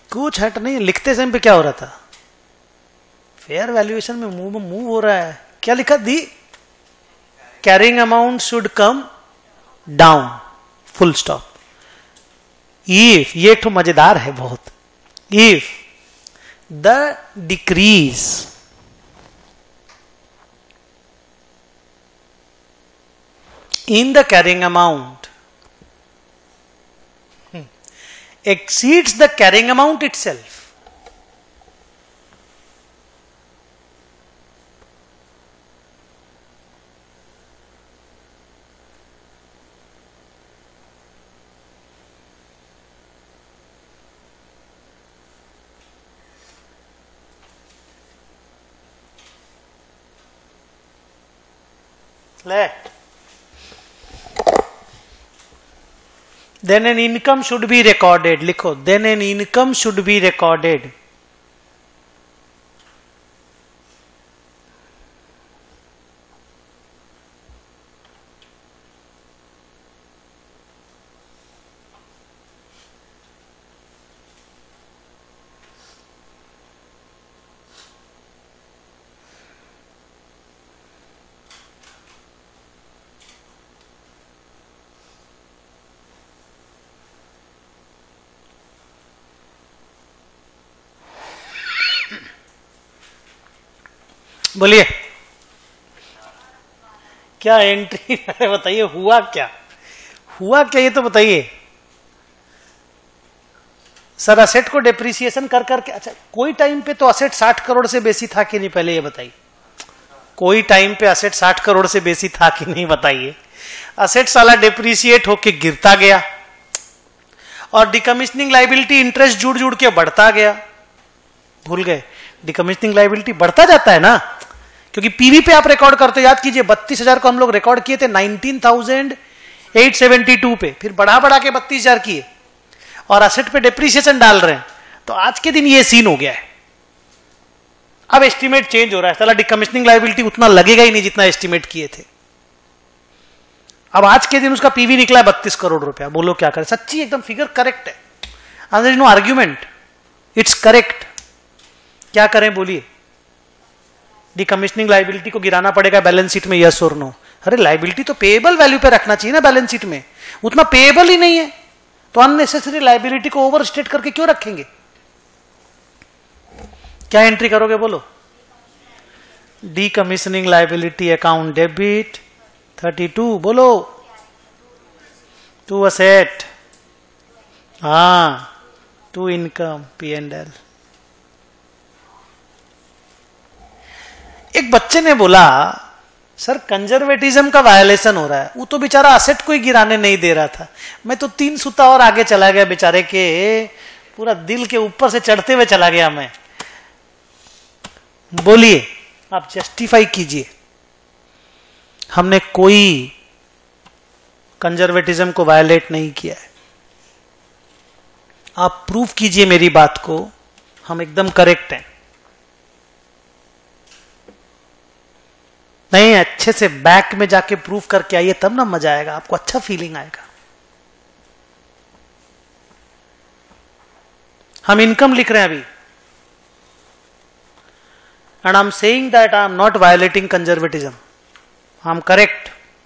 कुछ हट नहीं, लिखते समय पे क्या हो रहा था, फेयर वैल्यूएशन में मूव मूव हो रहा है। क्या लिखा, the carrying amount should come down, full stop. If, ये एक तो मजेदार है बहुत, if the decrease in the carrying amount exceeds the carrying amount itself, ले then an income should be recorded, लिखो, then an income should be recorded बोलिए क्या एंट्री, अरे बताइए हुआ क्या, हुआ क्या ये तो बताइए सर। असेट को डेप्रिसिएशन कर करके, अच्छा कोई टाइम पे तो असेट साठ करोड़ से बेसी था कि नहीं, पहले ये बताइए। कोई टाइम पे असेट साठ करोड़ से बेसी था कि नहीं, बताइए। असेट साला डेप्रिसिएट होके गिरता गया और डिकमिशनिंग लाइबिलिटी इंटरेस्ट जुड़ जुड़ के बढ़ता गया। भूल गए, डिकमिशनिंग लाइबिलिटी बढ़ता जाता है ना, क्योंकि पीवी पे आप रिकॉर्ड करते हो। याद कीजिए बत्तीस हजार को हम लोग रिकॉर्ड किए थे nineteen thousand eight seventy two पे, फिर बढ़ा बढ़ा के बत्तीस हजार किए और असेट पे डेप्रिसिएशन डाल रहे हैं। तो आज के दिन ये सीन हो गया है। अब एस्टिमेट चेंज हो रहा है, साला डिकमिशनिंग लाइबिलिटी उतना लगेगा ही नहीं जितना एस्टिमेट किए थे। अब आज के दिन उसका पीवी निकला है बत्तीस करोड़ रुपया। बोलो क्या करें, सच्ची एकदम फिगर करेक्ट है, there is no argument, it's correct. क्या करें बोलिए, डिकमिशनिंग लाइबिलिटी को गिराना पड़ेगा बैलेंस शीट में, यस और नो। अरे लाइबिलिटी तो पेएबल वैल्यू पे रखना चाहिए ना बैलेंस शीट में, उतना पेएबल ही नहीं है तो अननेसेसरी लाइबिलिटी को ओवरस्टेट करके क्यों रखेंगे। क्या एंट्री करोगे बोलो, decommissioning liability account debit thirty two, बोलो टू असेट, हाँ to income P and L. एक बच्चे ने बोला सर कंजर्वेटिज्म का वायलेशन हो रहा है, वो तो बेचारा असेट को ही गिराने नहीं दे रहा था, मैं तो तीन सूता और आगे चला गया, बेचारे के पूरा दिल के ऊपर से चढ़ते हुए चला गया मैं। बोलिए आप जस्टिफाई कीजिए, हमने कोई कंजर्वेटिज्म को वायलेट नहीं किया है, आप प्रूफ कीजिए मेरी बात को, हम एकदम करेक्ट हैं। नहीं, अच्छे से बैक में जाके प्रूफ करके आइए, तब ना मजा आएगा, आपको अच्छा फीलिंग आएगा। हम इनकम लिख रहे हैं अभी, and I am saying that I am not violating conservatism, I am correct.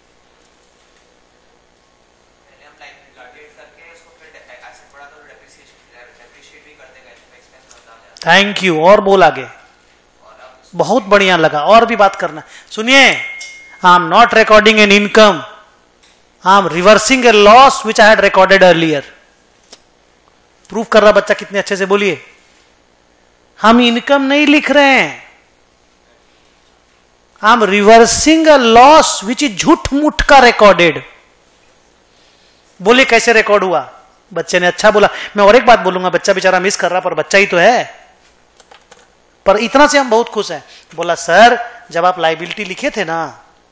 Thank you, और बोल आगे, बहुत बढ़िया लगा, और भी बात करना। सुनिए, I am not recording an income, I am reversing a loss which I had recorded earlier. Proof कर रहा बच्चा कितने अच्छे से, बोलिए। हम इनकम नहीं लिख रहे हैं, I am reversing a loss which is झूठ मूठ का रिकॉर्डेड। बोले कैसे रिकॉर्ड हुआ, बच्चे ने अच्छा बोला। मैं और एक बात बोलूंगा, बच्चा बेचारा मिस कर रहा, पर बच्चा ही तो है, पर इतना से हम बहुत खुश हैं। बोला सर जब आप लाइबिलिटी लिखे थे ना,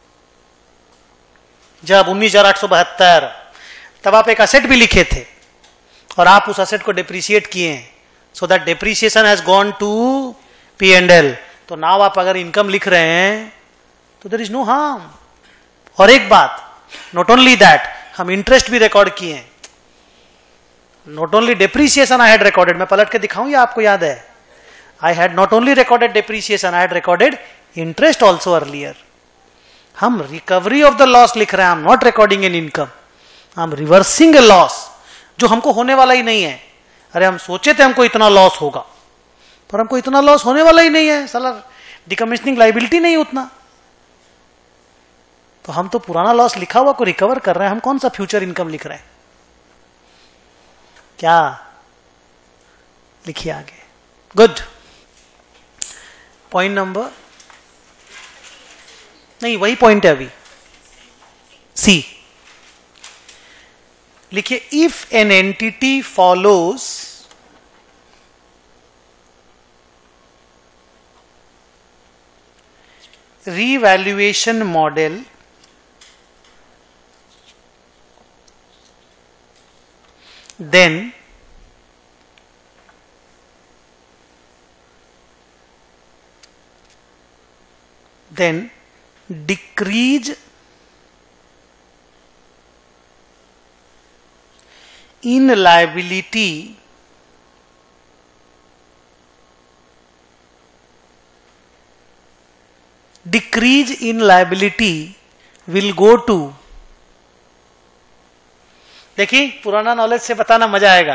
जब उन्नीस हजार आठ सौ बहत्तर, तब आप एक असेट भी लिखे थे और आप उस असेट को डिप्रिशिएट किए हैं, so that depreciation has gone to P and L. तो नाउ आप अगर इनकम लिख रहे हैं तो देयर इज नो हार्म। और एक बात, नॉट ओनली दैट, हम इंटरेस्ट भी रिकॉर्ड किए हैं। Not only depreciation I had recorded, मैं पलट के दिखाऊं या आपको याद है? I had not only recorded depreciation, I had recorded interest also earlier. हम रिकवरी ऑफ द लॉस लिख रहे हैं, I am not recording an income, I am reversing a loss जो हमको होने वाला ही नहीं है. अरे हम सोचे थे हमको इतना लॉस होगा, पर हमको इतना लॉस होने वाला ही नहीं है, साला डिकमिशनिंग लाइबिलिटी नहीं उतना. तो हम तो पुराना लॉस लिखा हुआ को रिकवर कर रहे हैं, हम कौन सा फ्यूचर इनकम लिख रहे हैं? क्या लिखिए आगे. गुड. पॉइंट नंबर, नहीं वही पॉइंट है अभी, सी लिखिए. If an entity follows revaluation model then then decrease in liability decrease in liability will go to. देखिए पुराना नॉलेज से बताना मजा आएगा.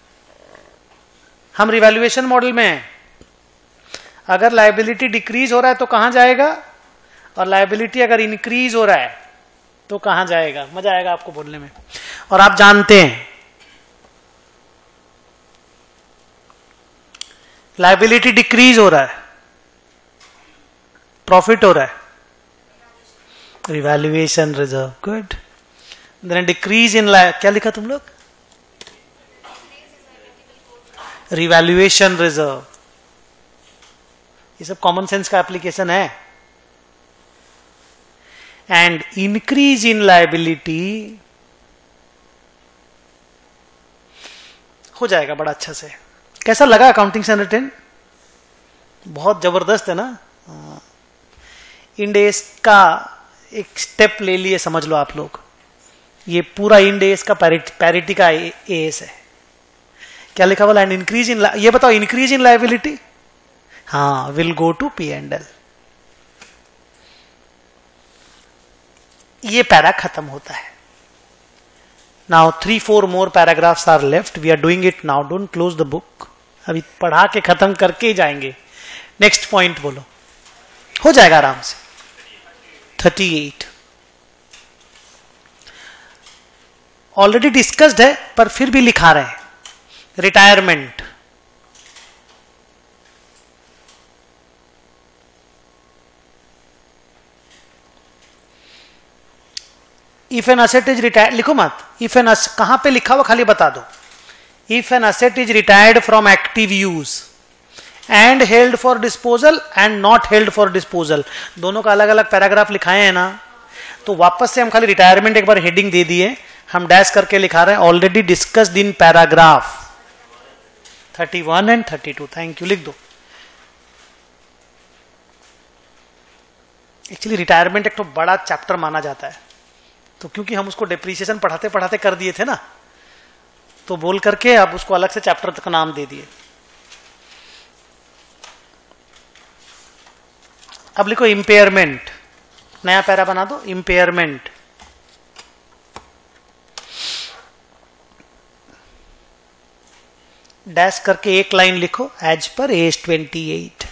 हम रिवैल्यूएशन मॉडल में हैं, अगर लायबिलिटी डिक्रीज हो रहा है तो कहां जाएगा, और लायबिलिटी अगर इंक्रीज हो रहा है तो कहां जाएगा. मजा आएगा आपको बोलने में. और आप जानते हैं लायबिलिटी डिक्रीज हो रहा है, प्रॉफिट हो रहा है, revaluation reserve. Good. Then decrease in लाइ क्या लिखा तुम लोग? Revaluation reserve. ये सब कॉमन सेंस का एप्लीकेशन है. एंड इंक्रीज इन लायबिलिटी हो जाएगा बड़ा अच्छा से. कैसा लगा अकाउंटिंग स्टैंडर्ड टेन? बहुत जबरदस्त है ना. इंड एस का एक स्टेप ले लिए समझ लो आप लोग. ये पूरा इंड एस का पैरिटी का एएस है. क्या लिखा हुआ? एंड इंक्रीज इन, ये बताओ इंक्रीज इन लायबिलिटी, हाँ, will go to P and L. ये पैरा खत्म होता है. Now three four more paragraphs are left. We are doing it now. Don't close the book. अभी पढ़ा के खत्म करके ही जाएंगे. नेक्स्ट पॉइंट बोलो. हो जाएगा आराम से. थर्टी एट ऑलरेडी डिस्कस्ड है पर फिर भी लिखा रहे हैं. Retirement. If an asset is retired, लिखो मत. इफ एन कहां पे लिखा हुआ खाली बता दो. If an asset is retired from active use and held for disposal and not held for disposal, दोनों का अलग अलग पैराग्राफ लिखाए हैं ना. तो वापस से हम खाली रिटायरमेंट एक बार हेडिंग दे दिए, हम डैश करके लिखा रहे हैं already discussed in paragraph thirty one and thirty two. Thank you. लिख दो. एक्चुअली रिटायरमेंट एक तो बड़ा चैप्टर माना जाता है, तो क्योंकि हम उसको डेप्रीसिएशन पढ़ाते पढ़ाते कर दिए थे ना, तो बोल करके अब उसको अलग से चैप्टर का नाम दे दिए. अब लिखो इम्पेयरमेंट. नया पैरा बना दो. इम्पेयरमेंट. डैश करके एक लाइन लिखो. As per AS twenty eight.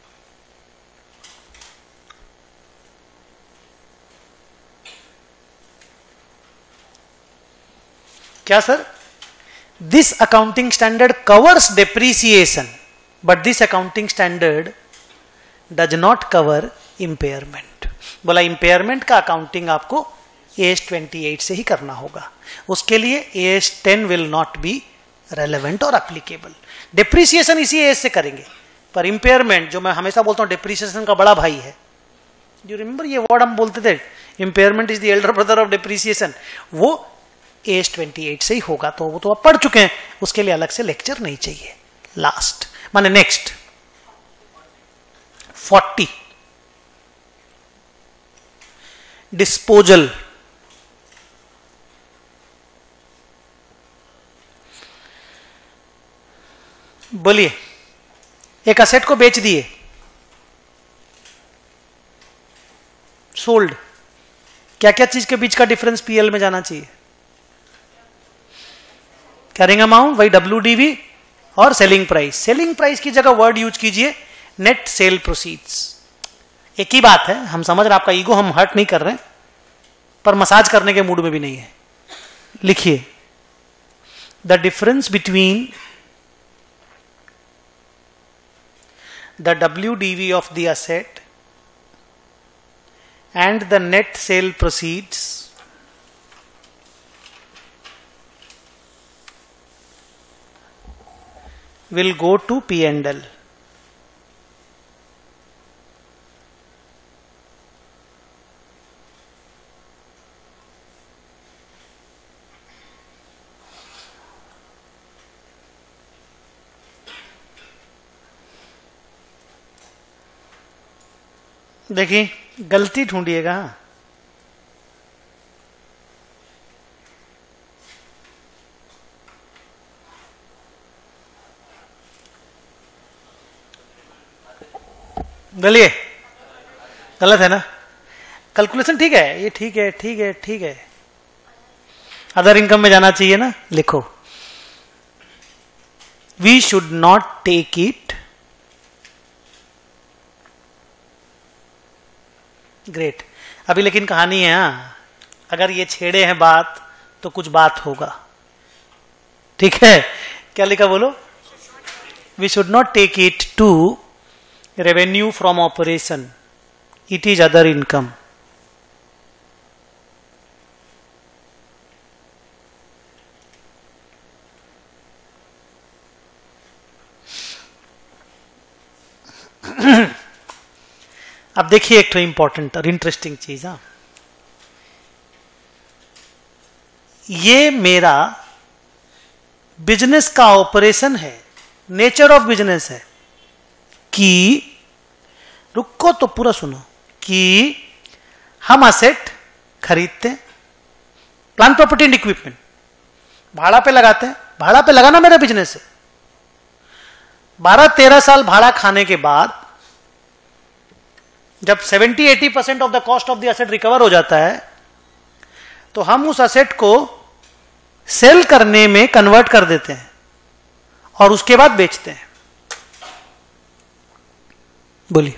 क्या sir? This accounting standard covers depreciation but this accounting standard does not cover impairment. बोला इम्पेयरमेंट का अकाउंटिंग आपको एज ट्वेंटी एट से ही करना होगा. उसके लिए AS ten will not be relevant और एप्लीकेबल. डेप्रीसिएशन इसी एज से करेंगे, पर इम्पेयरमेंट जो मैं हमेशा बोलता हूं डेप्रीसिएशन का बड़ा भाई है. यू रिमेंबर ये वर्ड हम बोलते थे, impairment is the elder brother of depreciation. वो एज ट्वेंटी एट से ही होगा. तो वो तो आप पढ़ चुके हैं, उसके लिए अलग से लेक्चर नहीं चाहिए. लास्ट माने नेक्स्ट फोर्टी. डिस्पोजल. बोलिए, एक असेट को बेच दिए, सोल्ड, क्या क्या चीज के बीच का डिफरेंस पीएल में जाना चाहिए? कैरिंग अमाउंट, वही डब्ल्यूडीवी और सेलिंग प्राइस। सेलिंग प्राइस की जगह वर्ड यूज कीजिए नेट सेल प्रोसीड्स। एक ही बात है, हम समझ रहे, आपका ईगो हम हर्ट नहीं कर रहे, पर मसाज करने के मूड में भी नहीं है। लिखिए, the difference between the WDV of the asset and the net sale proceeds will go to P and L. देखिए, गलती ढूंढिएगा। बोलिए, गलत है ना? कैलकुलेशन ठीक है, ये ठीक है, ठीक है, ठीक है। अदर इनकम में जाना चाहिए ना। लिखो, we should not take it, great. अभी लेकिन कहानी है, हाँ, अगर ये छेड़े हैं बात तो कुछ बात होगा, ठीक है? क्या लिखा बोलो? We should not take it to revenue from operation, it is other income. अब देखिए एक तो इंपॉर्टेंट और इंटरेस्टिंग चीज, हाँ, ये मेरा बिजनेस का ऑपरेशन है, नेचर ऑफ बिजनेस है कि, रुको तो पूरा सुनो, कि हम असेट खरीदते हैं, प्लांट प्रॉपर्टी एंड इक्विपमेंट भाड़ा पे लगाते हैं। भाड़ा पे लगाना मेरा बिजनेस है। बारह तेरह साल भाड़ा खाने के बाद जब seventy eighty percent of the cost of the asset recover हो जाता है, तो हम उस एसेट को सेल करने में कन्वर्ट कर देते हैं और उसके बाद बेचते हैं। बोलिए,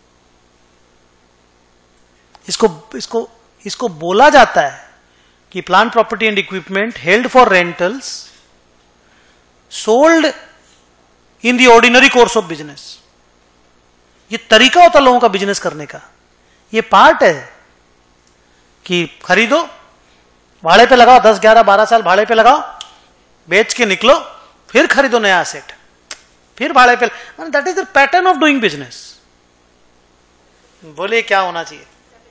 इसको इसको इसको बोला जाता है कि plant property and equipment held for rentals sold in the ordinary course of business. ये तरीका होता लोगों का बिजनेस करने का, ये पार्ट है कि खरीदो, भाड़े पे लगाओ, दस ग्यारह बारह साल भाड़े पे लगाओ, बेच के निकलो, फिर खरीदो नया एसेट, फिर भाड़े पे। That is the pattern of doing business. बोलिए, क्या होना चाहिए?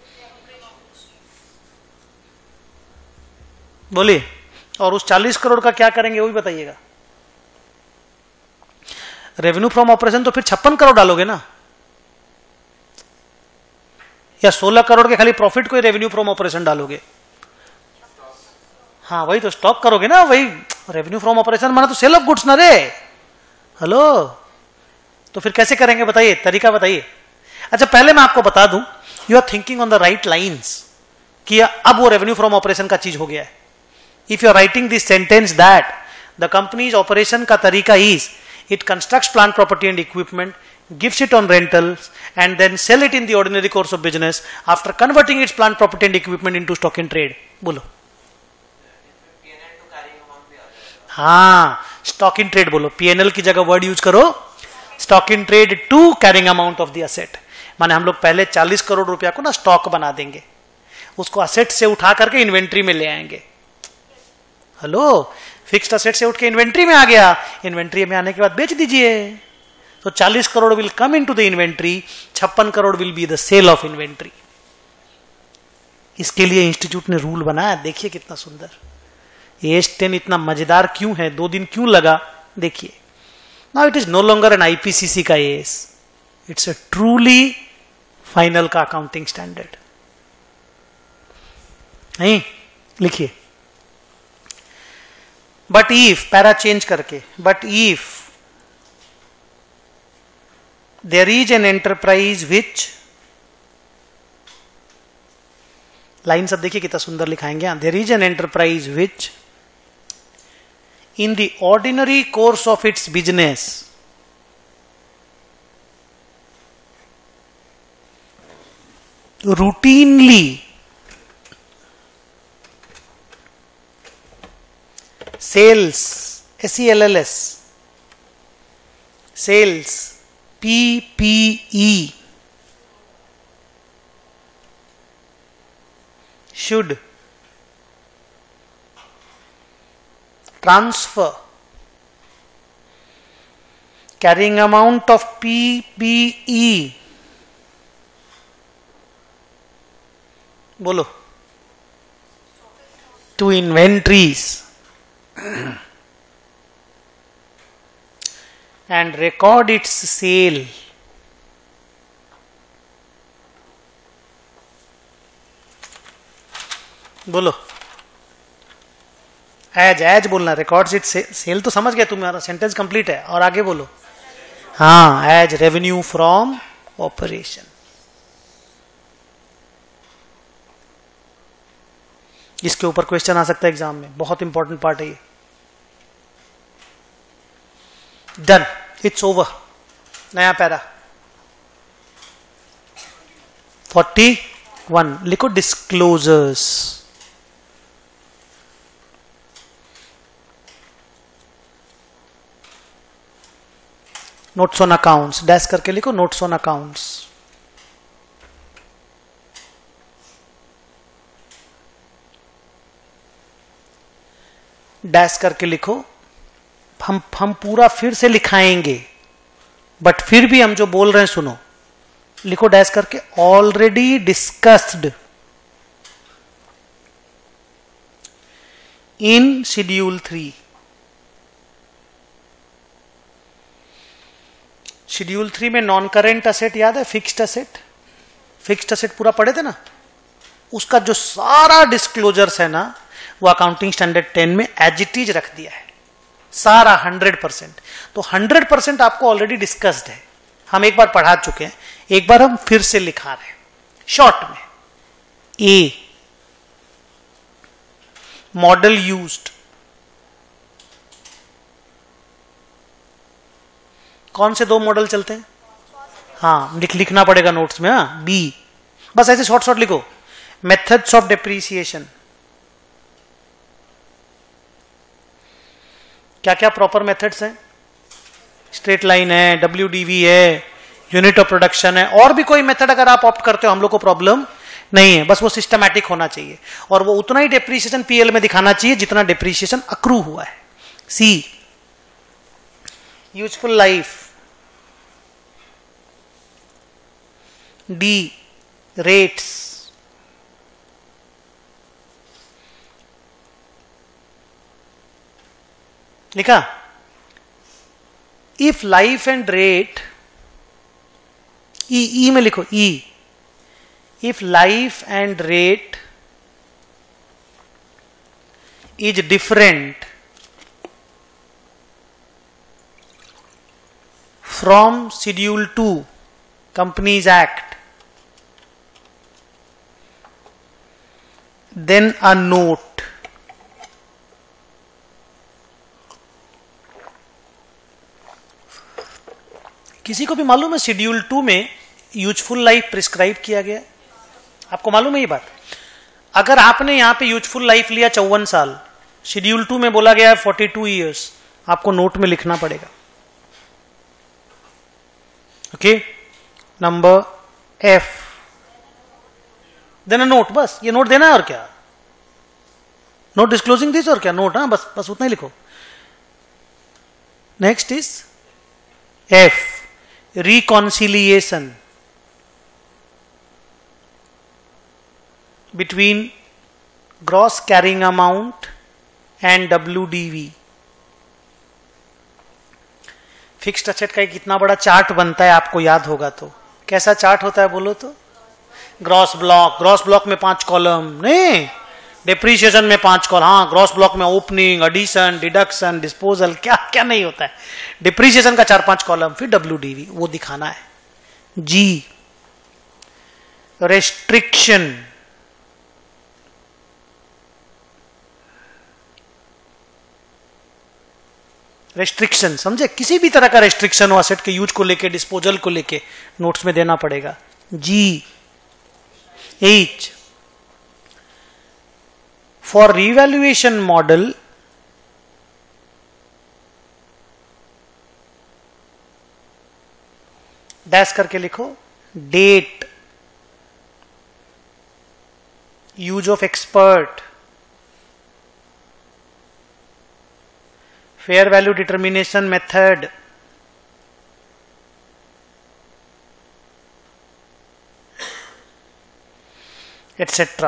बोलिए, और उस चालीस करोड़ का क्या करेंगे वो भी बताइएगा। रेवेन्यू फ्रॉम ऑपरेशन तो फिर छप्पन करोड़ डालोगे ना, या सोलह करोड़ के खाली प्रॉफिट को ही रेवेन्यू फ्रॉम ऑपरेशन डालोगे? हाँ, वही तो स्टॉप करोगे ना। वही रेवेन्यू फ्रॉम ऑपरेशन माना तो सेल ऑफ गुड्स ना रे। हेलो, तो फिर कैसे करेंगे बताइए, तरीका बताइए। अच्छा, पहले मैं आपको बता दूं, you are thinking on the right lines कि अब वो रेवेन्यू फ्रॉम ऑपरेशन का चीज हो गया है। If you are writing this sentence that the company's operation का तरीका is it constructs plant property and equipment, gives it on rentals, and then sell it in the ordinary course of business after converting its plant property and equipment into stock in trade. बोलो, हाँ, stock in trade बोलो। PNL की जगह word use करो stock in trade to carrying amount of the asset. माने हम लोग पहले चालीस करोड़ रुपया को ना स्टॉक बना देंगे, उसको असेट से उठा करके इन्वेंट्री में ले आएंगे। हेलो, फिक्स्ड असेट से उठ के इन्वेंट्री में आ गया, इन्वेंट्री में आने के बाद बेच दीजिए। तो चालीस crore will come into the inventory, छप्पन crore will be the sale of inventory. इसके लिए इंस्टीट्यूट ने रूल बनाया, देखिए कितना सुंदर। एस टेन इतना मजेदार क्यों है, दो दिन क्यों लगा, देखिए। Now it is no longer an IPCC का S, it's a truly final का अकाउंटिंग स्टैंडर्ड। नहीं, लिखिए, बट इफ, पैरा चेंज करके, but if there is an enterprise which, line सब देखिए कितना सुंदर लिखाएंगे, there is an enterprise which in the ordinary course of its business routinely sales, S E L L S, sales, P P E, should transfer carrying amount of P P E, बोलो, to inventories and record its sale बोलो, as as बोलना, records it sale तो समझ गया, तुम्हारा sentence complete है, और आगे बोलो, हाँ, एज रेवेन्यू फ्रॉम ऑपरेशन। इसके ऊपर क्वेश्चन आ सकता है एग्जाम में, बहुत इंपॉर्टेंट पार्ट है ये। Done, it's over. नया पैरा फोर्टी वन लिखो, disclosures. Notes on accounts, dash करके लिखो नोट्स ऑन अकाउंट्स। डैश करके लिखो, हम हम पूरा फिर से लिखाएंगे, बट फिर भी हम जो बोल रहे हैं सुनो, लिखो डैश करके, already discussed in schedule three. Schedule three में नॉन करेंट असेट याद है, फिक्स्ड असेट, फिक्स्ड असेट पूरा पढ़े थे ना, उसका जो सारा डिस्क्लोजर्स है ना, वो अकाउंटिंग स्टैंडर्ड टेन में एज इट इज रख दिया है, सारा हंड्रेड परसेंट। तो हंड्रेड परसेंट आपको ऑलरेडी डिस्कस्ड है, हम एक बार पढ़ा चुके हैं, एक बार हम फिर से लिखा रहे हैं शॉर्ट में। ए, मॉडल यूज्ड, कौन से दो मॉडल चलते हैं, हाँ लिख लिखना पड़ेगा नोट्स में। हाँ, बी, बस ऐसे शॉर्ट शॉर्ट लिखो, मेथड्स ऑफ डेप्रीसिएशन, क्या क्या प्रॉपर मेथड्स हैं, स्ट्रेट लाइन है, डब्ल्यू डी वी है, यूनिट ऑफ प्रोडक्शन है, और भी कोई मेथड अगर आप ऑप्ट करते हो हम लोग को प्रॉब्लम नहीं है, बस वो सिस्टमैटिक होना चाहिए और वो उतना ही डेप्रीसिएशन पीएल में दिखाना चाहिए जितना डेप्रीसिएशन अक्रू हुआ है। C, useful life. D, rates. लिखा, if life and rate, E E में लिखो, E, if life and rate is different from schedule two companies act, then a note. किसी को भी मालूम है शेड्यूल टू में यूजफुल लाइफ प्रिस्क्राइब किया गया है, आपको मालूम है ये बात? अगर आपने यहां पे यूजफुल लाइफ लिया चौवन साल, शेड्यूल टू में बोला गया है फोर्टी टू ईयर्स, आपको नोट में लिखना पड़ेगा। ओके, नंबर एफ, देना नोट, बस ये नोट देना है और क्या, नोट डिस्क्लोजिंग दिस और क्या, नोट, हाँ बस बस उतना ही लिखो। Next is F, reconciliation between gross carrying amount and W D V। Fixed asset का कितना बड़ा चार्ट बनता है आपको याद होगा, तो कैसा चार्ट होता है बोलो तो? ग्रॉस ब्लॉक, ग्रॉस ब्लॉक में पांच कॉलम नहीं, डेप्रीशिएशन में पांच कॉलम, हाँ ग्रॉस ब्लॉक में ओपनिंग, एडिशन, डिडक्शन, डिस्पोजल, क्या क्या नहीं होता है, डिप्रीशिएशन का चार पांच कॉलम, फिर डब्ल्यू डी वी, वो दिखाना है। जी, रेस्ट्रिक्शन, रेस्ट्रिक्शन समझे, किसी भी तरह का रेस्ट्रिक्शन हो असेट के यूज को लेके, डिस्पोजल को लेके नोट्स में देना पड़ेगा। जी। H, for revaluation model dash करके लिखो, date, use of expert, fair value determination method, etcetera.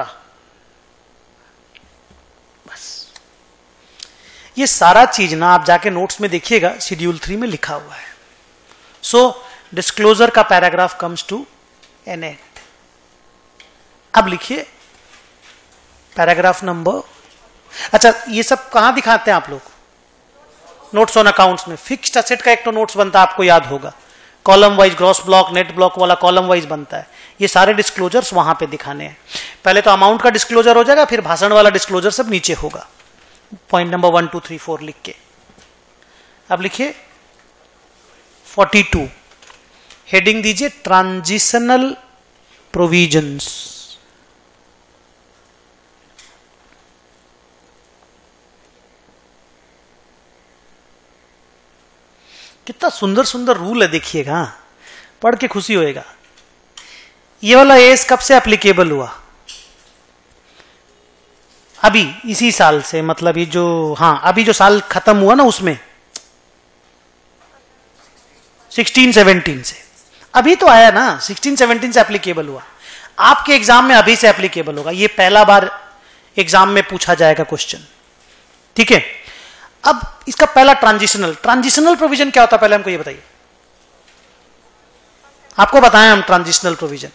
बस ये सारा चीज ना आप जाके नोट्स में देखिएगा, शेड्यूल थ्री में लिखा हुआ है। सो डिस्क्लोजर का paragraph comes to an end. अब लिखिए पैराग्राफ नंबर, अच्छा ये सब कहां दिखाते हैं आप लोग? नोट्स ऑन अकाउंट्स में। फिक्स्ड असेट का एक तो नोट्स बनता है, आपको याद होगा, column wise gross block net block वाला कॉलम वाइज बनता है। ये सारे डिस्क्लोजर्स वहां पे दिखाने हैं। पहले तो अमाउंट का डिस्क्लोजर हो जाएगा, फिर भाषण वाला डिस्क्लोजर सब नीचे होगा, point number one two three four लिख के। अब लिखिए फोर्टी टू, हेडिंग दीजिए ट्रांजिशनल प्रोविजंस। कितना सुंदर सुंदर रूल है, देखिएगा, पढ़ के खुशी होएगा। ये वाला एस कब से एप्लीकेबल हुआ? अभी इसी साल से, मतलब ये जो, हाँ अभी जो साल खत्म हुआ ना उसमें सिक्सटीन सेवनटीन से, अभी तो आया ना, सिक्सटीन सेवनटीन से एप्लीकेबल हुआ। आपके एग्जाम में अभी से एप्लीकेबल होगा, ये पहला बार एग्जाम में पूछा जाएगा क्वेश्चन, ठीक है। अब इसका पहला ट्रांजिशनल, ट्रांजिशनल प्रोविजन क्या होता है पहले हमको ये बताइए। आपको बताएं हम ट्रांजिशनल प्रोविजन।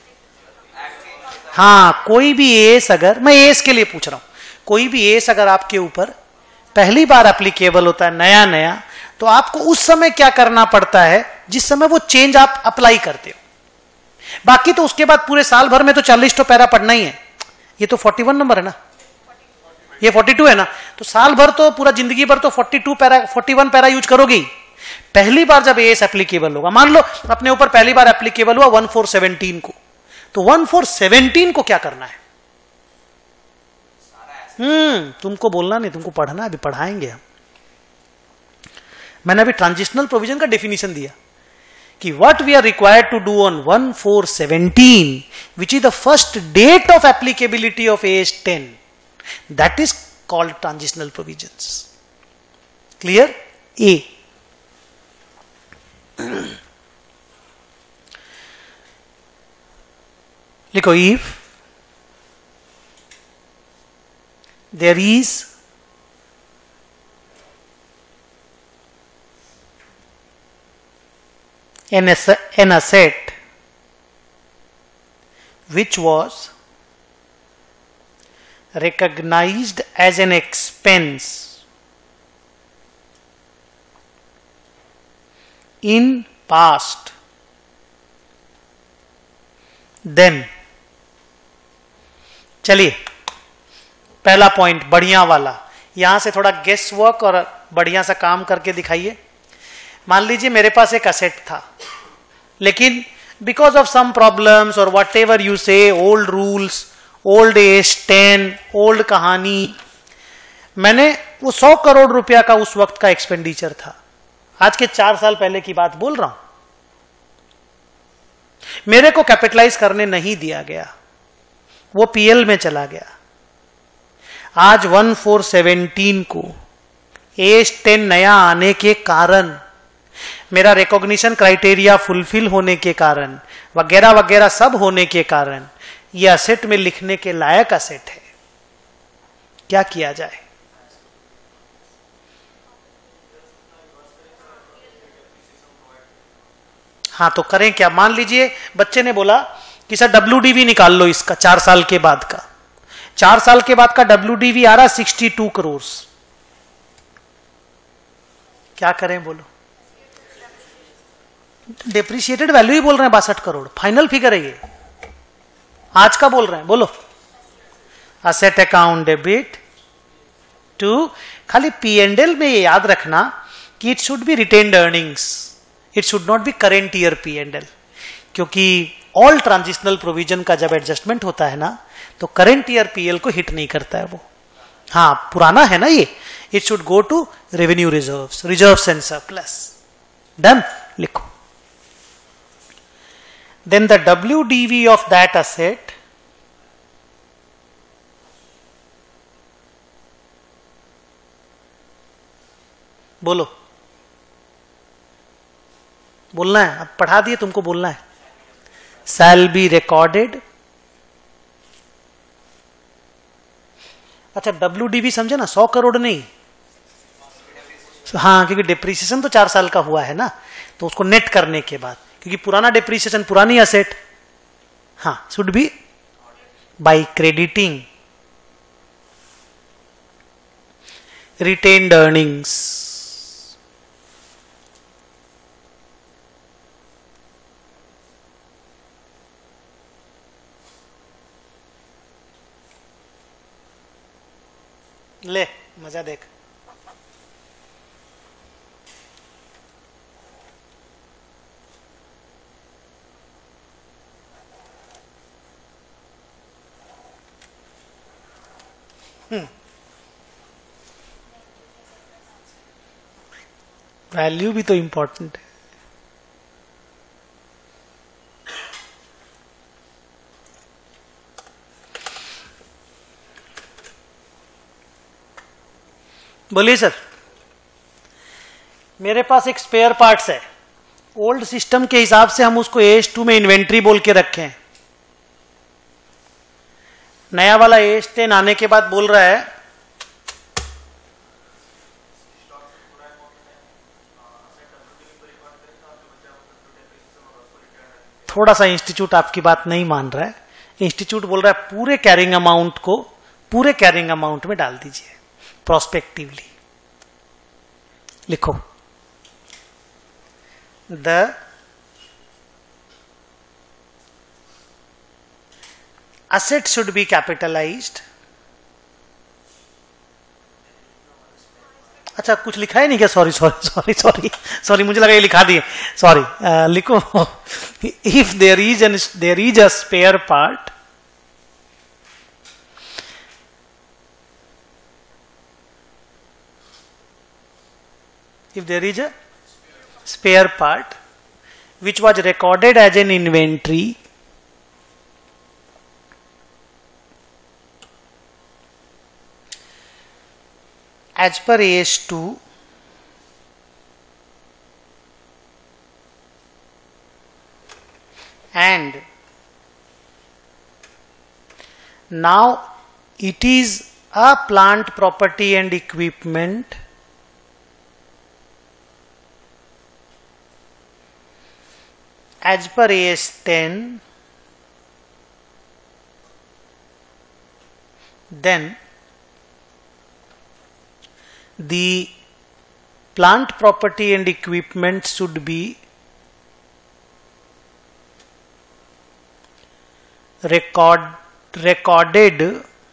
हाँ, कोई भी एस, अगर मैं एस के लिए पूछ रहा हूं, कोई भी एस अगर आपके ऊपर पहली बार एप्लीकेबल होता है नया नया, तो आपको उस समय क्या करना पड़ता है जिस समय वो चेंज आप अप्लाई करते हो। बाकी तो उसके बाद पूरे साल भर में तो चालीस तो पैरा पढ़ना ही है। ये तो फोर्टी वन नंबर है ना, ये फोर्टी टू है ना, तो साल भर तो पूरा जिंदगी भर तो forty two para forty one para use करोगे ही। पहली बार जब एस एप्लीकेबल होगा, मान लो अपने ऊपर पहली बार एप्लीकेबल हुआ वन फोर सेवनटीन को, तो वन फोर सेवनटीन को क्या करना है? हम्म तुमको बोलना नहीं, तुमको पढ़ना, अभी पढ़ाएंगे हम। मैंने अभी ट्रांजिशनल प्रोविजन का डेफिनेशन दिया कि what we are required to do on one four seventeen, which is the first date of applicability of S ten, that is called transitional provisions. Clear? A. लिखो, if there is an asset, an asset which was recognized as an expense in past, then, चलिए पहला point बढ़िया वाला, यहां से थोड़ा guess work और बढ़िया सा काम करके दिखाइए। मान लीजिए मेरे पास एक असेट था, लेकिन बिकॉज ऑफ सम प्रॉब्लम्स और whatever you say, old rules, old AS ten, old कहानी, मैंने वो सौ करोड़ रुपया का उस वक्त का एक्सपेंडिचर था, आज के चार साल पहले की बात बोल रहा हूं, मेरे को कैपिटलाइज करने नहीं दिया गया, वो पीएल में चला गया। आज वन फोर सेवनटीन को एज टेन नया आने के कारण, मेरा रिकॉग्निशन क्राइटेरिया फुलफिल होने के कारण, वगैरह वगैरह सब होने के कारण, ये असेट में लिखने के लायक असेट है। क्या किया जाए? हाँ तो करें क्या? मान लीजिए बच्चे ने बोला कि सर डब्ल्यू डी वी निकाल लो इसका, चार साल के बाद का, चार साल के बाद का डब्ल्यू डी वी आ रहा सिक्सटी टू करोड़। क्या करें बोलो? डेप्रिशिएटेड वैल्यू ही बोल रहे हैं बासठ करोड़, फाइनल फिगर है ये, आज का बोल रहे हैं। बोलो, असेट अकाउंट डेबिट टू, खाली पी एंड एल में ये याद रखना कि it should be retained earnings, it should not be current year P and L, क्योंकि ऑल ट्रांजिशनल प्रोविजन का जब एडजस्टमेंट होता है ना तो करेंट ईयर पीएल को हिट नहीं करता है वो। हाँ पुराना है ना ये, it should go to revenue reserves, reserves and surplus. Done, लिखो। Then the W D V of that asset बोलो, बोलना है, अब पढ़ा दिए तुमको, बोलना है। शैल बी रिकॉर्डेड, अच्छा डब्ल्यू डी वी समझे ना, सौ करोड़ नहीं, हाँ क्योंकि डिप्रिसिएशन तो चार साल का हुआ है ना, तो उसको नेट करने के बाद, क्योंकि पुराना डिप्रिसिएशन पुरानी असेट, हाँ should be by crediting retained earnings. ले मजा देख, वैल्यू भी तो इंपॉर्टेंट है। बोलिए सर, मेरे पास एक स्पेयर पार्ट्स है, ओल्ड सिस्टम के हिसाब से हम उसको एस टू में इन्वेंट्री बोल के रखे हैं, नया वाला एस टेन आने के बाद बोल रहा है थोड़ा सा इंस्टीट्यूट आपकी बात नहीं मान रहा है, इंस्टीट्यूट बोल रहा है पूरे कैरिंग अमाउंट को पूरे कैरिंग अमाउंट में डाल दीजिए प्रोस्पेक्टिवली। लिखो, the asset should be capitalized। अच्छा कुछ लिखा है नहीं क्या? Sorry sorry sorry sorry sorry मुझे लगा ये लिखा दिए, सॉरी। लिखो, if there is an there is a spare part if there is a spare part which was recorded as an inventory as per A S two and now it is a plant property and equipment as per A S ten, then the plant property and equipment should be record recorded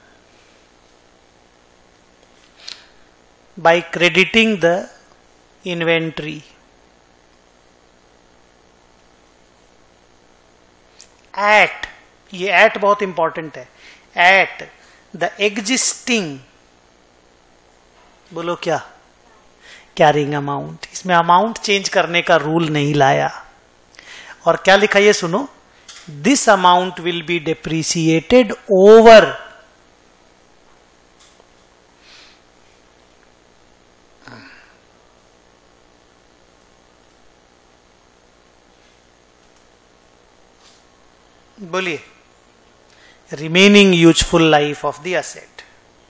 by crediting the inventory at, ये at बहुत important है, at the existing, बोलो क्या, carrying amount. इसमें amount change करने का rule नहीं लाया। और क्या लिखा ये सुनो, this amount will be depreciated over बोलिए remaining useful life of the asset.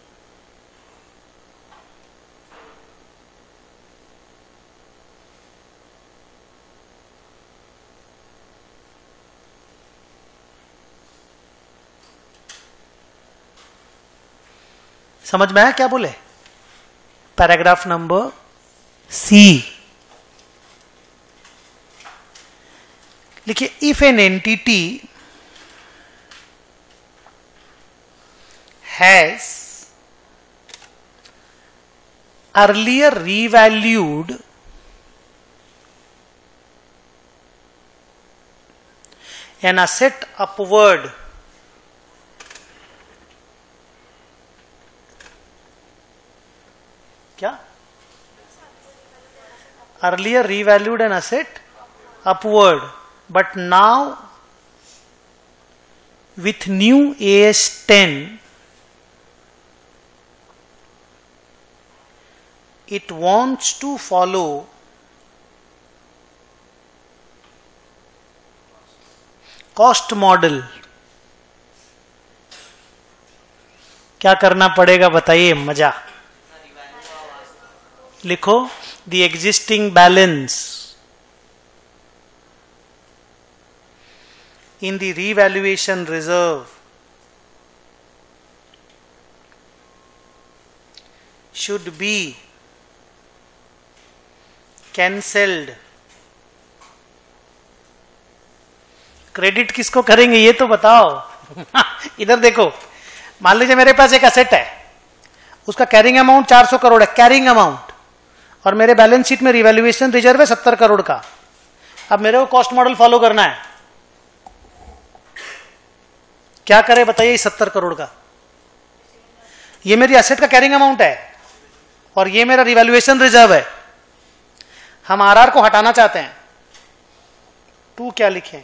समझ में आया क्या बोले? पैराग्राफ नंबर सी, लिखिए, if an entity has earlier revalued an asset upward क्या earlier revalued an asset upward, but now with new A S ten it wants to follow cost model. क्या करना पड़ेगा बताइए, मजा लिखो, the existing balance in the revaluation reserve should be cancelled. Credit किसको करेंगे ये तो बताओ। इधर देखो, मान लीजिए मेरे पास एक असेट है, उसका कैरिंग अमाउंट चार सौ करोड़ है, कैरिंग अमाउंट, और मेरे बैलेंस शीट में रिवैल्यूएशन रिजर्व है सत्तर करोड़ का। अब मेरे को कॉस्ट मॉडल फॉलो करना है, क्या करे बताइए। सत्तर करोड़ का, ये मेरी एसेट का कैरिंग अमाउंट है और ये मेरा रिवैल्यूएशन रिजर्व है। हम आरआर को हटाना चाहते हैं, टू क्या लिखें,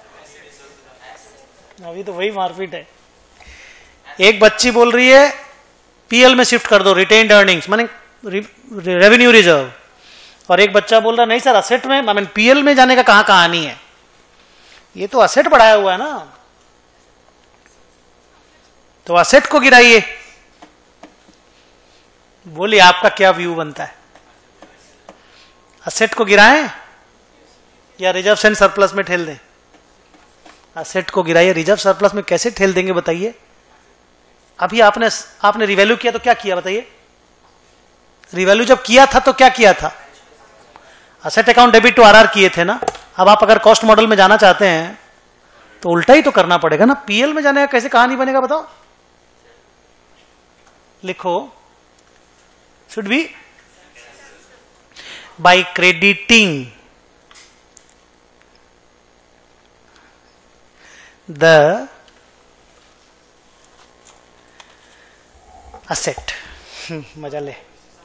अभी तो वही मारपीट है। एक बच्ची बोल रही है पीएल में शिफ्ट कर दो, रिटेन्ड अर्निंग्स माने रेवेन्यू रिजर्व, और एक बच्चा बोल रहा नहीं सर असेट में, आई मीन पीएल में जाने का कहां कहानी है। ये तो असेट बढ़ाया हुआ है ना, तो असेट को गिराइए। बोलिए आपका क्या व्यू बनता है, असेट को गिराएं या रिजर्व एंड सरप्लस में ठेल दें? असेट को गिराइए, रिजर्व सरप्लस में कैसे ठेल देंगे बताइए। अभी आपने आपने रिवैल्यू किया तो क्या किया बताइए, रिवैल्यू जब किया था तो क्या किया था, asset account debit to RR किए थे ना। अब आप अगर कॉस्ट मॉडल में जाना चाहते हैं तो उल्टा ही तो करना पड़ेगा ना, पीएल में जाने का कैसे कहानी बनेगा बताओ। लिखो, should be by crediting the asset. मजा ले,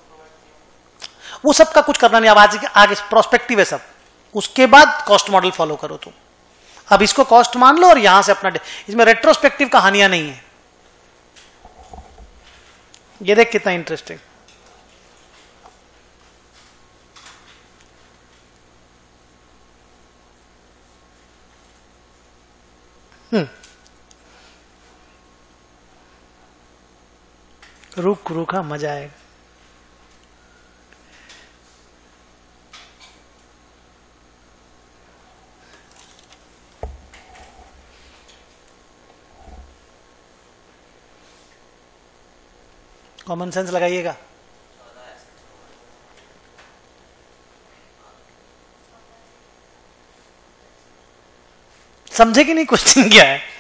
वो सब का कुछ करना नहीं, अब आज आगे प्रोस्पेक्टिव है सब, उसके बाद कॉस्ट मॉडल फॉलो करो तुम। अब इसको कॉस्ट मान लो और यहां से अपना, इसमें रेट्रोस्पेक्टिव कहानियां नहीं है। ये देख कितना इंटरेस्टिंग, हम्म रुक रुका मजा आएगा। कॉमन सेंस लगाइएगा। समझे कि नहीं क्वेश्चन क्या है?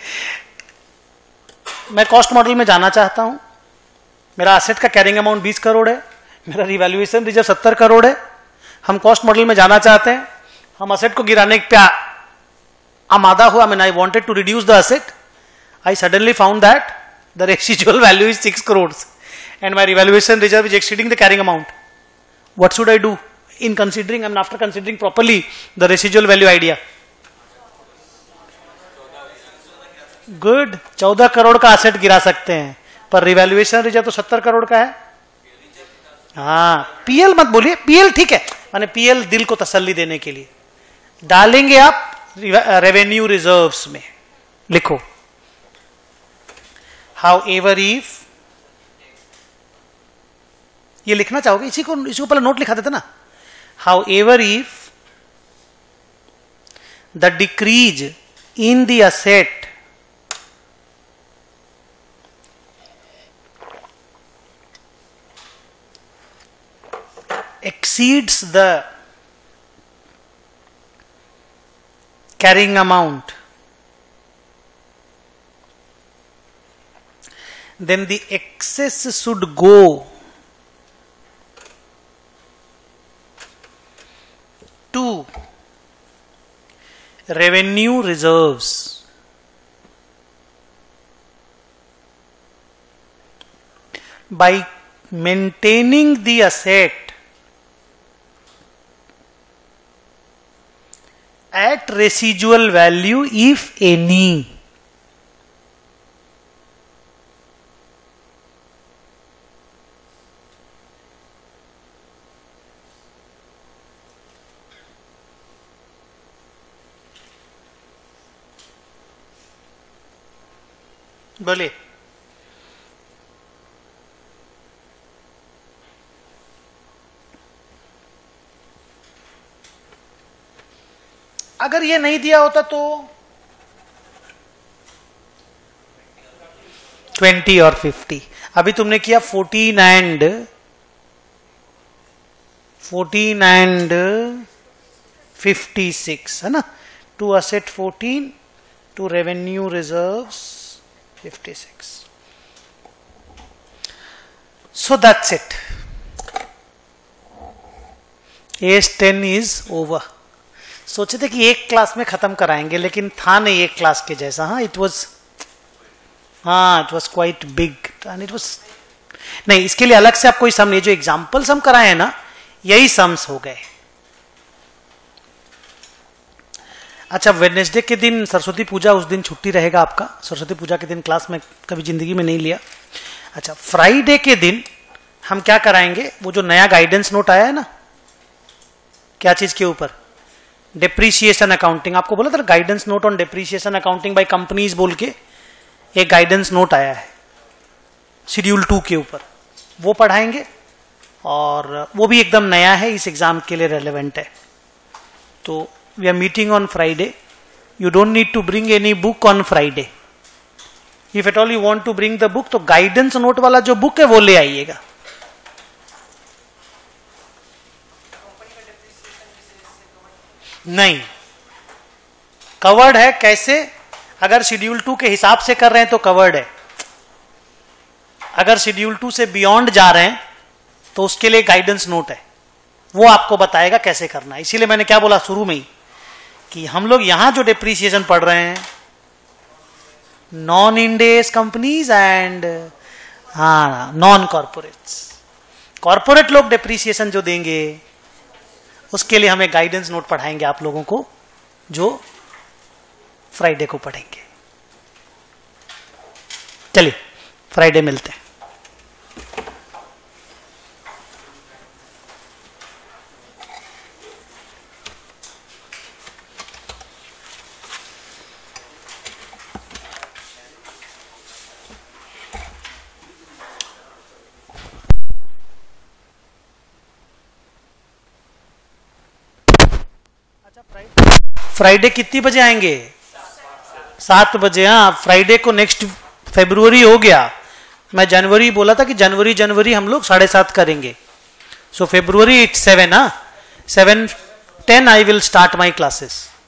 मैं कॉस्ट मॉडल में जाना चाहता हूं, मेरा असेट का कैरिंग अमाउंट बीस करोड़ है, मेरा रिवैल्यूएशन रिजर्व सत्तर करोड़ है। हम कॉस्ट मॉडल में जाना चाहते हैं, हम असेट को गिराने पे आमादा हुआ, मैंने I wanted to reduce the asset, I suddenly found that the residual value is six crore and my revaluation reserve is exceeding the carrying amount. What should I do in considering, I mean after considering properly the residual value idea? Good, चौदह करोड़ का asset गिरा सकते हैं, पर revaluation reserve तो सत्तर करोड़ का है। हाँ, पीएल मत बोलिए, पीएल ठीक है, माने पीएल दिल को तसल्ली देने के लिए डालेंगे आप रेवेन्यू रिजर्व्स में। लिखो, हाउ एवर इफ, ये लिखना चाहोगे, इसी को इसी को पहले नोट लिखा देते ना। However if the decrease in the asset exceeds the carrying amount, then the excess should go to revenue reserves. By maintaining the asset at residual value if any. बोले अगर ये नहीं दिया होता तो ट्वेंटी और फिफ्टी. अभी तुमने किया fourteen and fourteen and fifty six है ना. To asset fourteen, to revenue reserves fifty six. So that's it. As ten is over. सोचे थे कि एक क्लास में खत्म कराएंगे, लेकिन था नहीं एक क्लास के जैसा. हाँ इट वाज हाँ it was quite big and it was नहीं. इसके लिए अलग से आप कोई सम नहीं, जो एग्जाम्पल्स हम कराए हैं ना यही सम्स हो गए. अच्छा, वेडनेसडे के दिन सरस्वती पूजा, उस दिन छुट्टी रहेगा आपका. सरस्वती पूजा के दिन क्लास में कभी जिंदगी में नहीं लिया. अच्छा, फ्राइडे के दिन हम क्या कराएंगे, वो जो नया गाइडेंस नोट आया है ना, क्या चीज के ऊपर, डेप्रीशिएशन अकाउंटिंग. आपको बोला था guidance note on depreciation accounting by companies बोल के एक गाइडेंस नोट आया है शेड्यूल टू के ऊपर, वो पढ़ाएंगे. और वो भी एकदम नया है, इस एग्जाम के लिए रेलेवेंट है. तो we are meeting on Friday. You don't need to bring any book on Friday. If at all you want to bring the book, तो गाइडेंस नोट वाला जो बुक है वो ले आइएगा. नहीं, कवर्ड है. कैसे? अगर शेड्यूल टू के हिसाब से कर रहे हैं तो कवर्ड है. अगर शेड्यूल टू से बियॉन्ड जा रहे हैं तो उसके लिए गाइडेंस नोट है, वो आपको बताएगा कैसे करना है. इसीलिए मैंने क्या बोला शुरू में ही कि हम लोग यहां जो डेप्रीसिएशन पढ़ रहे हैं, नॉन इंडेस कंपनीज एंड हाँ नॉन कॉर्पोरेट्स. कॉर्पोरेट लोग डेप्रीसिएशन जो देंगे उसके लिए हमें गाइडेंस नोट पढ़ाएंगे आप लोगों को, जो फ्राइडे को पढ़ेंगे. चलिए फ्राइडे मिलते हैं. फ्राइडे कितनी बजे आएंगे? सात बजे. हाँ, फ्राइडे को नेक्स्ट फरवरी हो गया. मैं जनवरी बोला था कि जनवरी जनवरी हम लोग साढ़े सात करेंगे. So February it's seven. हाँ, seven ten I will start my classes.